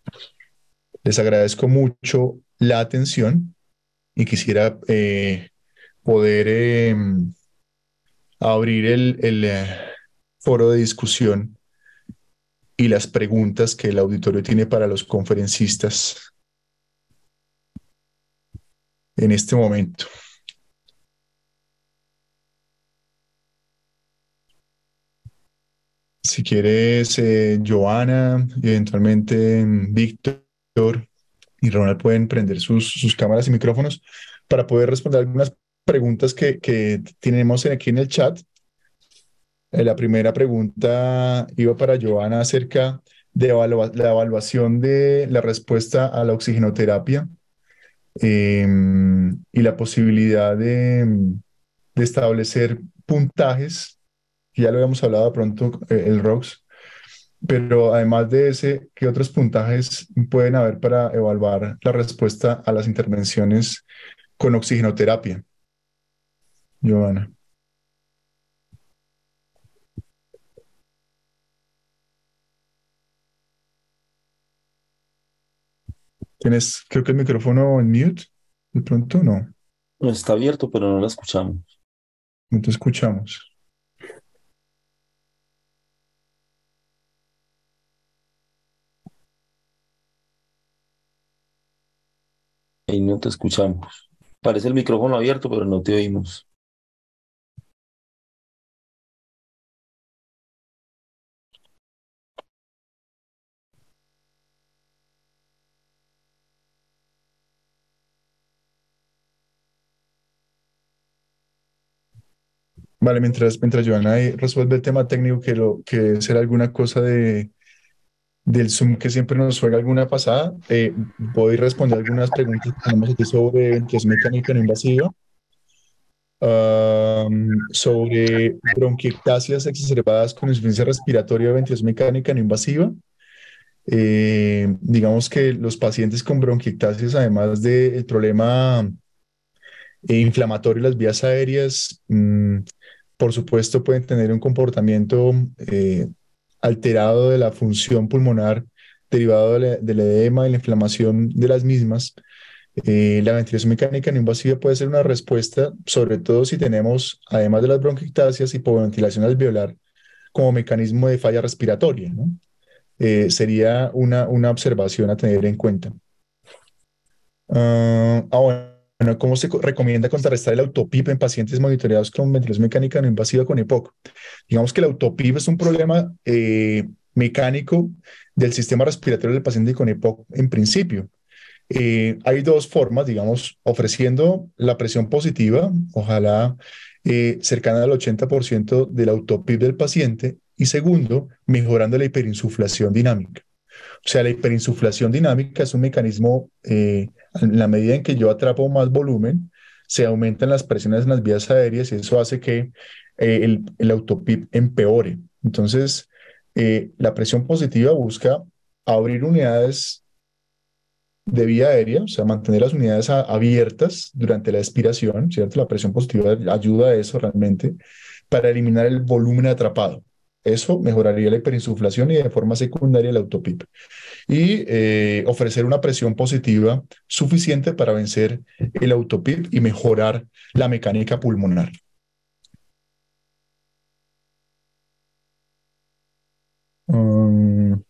Les agradezco mucho la atención y quisiera eh, poder eh, abrir el, el eh, foro de discusión y las preguntas que el auditorio tiene para los conferencistas en este momento. si quieres, eh, Joana, y eventualmente mm, Víctor y Ronald pueden prender sus, sus cámaras y micrófonos para poder responder algunas preguntas que, que tenemos aquí en el chat. Eh, la primera pregunta iba para Joana acerca de evalua- la evaluación de la respuesta a la oxigenoterapia, eh, y la posibilidad de, de establecer puntajes, que ya lo habíamos hablado de pronto, eh, el ROX, pero además de ese, ¿qué otros puntajes pueden haber para evaluar la respuesta a las intervenciones con oxigenoterapia, Joana? ¿Tienes, creo que el micrófono en mute? De pronto no, No está abierto, pero no la escuchamos. no te escuchamos. Ahí no te escuchamos. Parece el micrófono abierto, pero no te oímos. Vale, mientras, mientras Joana ahí resuelve el tema técnico, que, lo, que será alguna cosa de, del Zoom que siempre nos juega alguna pasada, eh, voy a responder algunas preguntas que tenemos aquí sobre ventilación mecánica no invasiva, um, sobre bronquiectasias exacerbadas con insuficiencia respiratoria de ventilación mecánica no invasiva. Eh, digamos que los pacientes con bronquiectasias, además del problema eh, inflamatorio de las vías aéreas, mm, por supuesto pueden tener un comportamiento eh, alterado de la función pulmonar derivado de la- del edema y la inflamación de las mismas. Eh, la ventilación mecánica no invasiva puede ser una respuesta, sobre todo si tenemos, además de las bronquiectasias, hipoventilación alveolar como mecanismo de falla respiratoria, ¿no? Eh, sería una, una observación a tener en cuenta. Ah, ah, bueno, ¿cómo se co- recomienda contrarrestar el autopip en pacientes monitoreados con ventilación mecánica no invasiva con EPOC? Digamos que el autopip es un problema eh, mecánico del sistema respiratorio del paciente con EPOC en principio. Eh, hay dos formas, digamos, ofreciendo la presión positiva, ojalá eh, cercana al ochenta por ciento del autopip del paciente, y segundo, mejorando la hiperinsuflación dinámica. O sea, la hiperinsuflación dinámica es un mecanismo, eh, en la medida en que yo atrapo más volumen, se aumentan las presiones en las vías aéreas y eso hace que eh, el, el autopip empeore. Entonces, eh, la presión positiva busca abrir unidades de vía aérea, o sea, mantener las unidades a- abiertas durante la expiración, ¿cierto? La presión positiva ayuda a eso realmente, para eliminar el volumen atrapado. Eso mejoraría la hiperinsuflación y de forma secundaria el autopip. Y eh, ofrecer una presión positiva suficiente para vencer el autopip y mejorar la mecánica pulmonar. Um,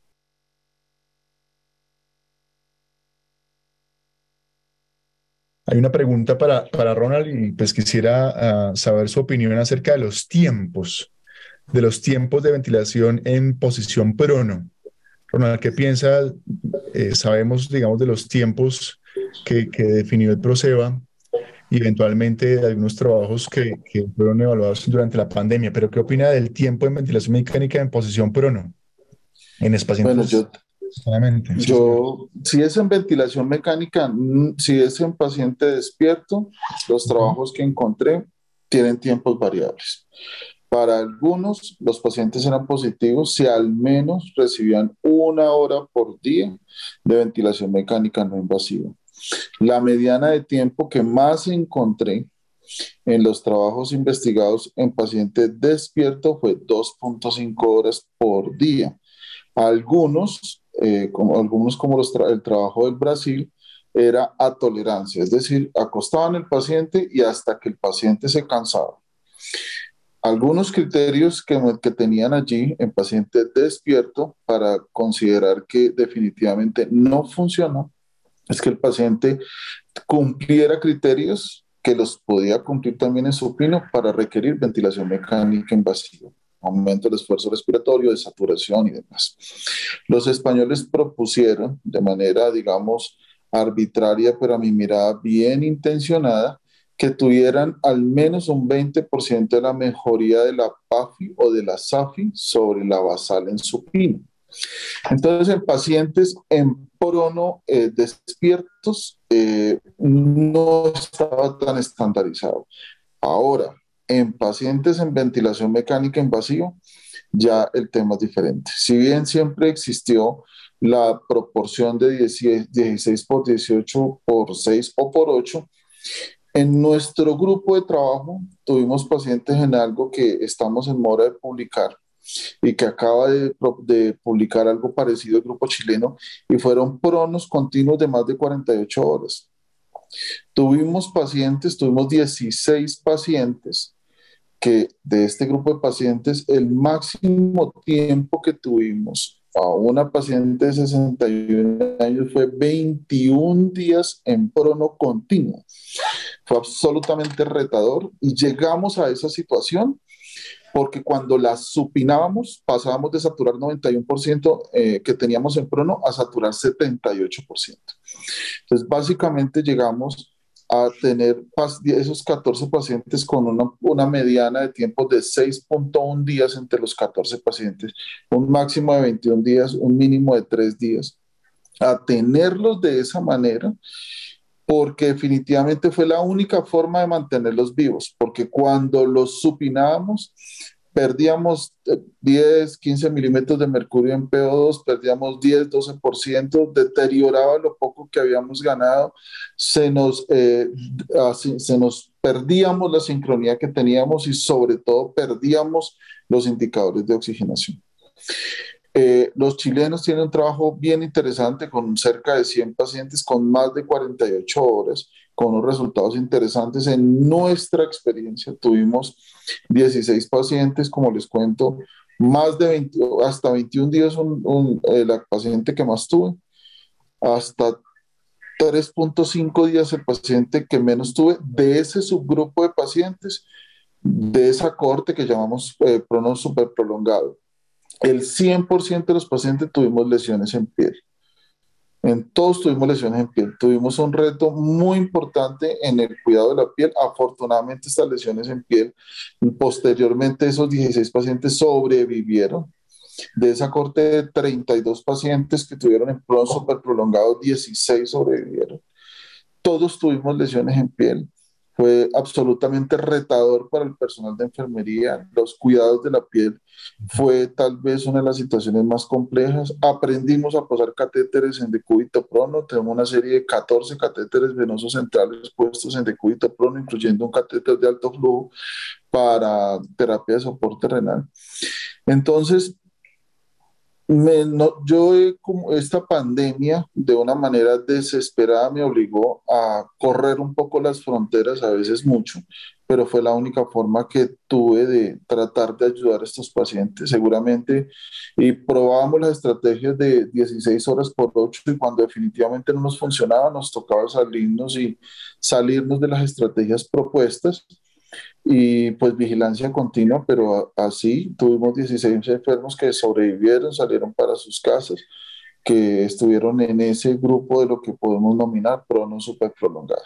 Hay una pregunta para, para Ronald y pues quisiera uh, saber su opinión acerca de los tiempos, de los tiempos de ventilación en posición prono. Ronald, ¿qué piensa? Eh, sabemos, digamos, de los tiempos que, que definió el PROCEBA y eventualmente de algunos trabajos que, que fueron evaluados durante la pandemia, pero ¿qué opina del tiempo en ventilación mecánica en posición prono en los Bueno, pacientes? yo, Solamente, sí, señor. yo, si es en ventilación mecánica, mm, si es en paciente despierto, los Ujú. trabajos que encontré tienen tiempos variables. Para algunos, los pacientes eran positivos si al menos recibían una hora por día de ventilación mecánica no invasiva. La mediana de tiempo que más encontré en los trabajos investigados en pacientes despiertos fue dos punto cinco horas por día. Algunos, eh, como, algunos como los tra el trabajo del Brasil, era a tolerancia, es decir, acostaban el paciente y hasta que el paciente se cansaba. Algunos criterios que, que tenían allí en paciente despierto para considerar que definitivamente no funcionó es que el paciente cumpliera criterios que los podía cumplir también en supino para requerir ventilación mecánica invasiva. aumento del esfuerzo respiratorio, de saturación y demás. Los españoles propusieron de manera, digamos, arbitraria, pero a mi mirada bien intencionada, que tuvieran al menos un veinte por ciento de la mejoría de la PAFI o de la SAFI sobre la basal en supino. Entonces, en pacientes en prono eh, despiertos eh, no estaba tan estandarizado. Ahora, en pacientes en ventilación mecánica invasiva, ya el tema es diferente. Si bien siempre existió la proporción de dieciséis por dieciocho por seis o por ocho, en nuestro grupo de trabajo tuvimos pacientes en algo que estamos en mora de publicar y que acaba de, de publicar algo parecido al grupo chileno, y fueron pronos continuos de más de cuarenta y ocho horas. Tuvimos pacientes, tuvimos dieciséis pacientes que de este grupo de pacientes el máximo tiempo que tuvimos a una paciente de sesenta y un años fue veintiún días en prono continuo. Fue absolutamente retador y llegamos a esa situación porque cuando la supinábamos pasábamos de saturar noventa y uno por ciento eh, que teníamos en prono a saturar setenta y ocho por ciento. Entonces básicamente llegamos a tener esos catorce pacientes con una, una mediana de tiempo de seis punto uno días entre los catorce pacientes, un máximo de veintiún días, un mínimo de tres días. A tenerlos de esa manera, porque definitivamente fue la única forma de mantenerlos vivos, porque cuando los supinábamos, perdíamos diez, quince milímetros de mercurio en P O dos, perdíamos diez, doce por ciento, deterioraba lo poco que habíamos ganado, se nos, eh, así, se nos perdíamos la sincronía que teníamos y sobre todo perdíamos los indicadores de oxigenación. Eh, los chilenos tienen un trabajo bien interesante con cerca de cien pacientes con más de cuarenta y ocho horas, con unos resultados interesantes. En nuestra experiencia tuvimos dieciséis pacientes, como les cuento, más de veinte, hasta veintiún días un, un, eh, la paciente que más tuve, hasta tres punto cinco días el paciente que menos tuve de ese subgrupo de pacientes, de esa cohorte que llamamos eh, prono super prolongado. El cien por ciento de los pacientes tuvimos lesiones en piel. En todos tuvimos lesiones en piel. Tuvimos un reto muy importante en el cuidado de la piel. Afortunadamente estas lesiones en piel, posteriormente esos dieciséis pacientes sobrevivieron. De esa corte de treinta y dos pacientes que tuvieron en prono super prolongado, dieciséis sobrevivieron. Todos tuvimos lesiones en piel. Fue absolutamente retador para el personal de enfermería. Los cuidados de la piel fue tal vez una de las situaciones más complejas. Aprendimos a pasar catéteres en decúbito prono. Tenemos una serie de catorce catéteres venosos centrales puestos en decúbito prono, incluyendo un catéter de alto flujo para terapia de soporte renal. Entonces, Me, no, yo como esta pandemia de una manera desesperada me obligó a correr un poco las fronteras, a veces mucho, pero fue la única forma que tuve de tratar de ayudar a estos pacientes. Seguramente, y probábamos las estrategias de dieciséis horas por ocho, y cuando definitivamente no nos funcionaba, nos tocaba salirnos y salirnos de las estrategias propuestas. Y pues vigilancia continua, pero así tuvimos dieciséis enfermos que sobrevivieron, salieron para sus casas, que estuvieron en ese grupo de lo que podemos nominar prono super prolongado.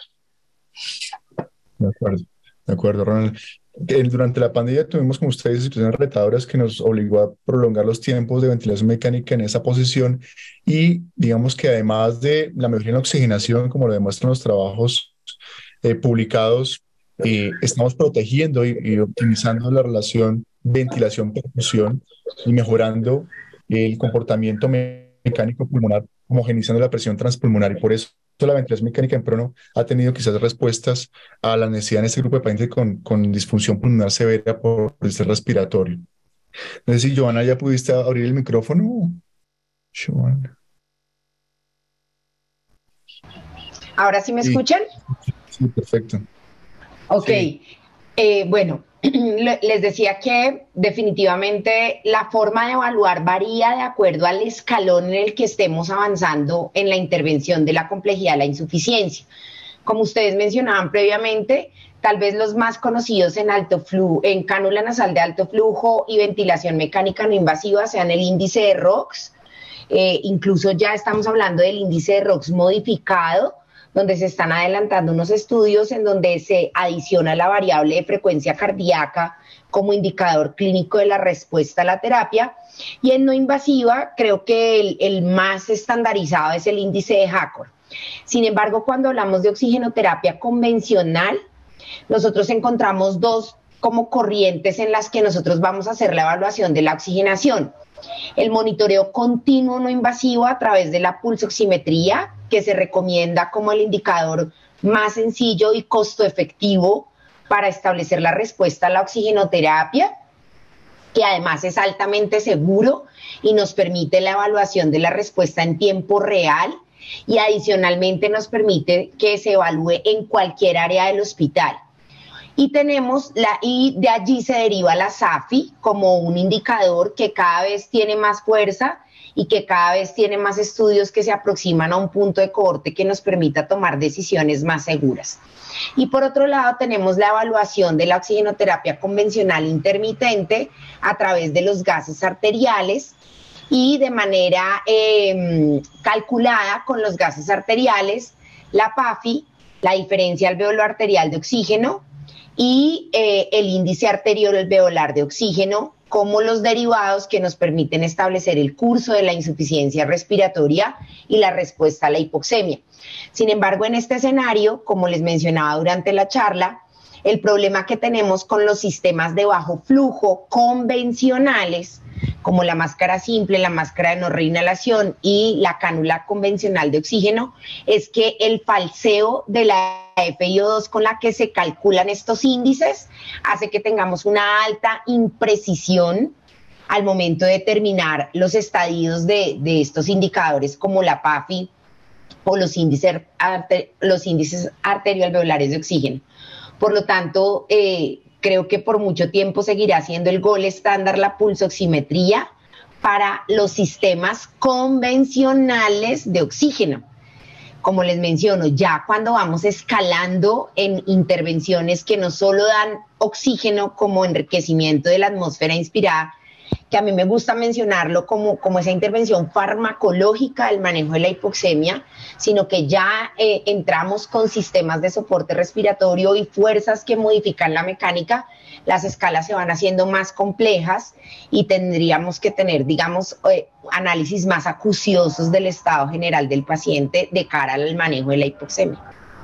De acuerdo, de acuerdo, Ronald. Durante la pandemia tuvimos, como ustedes, situaciones retadoras que nos obligó a prolongar los tiempos de ventilación mecánica en esa posición, y digamos que además de la mejoría en la oxigenación, como lo demuestran los trabajos eh, publicados, Eh, estamos protegiendo y, y optimizando la relación ventilación-perfusión y mejorando el comportamiento mecánico pulmonar, homogeneizando la presión transpulmonar. Y por eso la ventilación mecánica en prono ha tenido quizás respuestas a la necesidad en este grupo de pacientes con, con disfunción pulmonar severa por estrés respiratorio. No sé si, Joana, ya pudiste abrir el micrófono. Joana. ¿Ahora sí me escuchan? Sí, perfecto. Ok, Sí. eh, bueno, les decía que definitivamente la forma de evaluar varía de acuerdo al escalón en el que estemos avanzando en la intervención de la complejidad de la insuficiencia. Como ustedes mencionaban previamente, Tal vez los más conocidos en alto flujo, en cánula nasal de alto flujo y ventilación mecánica no invasiva sean el índice de R O X, eh, incluso ya estamos hablando del índice de R O X modificado, donde se están adelantando unos estudios en donde se adiciona la variable de frecuencia cardíaca como indicador clínico de la respuesta a la terapia. Y en no invasiva, creo que el, el más estandarizado es el índice de Hacor. Sin embargo, cuando hablamos de oxigenoterapia convencional, nosotros encontramos dos como corrientes en las que nosotros vamos a hacer la evaluación de la oxigenación. El monitoreo continuo no invasivo a través de la pulsoximetría, que se recomienda como el indicador más sencillo y costo efectivo para establecer la respuesta a la oxigenoterapia, que además es altamente seguro y nos permite la evaluación de la respuesta en tiempo real, y adicionalmente nos permite que se evalúe en cualquier área del hospital. Y tenemos la, y de allí se deriva la S A F I como un indicador que cada vez tiene más fuerza y que cada vez tiene más estudios que se aproximan a un punto de cohorte que nos permita tomar decisiones más seguras. Y por otro lado tenemos la evaluación de la oxigenoterapia convencional intermitente a través de los gases arteriales, y de manera eh, calculada con los gases arteriales, la P A F I, la diferencia alveolo arterial de oxígeno, y eh, el índice arterial-alveolar de oxígeno como los derivados que nos permiten establecer el curso de la insuficiencia respiratoria y la respuesta a la hipoxemia. Sin embargo, en este escenario, como les mencionaba durante la charla, el problema que tenemos con los sistemas de bajo flujo convencionales, como la máscara simple, la máscara de no reinhalación y la cánula convencional de oxígeno, es que el falseo de la F I O dos con la que se calculan estos índices hace que tengamos una alta imprecisión al momento de determinar los estadios de, de estos indicadores como la P A F I o los índices, arter, los índices arterioalveolares de oxígeno. Por lo tanto, eh, creo que por mucho tiempo seguirá siendo el gol estándar la pulsoximetría para los sistemas convencionales de oxígeno. Como les menciono, ya cuando vamos escalando en intervenciones que no solo dan oxígeno como enriquecimiento de la atmósfera inspirada, que a mí me gusta mencionarlo como, como esa intervención farmacológica del manejo de la hipoxemia, sino que ya eh, entramos con sistemas de soporte respiratorio y fuerzas que modifican la mecánica, las escalas se van haciendo más complejas y tendríamos que tener, digamos, eh, análisis más acuciosos del estado general del paciente de cara al manejo de la hipoxemia.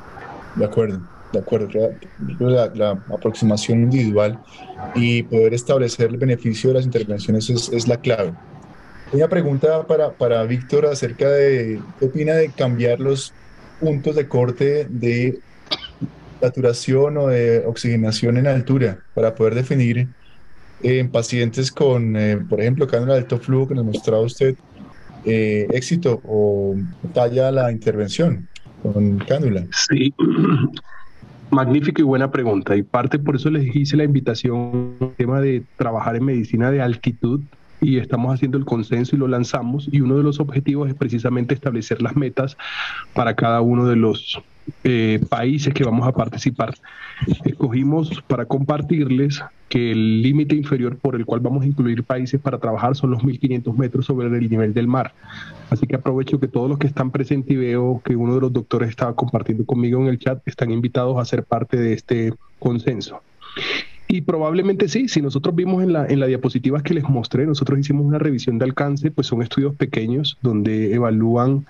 De acuerdo. De acuerdo, la, la aproximación individual y poder establecer el beneficio de las intervenciones es, es la clave. Una pregunta para, para Víctor acerca de qué opina de cambiar los puntos de corte de saturación o de oxigenación en altura para poder definir eh, en pacientes con, eh, por ejemplo, cánula de alto flujo que nos mostraba usted, eh, éxito o talla la intervención con cánula. Sí. Magnífica y buena pregunta, y parte por eso les hice la invitación al tema de trabajar en medicina de altitud, y estamos haciendo el consenso y lo lanzamos, y uno de los objetivos es precisamente establecer las metas para cada uno de los eh, países que vamos a participar. Escogimos para compartirles que el límite inferior por el cual vamos a incluir países para trabajar son los mil quinientos metros sobre el nivel del mar. Así que aprovecho que todos los que están presentes, y veo que uno de los doctores estaba compartiendo conmigo en el chat, están invitados a ser parte de este consenso. Y probablemente sí, si nosotros vimos en la, en la diapositiva que les mostré, nosotros hicimos una revisión de alcance, pues son estudios pequeños donde evalúan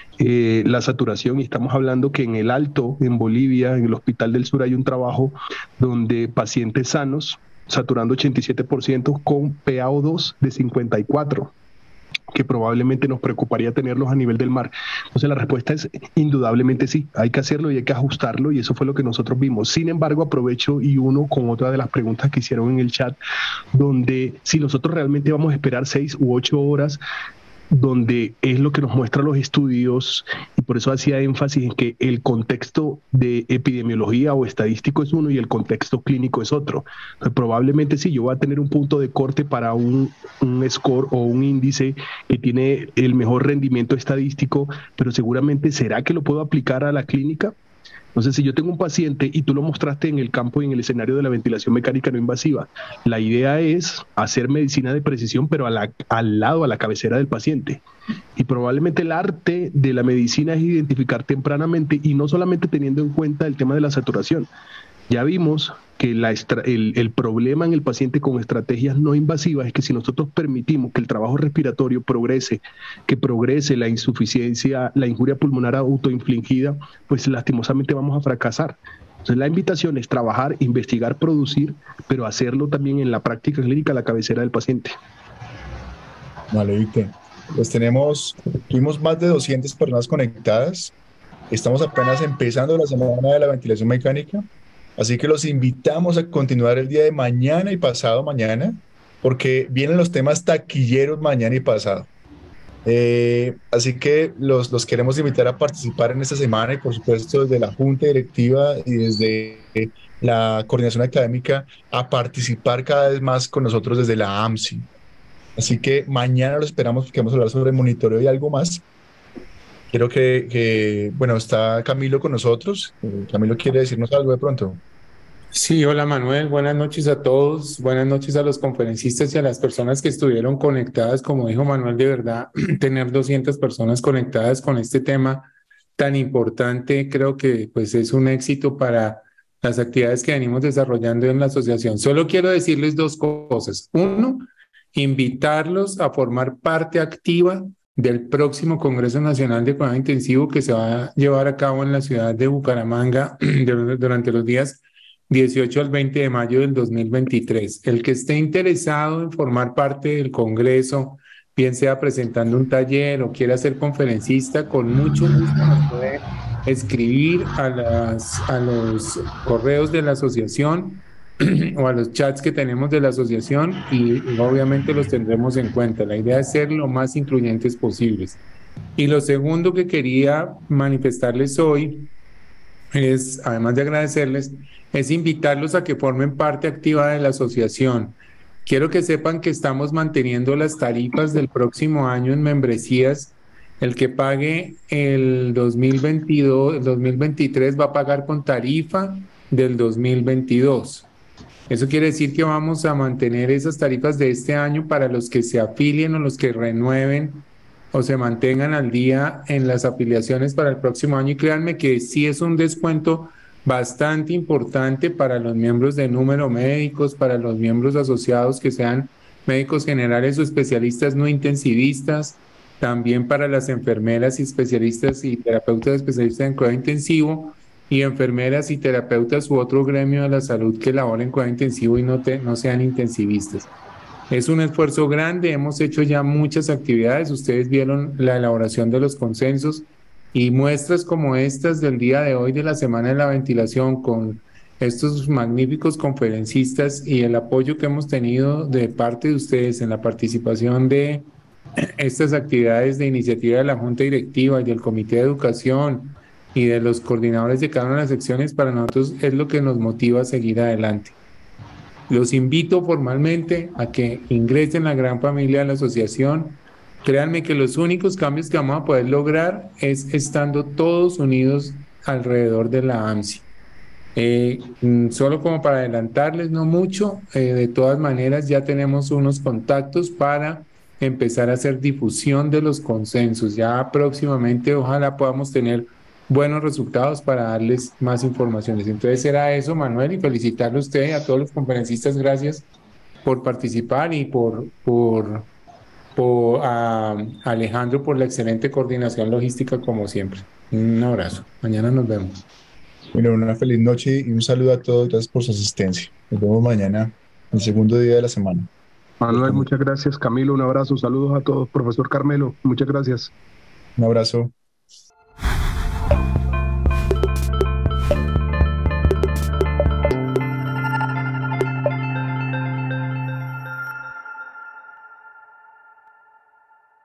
eh, la saturación, y estamos hablando que en el Alto, en Bolivia, en el Hospital del Sur, hay un trabajo donde pacientes sanos, saturando ochenta y siete por ciento con P A O dos de cincuenta y cuatro, que probablemente nos preocuparía tenerlos a nivel del mar. Entonces la respuesta es indudablemente sí, hay que hacerlo y hay que ajustarlo, y eso fue lo que nosotros vimos. Sin embargo, aprovecho y uno con otra de las preguntas que hicieron en el chat, donde si nosotros realmente vamos a esperar seis u ocho horas, donde es lo que nos muestran los estudios, y por eso hacía énfasis en que el contexto de epidemiología o estadístico es uno y el contexto clínico es otro. Entonces, probablemente sí, yo voy a tener un punto de corte para un, un score o un índice que tiene el mejor rendimiento estadístico, pero seguramente, ¿será que lo puedo aplicar a la clínica? Entonces, si yo tengo un paciente y tú lo mostraste en el campo y en el escenario de la ventilación mecánica no invasiva, la idea es hacer medicina de precisión, pero a la, al lado, a la cabecera del paciente. Y probablemente el arte de la medicina es identificar tempranamente y no solamente teniendo en cuenta el tema de la saturación. Ya vimos que la el, el problema en el paciente con estrategias no invasivas es que si nosotros permitimos que el trabajo respiratorio progrese, que progrese la insuficiencia, la injuria pulmonar autoinfligida, pues lastimosamente vamos a fracasar. Entonces la invitación es trabajar, investigar, producir, pero hacerlo también en la práctica clínica a la cabecera del paciente. Vale, Víctor. Pues tenemos, tuvimos más de doscientas personas conectadas. Estamos apenas empezando la semana de la ventilación mecánica. Así que los invitamos a continuar el día de mañana y pasado mañana, porque vienen los temas taquilleros mañana y pasado. Eh, así que los, los queremos invitar a participar en esta semana y por supuesto desde la Junta Directiva y desde la Coordinación Académica a participar cada vez más con nosotros desde la A M S I. Así que mañana lo esperamos porque vamos a hablar sobre monitoreo y algo más. Quiero que, que, bueno, está Camilo con nosotros. Camilo quiere decirnos algo de pronto. Sí, hola Manuel, buenas noches a todos, buenas noches a los conferencistas y a las personas que estuvieron conectadas. Como dijo Manuel, de verdad, tener doscientas personas conectadas con este tema tan importante, creo que pues es un éxito para las actividades que venimos desarrollando en la asociación. Solo quiero decirles dos cosas. Uno, invitarlos a formar parte activa del próximo Congreso Nacional de Cuidado Intensivo que se va a llevar a cabo en la ciudad de Bucaramanga durante los días dieciocho al veinte de mayo del dos mil veintitrés. El que esté interesado en formar parte del Congreso, bien sea presentando un taller o quiera ser conferencista, con mucho gusto nos puede escribir a, las, a los correos de la asociación o a los chats que tenemos de la asociación y, y obviamente los tendremos en cuenta. La idea es ser lo más incluyentes posibles. Y lo segundo que quería manifestarles hoy es, además de agradecerles, es invitarlos a que formen parte activa de la asociación. Quiero que sepan que estamos manteniendo las tarifas del próximo año en membresías. El que pague el dos mil veintidós, el dos mil veintitrés va a pagar con tarifa del dos mil veintidós. Eso quiere decir que vamos a mantener esas tarifas de este año para los que se afilien o los que renueven o se mantengan al día en las afiliaciones para el próximo año. Y créanme que sí es un descuento bastante importante para los miembros de número médicos, para los miembros asociados que sean médicos generales o especialistas no intensivistas, también para las enfermeras y especialistas y terapeutas especialistas en cuidado intensivo, y enfermeras y terapeutas u otro gremio de la salud que laboren en cuidado intensivo y no, te, no sean intensivistas. Es un esfuerzo grande, hemos hecho ya muchas actividades, ustedes vieron la elaboración de los consensos y muestras como estas del día de hoy de la Semana de la Ventilación con estos magníficos conferencistas y el apoyo que hemos tenido de parte de ustedes en la participación de estas actividades de iniciativa de la Junta Directiva y del Comité de Educación y de los coordinadores de cada una de las secciones, para nosotros es lo que nos motiva a seguir adelante. Los invito formalmente a que ingresen a la gran familia de la asociación. Créanme que los únicos cambios que vamos a poder lograr es estando todos unidos alrededor de la A M S I. Eh, solo como para adelantarles, no mucho, eh, de todas maneras ya tenemos unos contactos para empezar a hacer difusión de los consensos. Ya próximamente ojalá podamos tener buenos resultados para darles más informaciones. Entonces era eso, Manuel, y felicitarle a usted y a todos los conferencistas. Gracias por participar y por, por, por a Alejandro por la excelente coordinación logística como siempre. Un abrazo. Mañana nos vemos. Bueno, una feliz noche y un saludo a todos. Gracias por su asistencia. Nos vemos mañana, el segundo día de la semana. Manuel, muchas gracias. Camilo, un abrazo. Saludos a todos. Profesor Carmelo, muchas gracias. Un abrazo.